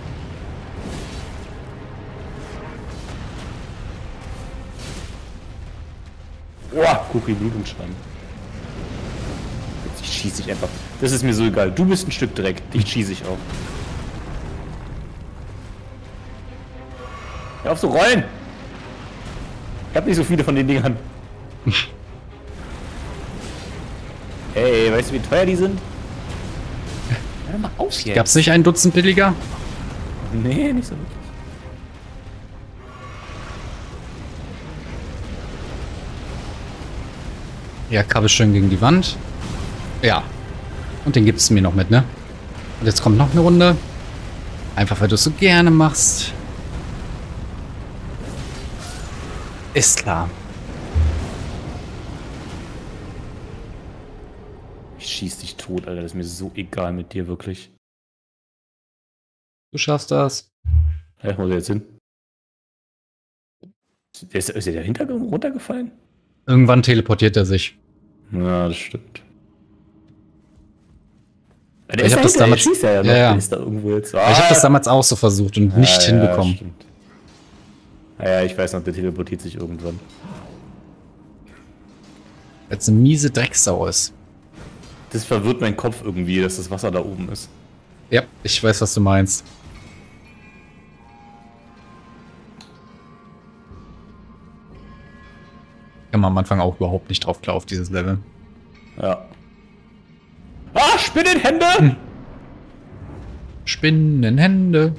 Boah, guck wie Blutungsstand. Jetzt schieße ich einfach. Das ist mir so egal. Du bist ein Stück Dreck. Dich schieße ich auch. Hör auf zu rollen! Ich hab nicht so viele von den Dingern. Ey, weißt du, wie teuer die sind? Hör doch mal auf jetzt. Gab's nicht ein Dutzend billiger? Nee, nicht so wirklich. Ja, Kabel schön gegen die Wand. Ja. Und den gibst du mir noch mit, ne? Und jetzt kommt noch eine Runde. Einfach, weil du es so gerne machst. Ist klar. Ich schieß dich tot, Alter. Das ist mir so egal mit dir, wirklich. Du schaffst das. Ja, wo ist er jetzt hin? Ist, ist er dahinter runtergefallen? Irgendwann teleportiert er sich. Ja, das stimmt. Der Ich habe das damals, ja, ja, ja, noch, ja. der ist da irgendwo jetzt. Ich habe das damals auch so versucht und nicht ja, hinbekommen. Ja, stimmt. Ja, ja, ich weiß noch, der teleportiert sich irgendwann. Als eine miese Drecksau ist. Das verwirrt meinen Kopf irgendwie, dass das Wasser da oben ist. Ja, ich weiß, was du meinst. Kann man am Anfang auch überhaupt nicht drauf klar auf dieses Level. Ja. Ah, Spinnenhände! Hm. Spinnenhände.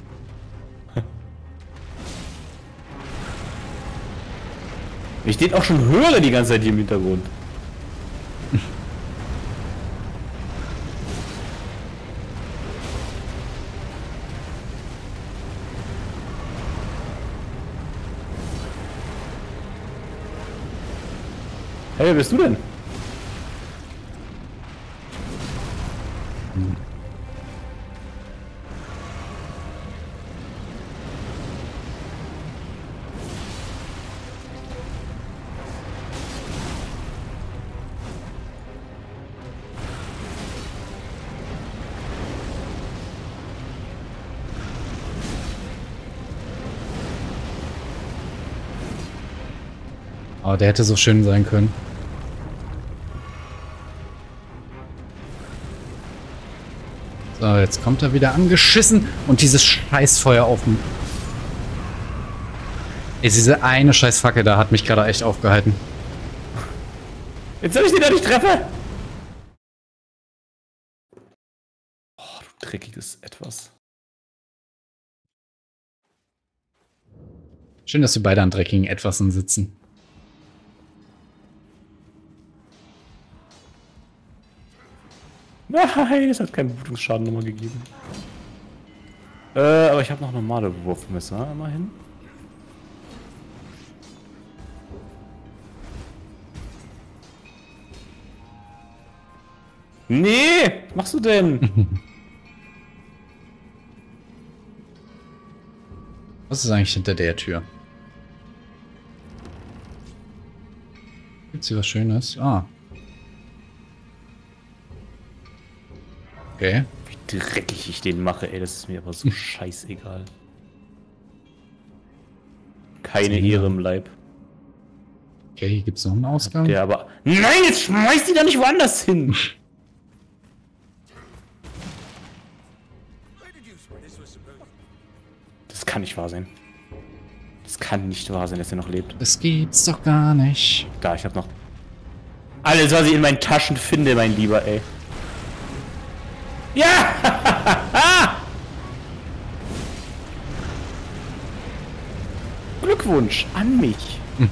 Ich den auch schon höre die ganze Zeit hier im Hintergrund. Hey, wer bist du denn? Hm. Aber der hätte so schön sein können. So, jetzt kommt er wieder angeschissen und dieses Scheißfeuer auf dem... Ey, diese eine Scheißfackel da hat mich gerade echt aufgehalten. Jetzt soll ich den da nicht treffen! Oh, du dreckiges Etwas. Schön, dass wir beide an dreckigen Etwasen sitzen. Nein, es hat keinen Blutungsschaden nochmal gegeben. Äh, aber ich habe noch normale Wurfmesser, immerhin. Nee, was machst du denn? Was ist eigentlich hinter der Tür? Gibt's hier was Schönes? Ah. Okay. Wie dreckig ich den mache, ey, das ist mir aber so scheißegal. Keine Ehre im Leib. Okay, hier gibt's noch einen Ausgang. Der aber... Nein, jetzt schmeißt die da nicht woanders hin! Das kann nicht wahr sein. Das kann nicht wahr sein, dass er noch lebt. Das gibt's doch gar nicht. Da, ich hab noch... Alles, was ich in meinen Taschen finde, mein Lieber, ey. Ja! Glückwunsch an mich. Hm.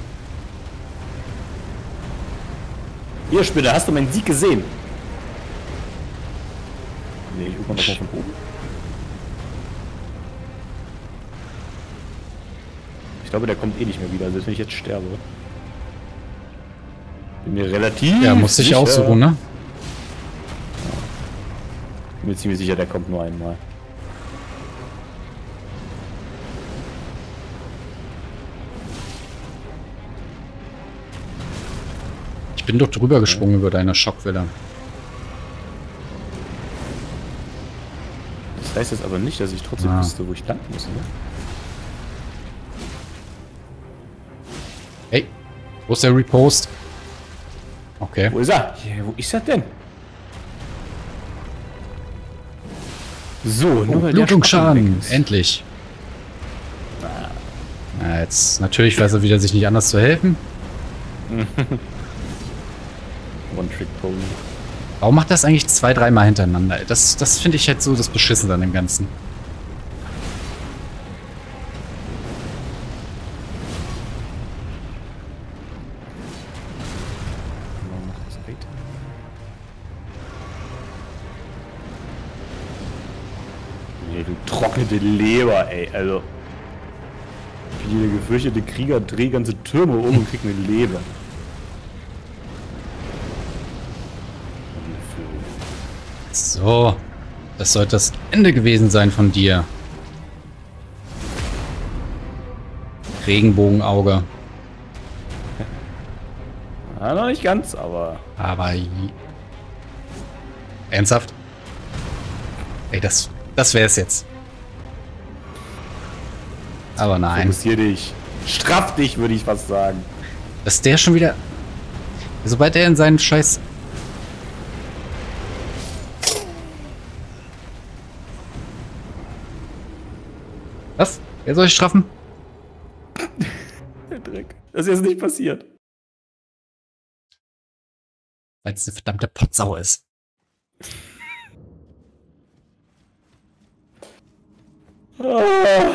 Hier, Spinne, hast du meinen Sieg gesehen? Nee, ich guck mal noch mal von oben. Ich glaube, der kommt eh nicht mehr wieder, selbst wenn ich jetzt sterbe. Bin mir relativ... Ja, muss sich sicher- aussuchen, ne? Bin mir ziemlich sicher, der kommt nur einmal. Ich bin doch drüber gesprungen über deine Schockwelle. Das heißt jetzt aber nicht, dass ich trotzdem Ah. wüsste, wo ich landen muss, ne? Hey, wo ist der Repost? Okay. Wo ist er? Ja, wo ist er denn? So, Oh, nur weil der Blutungsschaden. Spacken weg ist. Endlich. Na, jetzt natürlich weiß er wieder, sich nicht anders zu helfen. One-Trick-Pony. Warum macht das eigentlich zwei, dreimal hintereinander? Das, das finde ich halt so das Beschissene an dem Ganzen. Nee, du trocknete Leber, ey. Also. Wie der gefürchtete Krieger dreht ganze Türme um und kriegt eine Leber. So. Das sollte das Ende gewesen sein von dir. Regenbogenauge. Ja, noch nicht ganz, aber. Aber... j- Ernsthaft? Ey, das, das wäre es jetzt. Aber nein. Fokussier dich. Straff dich, würde ich fast sagen. Dass der schon wieder... Sobald er in seinen Scheiß... Was? Wer soll ich straffen? Der Dreck. Das ist jetzt nicht passiert. Weil es eine verdammte Potsau ist. Ah.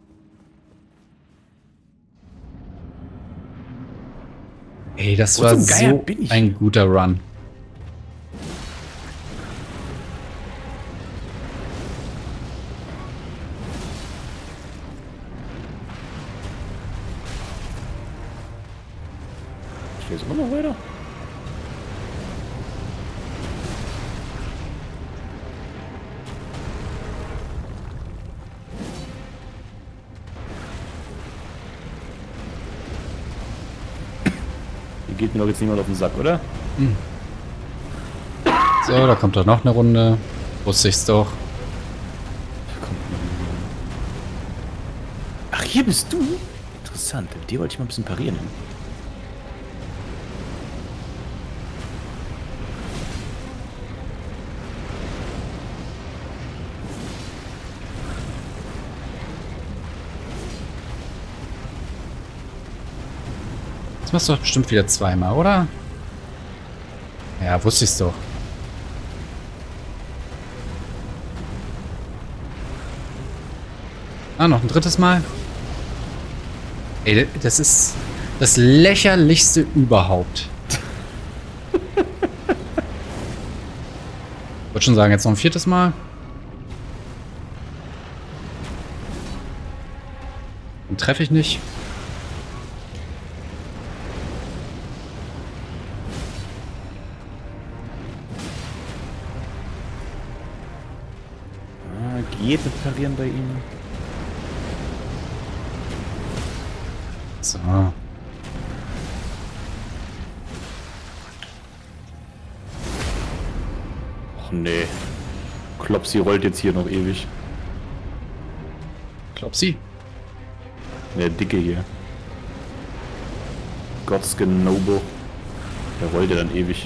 Ey, das Wo war zum Geier so bin ich? ein guter Run. Ich will jetzt immer noch weiter. Hier geht mir doch jetzt niemand auf den Sack, oder? So, da kommt doch noch eine Runde. Wusste ich's doch. Ach, hier bist du? Interessant. Mit dir wollte ich mal ein bisschen parieren. Das machst du doch bestimmt wieder zweimal, oder? Ja, wusste ich's doch. Ah, noch ein drittes Mal. Ey, das ist das lächerlichste überhaupt. Ich wollte schon sagen, jetzt noch ein viertes Mal. Den treffe ich nicht. Ah, geht mit Parieren bei ihm. So. Ach nee. Klopsi rollt jetzt hier noch ewig. Klopsi. Der Dicke hier. Gottskin Nobo. Der rollt ja dann ewig.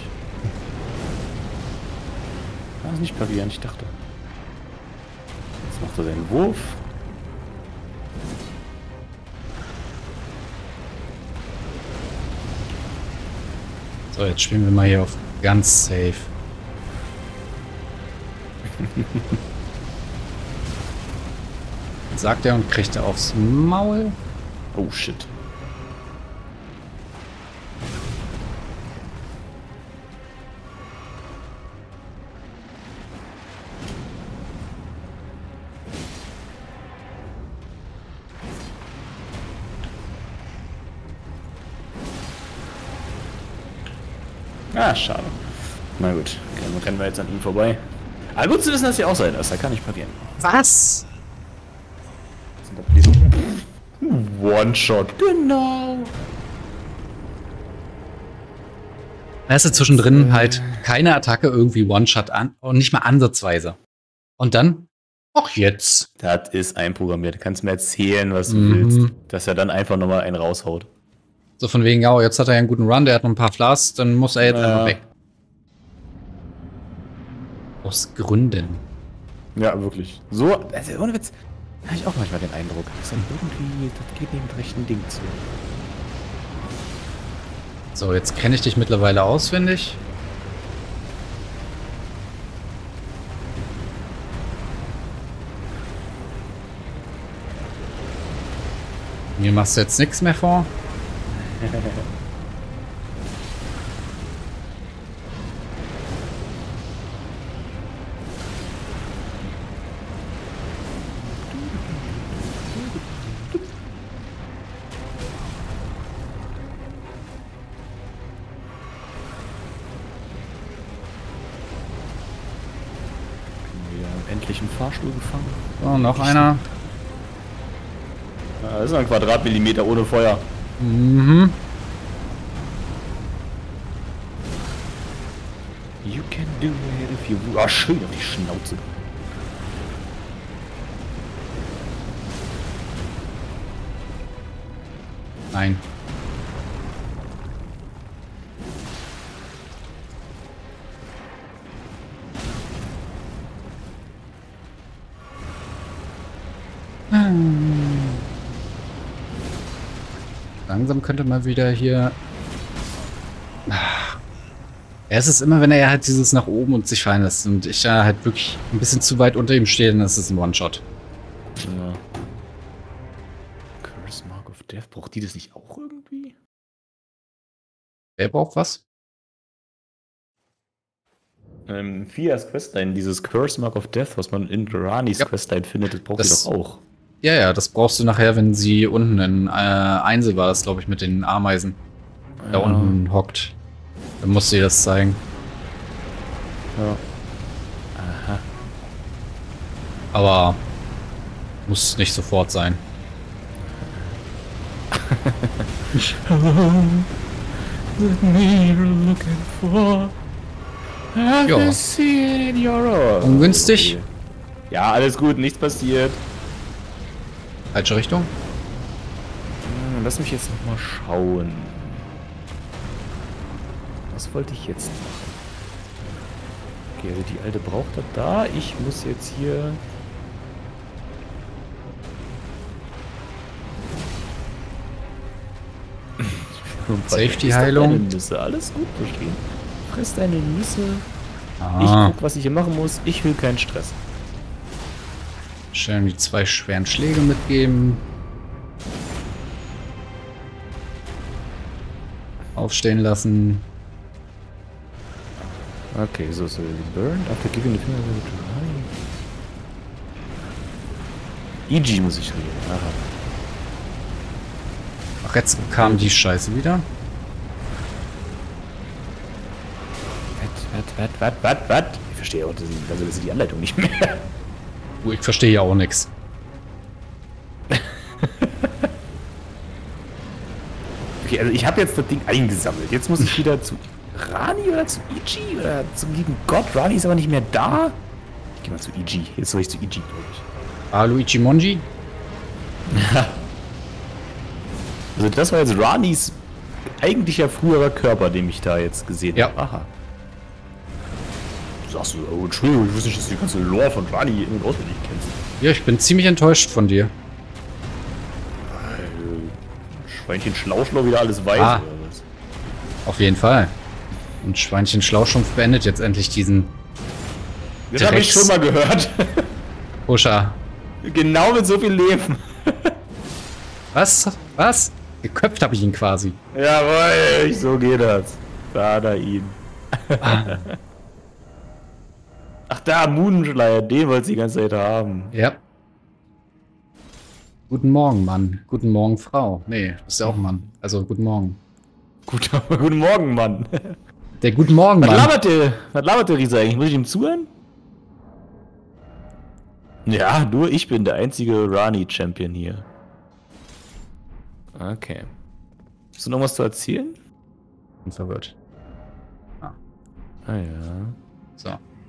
Ah, ist nicht parieren, ich dachte. Jetzt macht er seinen Wurf. So, jetzt spielen wir mal hier auf ganz safe. Sagt er und kriegt er aufs Maul. Oh shit. Ah, schade. Na gut, dann rennen wir jetzt an ihm vorbei. Aber gut zu wissen, dass ihr auch seid, da kann ich parieren. Was? One-Shot. Genau. Weißt du, zwischendrin halt keine Attacke, irgendwie One-Shot an und nicht mal ansatzweise. Und dann? Ach jetzt. Das ist einprogrammiert. Du kannst mir erzählen, was du Mhm. willst. Dass er dann einfach nochmal einen raushaut. So von wegen, ja, jetzt hat er ja einen guten Run, der hat noch ein paar Flasks, dann muss er jetzt Ja. einfach weg. Aus Gründen. Ja, wirklich. So, also ohne Witz, habe ich auch manchmal den Eindruck, dass dann irgendwie, das geht neben dem rechten Ding zu. So, jetzt kenne ich dich mittlerweile auswendig. Mir machst du jetzt nichts mehr vor. Wir endlich im Fahrstuhl gefangen. So, noch einer. Ja, das ist ein Quadratmillimeter ohne Feuer. Mhm. You can do it if you... Ah, schön auf die Schnauze. Nein. Langsam könnte man wieder hier... Es ist immer, wenn er halt dieses nach oben und sich fallen lässt und ich da halt wirklich ein bisschen zu weit unter ihm stehe, dann ist es ein One-Shot. Ja. Curse Mark of Death, braucht die das nicht auch irgendwie? Wer braucht was? Ähm, Fias Questline, dieses Curse Mark of Death, was man in Ranis Ja. Questline findet, das braucht Das- sie doch auch. Ja, ja, das brauchst du nachher, wenn sie unten in äh, Einsel war, das glaube ich, mit den Ameisen. Da Ja. unten hockt. Dann musst du dir das zeigen. Ja. Aha. Aber muss nicht sofort sein. Ja. Ungünstig. Ja, alles gut, nichts passiert. Falsche Richtung. Hm, Lass mich jetzt noch mal schauen. Was wollte ich jetzt machen? Okay, also die alte braucht das da. Ich muss jetzt hier... Safety-Heilung. Friss deine Nüsse. Alles gut, verstehen. Friss deine Nüsse. Ah, Ich guck, was ich hier machen muss. Ich will keinen Stress. schön die zwei schweren Schläge mitgeben. Aufstehen lassen. Okay, so, so burned after giving the finger to E G muss ich reden. Aha. Ach, jetzt kam die Scheiße wieder. Was, was, was, was, was? Ich verstehe auch das, also das ist die Anleitung nicht mehr. Oh, ich verstehe ja auch nichts. Okay, also ich habe jetzt das Ding eingesammelt. Jetzt muss ich wieder zu Rani oder zu E G oder zum lieben Gott. Rani ist aber nicht mehr da. Ich gehe mal zu E G. Jetzt soll ich zu E G, glaube ich. Ah, Luigi Mongi? Also das war jetzt Ranis eigentlicher früherer Körper, den ich da jetzt gesehen Ja. habe. Aha. Sagst du, oh, Entschuldigung, ich wusste nicht, dass du die ganze Lore von Rani in- und auswendig kennst. Ja, ich bin ziemlich enttäuscht von dir. Schweinchen Schlauschlau wieder alles weiß Ah. oder was? Auf jeden Fall. Und Schweinchen Schlauschrumpf beendet jetzt endlich diesen Das habe ich Drecks- schon mal gehört. Pusher. Genau mit so viel Leben. Was? Was? Geköpft habe ich ihn quasi. Jawohl, so geht das. Da hat er ihn. Ah, Ach da, Moonschleier, den wollte sie die ganze Zeit haben. ja. Guten Morgen, Mann. Guten Morgen, Frau. Nee, du bist ja auch ein Mann. Also, guten Morgen. Gut, guten Morgen, Mann. Der Guten Morgen, Was Mann. labert der? Was labert der Riese eigentlich? Muss ich ihm zuhören? Ja, nur ich bin der einzige Rani-Champion hier. Okay. Hast du noch was zu erzählen? Bin verwirrt. Ah ja. So.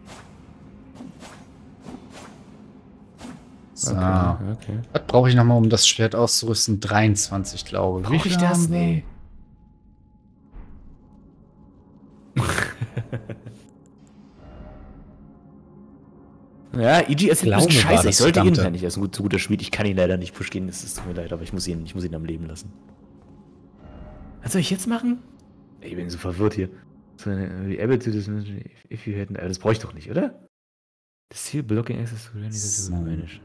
So. Okay, okay. Was brauche ich nochmal, um das Schwert auszurüsten? dreiundzwanzig, glaube ich. Wie Brauche ich viel das? haben wir? Nee. Ja, E G ist ein Glaube, bisschen war scheiße. das Ich sollte ihn verdammte. ja nicht. Er ist ein gut, so guter Schmied. Ich kann ihn leider nicht push gehen. Es tut mir leid, aber ich muss ihn, ich muss ihn am Leben lassen. Was soll ich jetzt machen? Ey, ich bin so verwirrt hier. So, be able to dismiss if you hadn't. Das brauche ich doch nicht, oder? Das Ziel blocking access to So. vanish.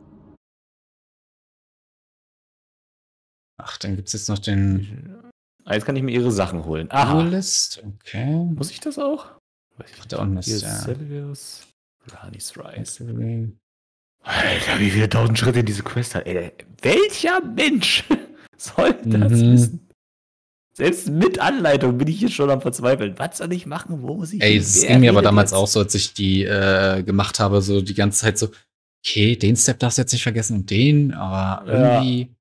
Ach, dann gibt es jetzt noch den Ah, jetzt kann ich mir ihre Sachen holen. Aha. Duelist. Okay. Muss ich das auch? Weiß ich Ach, da unten ist Hier der. Celsius. Rani's Rise. Alter, wie viele tausend Schritte diese Quest hat. Ey, welcher Mensch soll das Mhm. wissen? Selbst mit Anleitung bin ich hier schon am Verzweifeln. Was soll ich machen? Wo muss ich Ey, hin? es Wer ging mir aber redet damals jetzt? auch so, als ich die äh, gemacht habe, so die ganze Zeit so, okay, den Step darfst du jetzt nicht vergessen und den, aber Ja. irgendwie.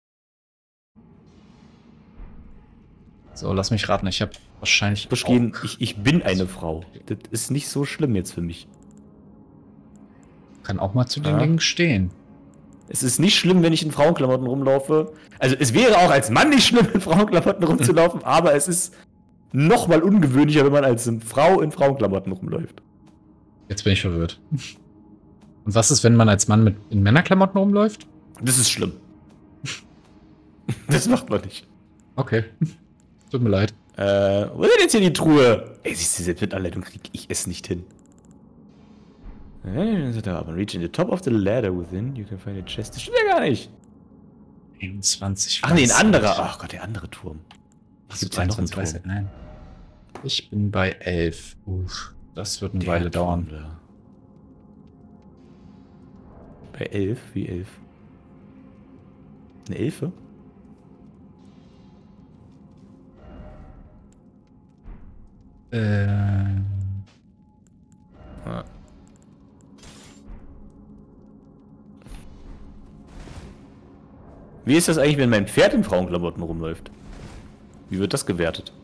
So, lass mich raten, ich habe wahrscheinlich. Verstehen, auch- ich, ich bin eine Frau. Das ist nicht so schlimm jetzt für mich. Kann auch mal zu den Ja. Dingen stehen. Es ist nicht schlimm, wenn ich in Frauenklamotten rumlaufe. Also es wäre auch als Mann nicht schlimm, in Frauenklamotten rumzulaufen, aber es ist noch mal ungewöhnlicher, wenn man als Frau in Frauenklamotten rumläuft. Jetzt bin ich verwirrt. Und was ist, wenn man als Mann mit in Männerklamotten rumläuft? Das ist schlimm. Das macht man nicht. Okay. Tut mir leid. Äh, wo ist denn jetzt hier die Truhe? Ey, siehst du, selbst mit Anleitung krieg ich es nicht hin. Aber reaching the top of the ladder within, you can find a chest. Das stimmt ja gar nicht. einundzwanzig. Ach nee, ein anderer. Ach Gott, der andere Turm. Was Gibt's gibt's ja noch einen einundzwanzig? Turm? Nein. Ich bin bei elf. Uff, das wird eine Der Weile Turm dauern. da. Bei elf? Wie elf? Eine Elfe? Äh, Ah. Wie ist das eigentlich, wenn mein Pferd in Frauenklamotten rumläuft? Wie wird das gewertet?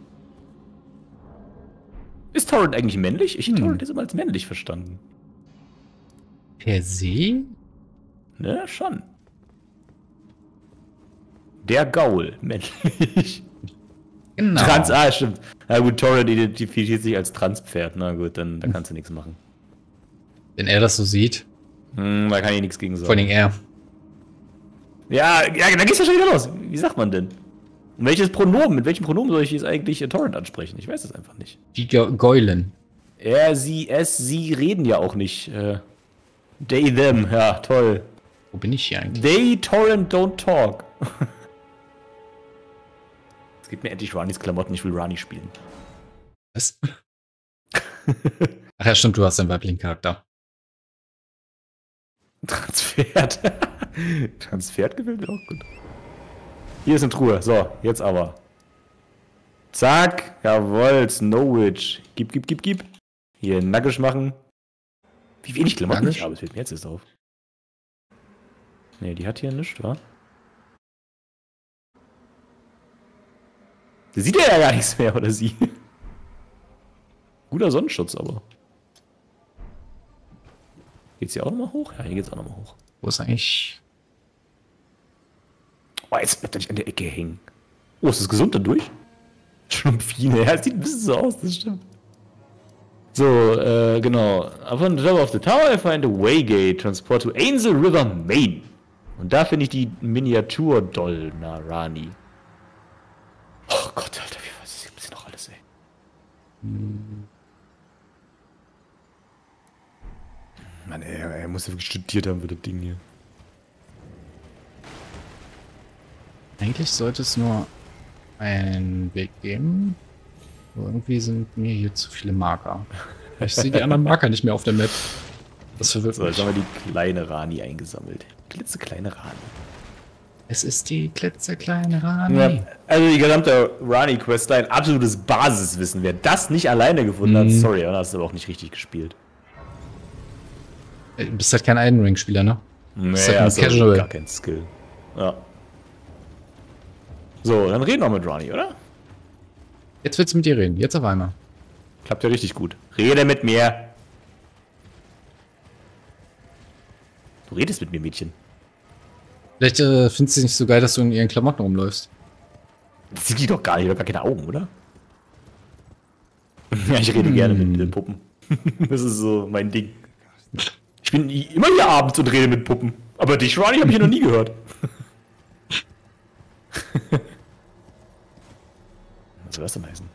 Ist Torrent eigentlich männlich? Ich hätte Hm. Torrent jetzt immer als männlich verstanden. per se? Ne, schon. Der Gaul, männlich. Genau. Trans, ah, stimmt. Na gut, Torrent identifiziert sich als Transpferd. Na gut, dann da kannst du nichts machen. Wenn er das so sieht. Hm, da kann ich nichts gegen Vor allem sagen. er. Ja, ja, da geht's ja schon wieder los. Wie sagt man denn? Und welches Pronomen, mit welchem Pronomen soll ich jetzt eigentlich äh, Torrent ansprechen? Ich weiß es einfach nicht. Die Ge- Geulen. Er, sie, es, sie reden ja auch nicht. Äh, they, them, ja, toll. Wo bin ich hier eigentlich? They, Torrent, don't talk. Es gibt mir endlich Ranis Klamotten, ich will Rani spielen. Was? Ach ja, stimmt, du hast einen weiblichen Charakter. Transfert. Transfert gefällt mir auch gut. Hier ist eine Truhe. So, jetzt aber. Zack. Jawohl, Snowwitch. Gib, gib, gib, gib. Hier Nuggish machen. Wie wenig Klamotten Nuggish? ich habe, das fällt mir jetzt erst auf. Ne, die hat hier nichts, wa? Der sieht ja gar nichts mehr, oder sie? Guter Sonnenschutz, aber. Geht's hier auch nochmal hoch? Ja, hier geht's auch nochmal hoch. Wo ist eigentlich... Oh, jetzt bleibt er nicht an der Ecke hängen. Oh, ist das gesund dadurch? Schlumpfine, ja, sieht ein bisschen so aus, das stimmt. So, äh, genau. Upon the top of the tower, I find a waygate, transport to Ainsel River, Maine. Und da finde ich die Miniatur-Doll Narani. Oh Gott, Alter, wie was ist das noch alles, ey? Mann, ey, er muss ja wirklich studiert haben für das Ding hier. Eigentlich sollte es nur einen Weg geben. Aber irgendwie sind mir hier zu viele Marker. Ich sehe die anderen Marker nicht mehr auf der Map. Das verwirrt So, mich. jetzt haben wir die kleine Rani eingesammelt. Klitzekleine Rani. Es ist die klitzekleine Rani. Ja, also die gesamte Rani-Quest, ein absolutes Basiswissen. Wer das nicht alleine gefunden hat, Mhm. sorry, dann hast du aber auch nicht richtig gespielt. Du bist halt kein Elden Ring-Spieler, ne? Nee, ist halt ein also Casual. gar kein Skill. Ja. So, dann reden wir mit Rani, oder? Jetzt willst du mit dir reden. Jetzt auf einmal. Klappt ja richtig gut. Rede mit mir. Du redest mit mir, Mädchen. Vielleicht äh, findest du es nicht so geil, dass du in ihren Klamotten rumläufst. Das sieht die doch gar nicht, die hat gar keine Augen, oder? Ja, ich rede gerne mit äh, Puppen. Das ist so mein Ding. Ich bin i- immer hier abends und rede mit Puppen. Aber dich, Rani, habe ich ja noch nie gehört. Was soll das denn heißen?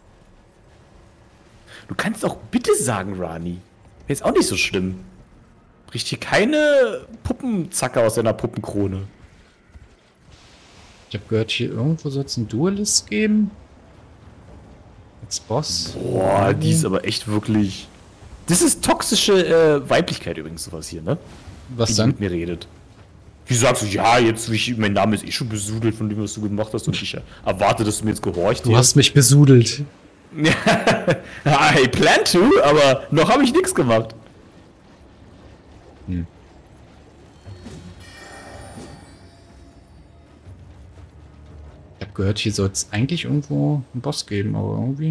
Du kannst auch bitte sagen, Rani. Wäre jetzt auch nicht so schlimm. Bricht hier keine Puppenzacke aus deiner Puppenkrone. Ich habe gehört, hier irgendwo soll es einen Duelist geben. Als Boss. Boah, die ist aber echt wirklich... Das ist toxische äh, Weiblichkeit übrigens, sowas hier, ne? Was Wie die dann? mit mir redet. Die sagt so, ja, jetzt, ich, mein Name ist eh schon besudelt von dem, was du gemacht hast und ich erwarte, dass du mir jetzt gehorcht. Du hast mich besudelt. I plan to, aber noch habe ich nichts gemacht. Hm. Ich habe gehört, hier soll es eigentlich irgendwo einen Boss geben, aber irgendwie...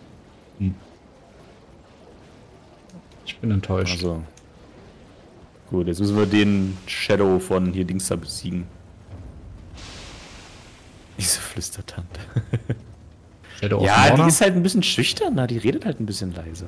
Hm. Ich bin enttäuscht. Also, Gut, jetzt müssen wir den Shadow von hier Dings da besiegen. Diese Flüstertante. Shadow of Ja, Mordor? die ist halt ein bisschen schüchterner, die redet halt ein bisschen leiser.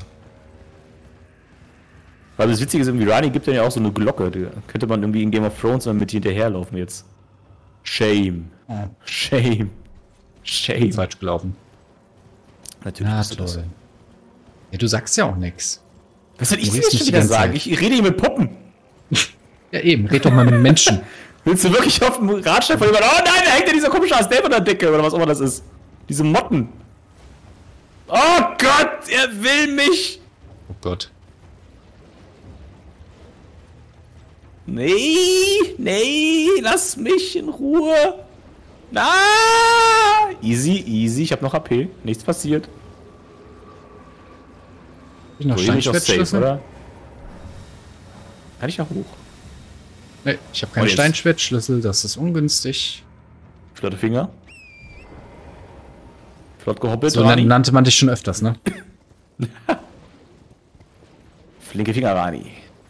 Weil das Witzige ist, irgendwie Rani gibt dann ja auch so eine Glocke. Die könnte man irgendwie in Game of Thrones mal mit hinterherlaufen jetzt. Shame. Oh, Shame. Shame. falsch gelaufen. Natürlich Na bist du das. toll. Ja, du sagst ja auch nix. Was soll ich Du dir redest jetzt nicht schon die wieder ganze sagen? Zeit. Ich rede hier mit Puppen. Ja eben, red doch mal mit Menschen. Willst du wirklich auf dem Radsteig von jemandem? Oh nein, da hängt ja dieser komische Astel von der Decke oder was auch immer das ist. Diese Motten. Oh Gott, er will mich. Oh Gott. Nee, nee, lass mich in Ruhe. Na, easy, easy, ich habe noch H P. Nichts passiert. Hab ich noch So, hier bin ich auch safe, Steinschwertschlüssel? oder? Kann ich noch hoch? Nee, ich habe keinen Oh, jetzt. Steinschwertschlüssel, das ist ungünstig. Flotte Finger. Flott gehoppelt, So Rani. nannte man dich schon öfters, ne? Flinke Finger, Rani.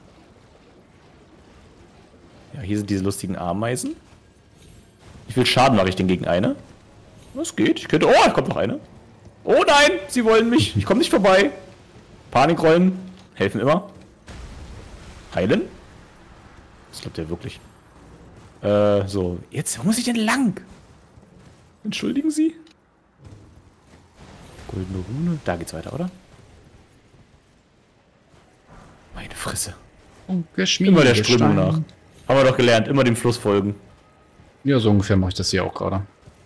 Ja, hier sind diese lustigen Ameisen. Wie viel Schaden mache ich denn gegen eine? Das geht. Ich könnte... Oh, da kommt noch eine. Oh nein, sie wollen mich. Ich komme nicht vorbei. Panikrollen. Helfen immer. Heilen. Das glaubt er wirklich. Äh, so. Jetzt, wo muss ich denn lang? Entschuldigen Sie? Goldene Rune. Da geht's weiter, oder? Meine Fresse. Oh, geschmiedet. Immer der Strömung nach. Haben wir doch gelernt. Immer dem Fluss folgen. Ja, so ungefähr mache ich das hier auch gerade.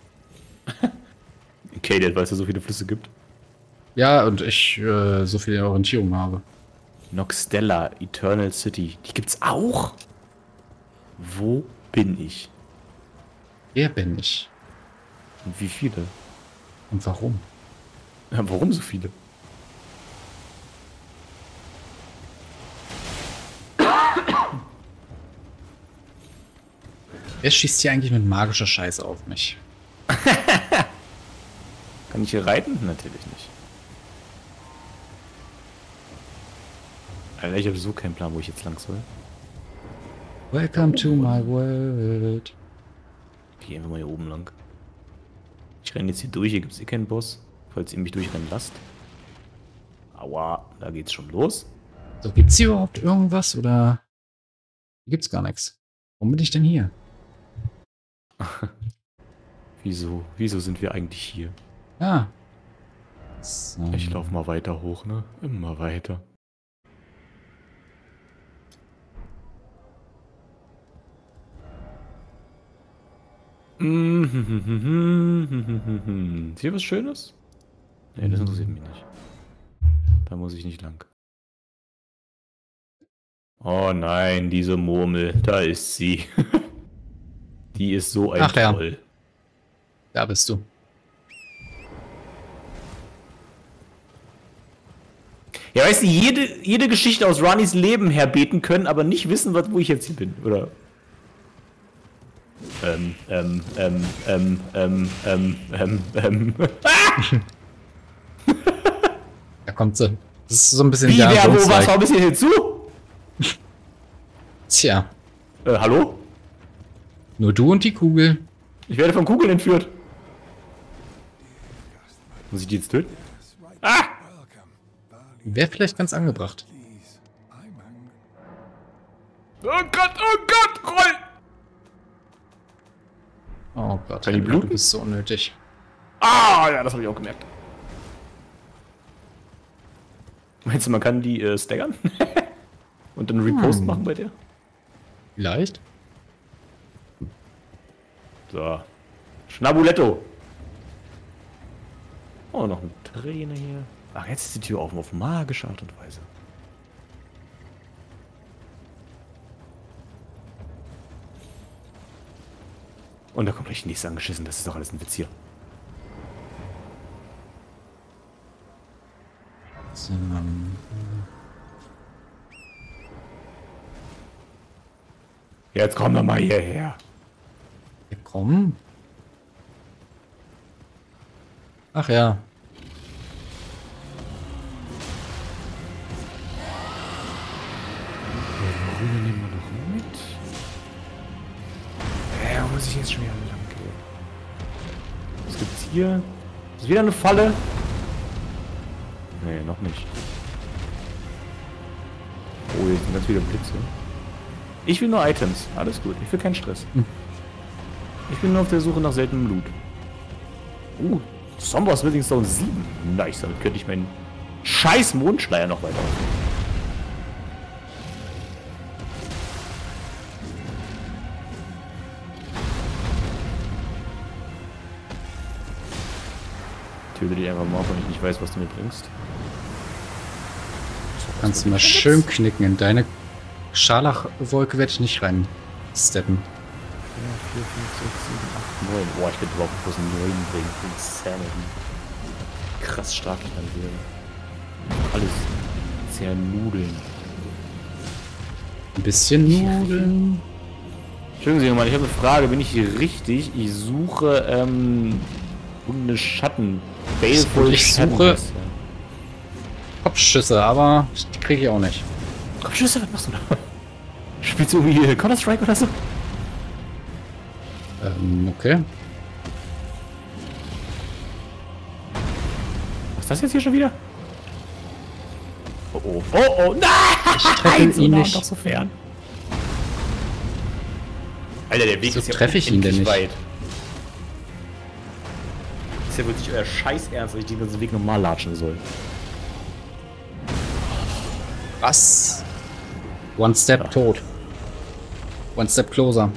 Okay, weil es ja so viele Flüsse gibt. Ja, und ich äh, so viel Orientierung habe. Noxtella, Eternal City. Die gibt's auch? Wo bin ich? Wer bin ich? Und wie viele? Und warum? Ja, warum so viele? Wer schießt hier eigentlich mit magischer Scheiße auf mich? Kann ich hier reiten? Natürlich nicht. Alter, ich habe so keinen Plan, wo ich jetzt lang soll. Welcome to my world. Hier einfach mal hier oben lang. Ich renne jetzt hier durch, hier gibt es eh keinen Boss. Falls ihr mich durchrennen lasst. Aua, da geht's schon los. So, gibt's hier überhaupt irgendwas oder hier gibt's gar nichts? Warum bin ich denn hier? Wieso? Wieso sind wir eigentlich hier? Ah. So. Ich laufe mal weiter hoch, ne? Immer weiter. Ist hier was Schönes? Nee, das interessiert mich nicht. Da muss ich nicht lang. Oh nein, diese Murmel, da ist sie. Die ist so ein Ach ja. Troll. Da bist du. Ja, weißt du, jede, jede Geschichte aus Ranis Leben herbeten können, aber nicht wissen, was, wo ich jetzt hier bin, oder? Ähm, ähm, ähm, ähm, ähm, ähm, ähm, ähm. Da kommt sie. Das ist so ein bisschen Wie, der wer, wo, was, Grundzweig. warum ist hier hinzu? Tja, Äh, hallo? nur du und die Kugel. Ich werde von Kugeln entführt. Muss ich die jetzt töten? Ah! Wäre vielleicht ganz angebracht. Oh Gott, oh Gott, roll! Oh Gott, Kann die Helga, bluten? du bist so unnötig. Ah, ja, das habe ich auch gemerkt. Meinst du, man kann die äh, staggern? Und dann Repost Hm. machen bei der? Vielleicht? So. Schnabuletto. Oh, noch eine Träne hier. Ach, jetzt ist die Tür offen auf magische Art und Weise. Und da kommt gleich nichts angeschissen. Das ist doch alles ein Witz hier. So, ähm, Jetzt komm doch mal hierher. wir kommen. Ach ja. Rune nehmen wir noch. hier? Ist wieder eine Falle? Nee, noch nicht. Oh, hier sind ganz viele Blitze. Ich will nur Items. Alles gut. Ich will keinen Stress. Hm. Ich bin nur auf der Suche nach seltenem Loot. Uh, Somber Smithing Stone sieben. Nice, damit könnte ich meinen scheiß Mondschleier noch weiter aufnehmen. Töte dich einfach mal, wenn ich nicht weiß, was du mir bringst. Kannst du mal schön knicken. In deine Scharlachwolke werde ich nicht rein steppen. vier, fünf, sechs, sieben, acht, neun. Boah, ich könnte überhaupt bloß neun bringen. Insanity. Krass stark ich dann wäre. Alles zernudeln. Ein bisschen Nudeln. Entschuldigen Sie mal, ich habe eine Frage. Bin ich hier richtig? Ich suche, ähm, eine Schatten. Baleful Ich Schatten. suche Kopfschüsse, aber die kriege ich auch nicht. Kopfschüsse, was machst du da? Spielst du irgendwie Counter-Strike oder so? Ähm, okay. Was ist das jetzt hier schon wieder? Oh oh. Oh oh. Nein! Ich treffe So ihn nah und nicht. doch so fern. Alter, der Weg Wieso ist ja treffe ich ihn denn unendlich nicht? weit. Ist ja wirklich euer Scheiß Ernst, dass ich den ganzen Weg normal latschen soll. Was? One Step Ja. tot. One Step closer.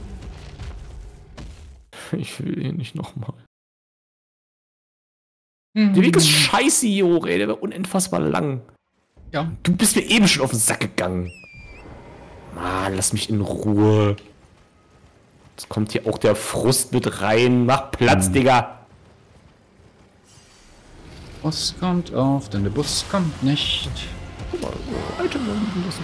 Ich will ihn nicht nochmal. Der Weg ist scheiße hier hoch, ey. Der war unentfassbar lang. Ja. Du bist mir eben schon auf den Sack gegangen. Mann, lass mich in Ruhe. Jetzt kommt hier auch der Frust mit rein. Mach Platz, Hm. Digga. Bus kommt auf, denn der Bus kommt nicht. Guck mal, oh, Item da liegen lassen.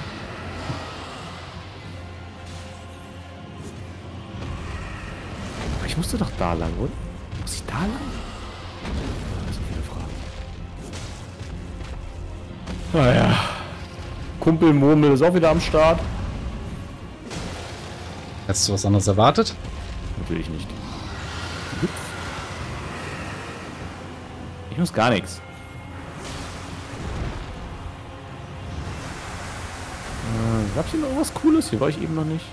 Aber ich musste doch da lang, oder? Muss ich da lang? So viele Fragen. Naja. Kumpel Murmel ist auch wieder am Start. Hast du was anderes erwartet? Natürlich nicht. Ich muss gar nichts. Äh, gab's hier noch was Cooles? Hier war ich eben noch nicht.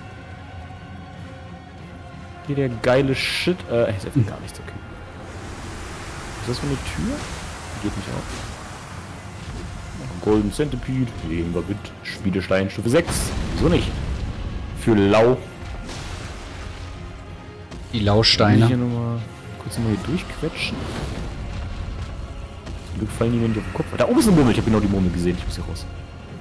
Hier der geile Shit. Äh, ist einfach gar nichts, okay. Ist das für eine Tür? Die geht nicht auf. Golden Centipede. Leben wir mit. Spielestein Stufe sechs. Wieso nicht? Für Lau. Die Hier Lausteine. noch mal kurz mal hier durchquetschen. Zum Glück fallen die mir nicht auf den Kopf. Da oben ist eine Murmel. Ich habe genau die Murmel gesehen. Ich muss hier raus.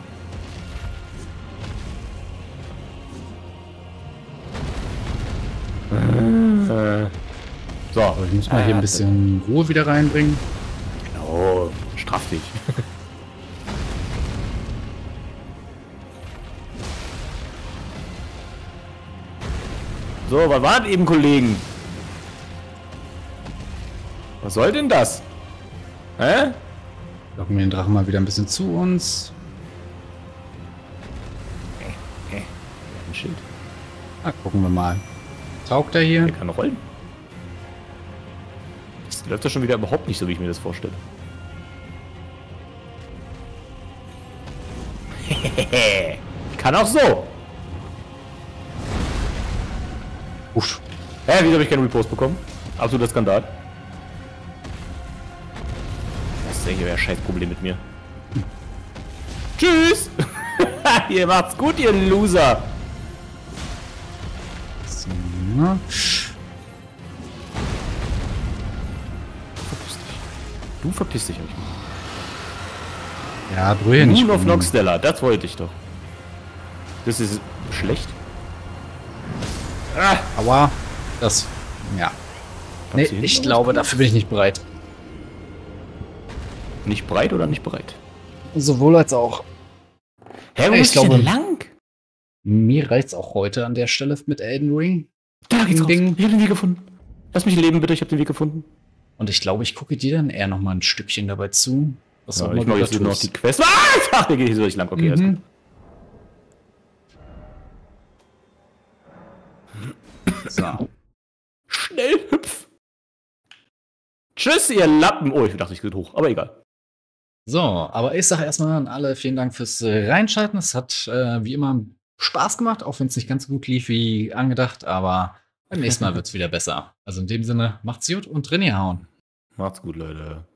Äh, so. Aber ich muss mal hier ein bisschen Ruhe wieder reinbringen. Genau. Straff dich. So, was war das eben, Kollegen? Was soll denn das? Hä? Locken wir den Drachen mal wieder ein bisschen zu uns. Ein Schild. Ah, gucken wir mal. Taugt er hier? Der kann rollen. Das läuft ja schon wieder überhaupt nicht so, wie ich mir das vorstelle. Kann auch so. Uff. Hä, wieso habe ich keinen Repost bekommen? Absoluter Skandal. Das ist eigentlich euer Scheißproblem mit mir. Tschüss! Ihr macht's gut, ihr Loser! So. Verpiss dich. Du verpiss dich nicht. Ja, brühe nicht. Moon of rum. Noxtella, das wollte ich doch. Das ist schlecht. Ah, Aua. Das. Ja. Nee, hier hinten ich noch glaube, was? dafür bin ich nicht bereit. nicht breit oder nicht bereit? Sowohl als auch. Hä, wo Ich ist denn glaube- lang? Mir reicht's auch heute an der Stelle mit Elden Ring. Da geht's raus. Ding. Ich hab den Weg gefunden. Lass mich leben, bitte, ich hab den Weg gefunden. Und ich glaube, ich gucke dir dann eher noch mal ein Stückchen dabei zu. Was Ja, auch ich immer mache du jetzt da nur noch tust. die Quest. Ah, ach, hier geht hier so nicht lang. Okay, alles Mhm. gut. So. Schnell hüpf. Tschüss, ihr Lappen. Oh, ich dachte, ich geht hoch, aber egal. So, aber ich sage erstmal an alle vielen Dank fürs äh, Reinschalten. Es hat äh, wie immer Spaß gemacht, auch wenn es nicht ganz so gut lief wie angedacht, aber beim nächsten Mal wird es wieder besser. Also in dem Sinne, macht's gut und drin hauen. Macht's gut, Leute.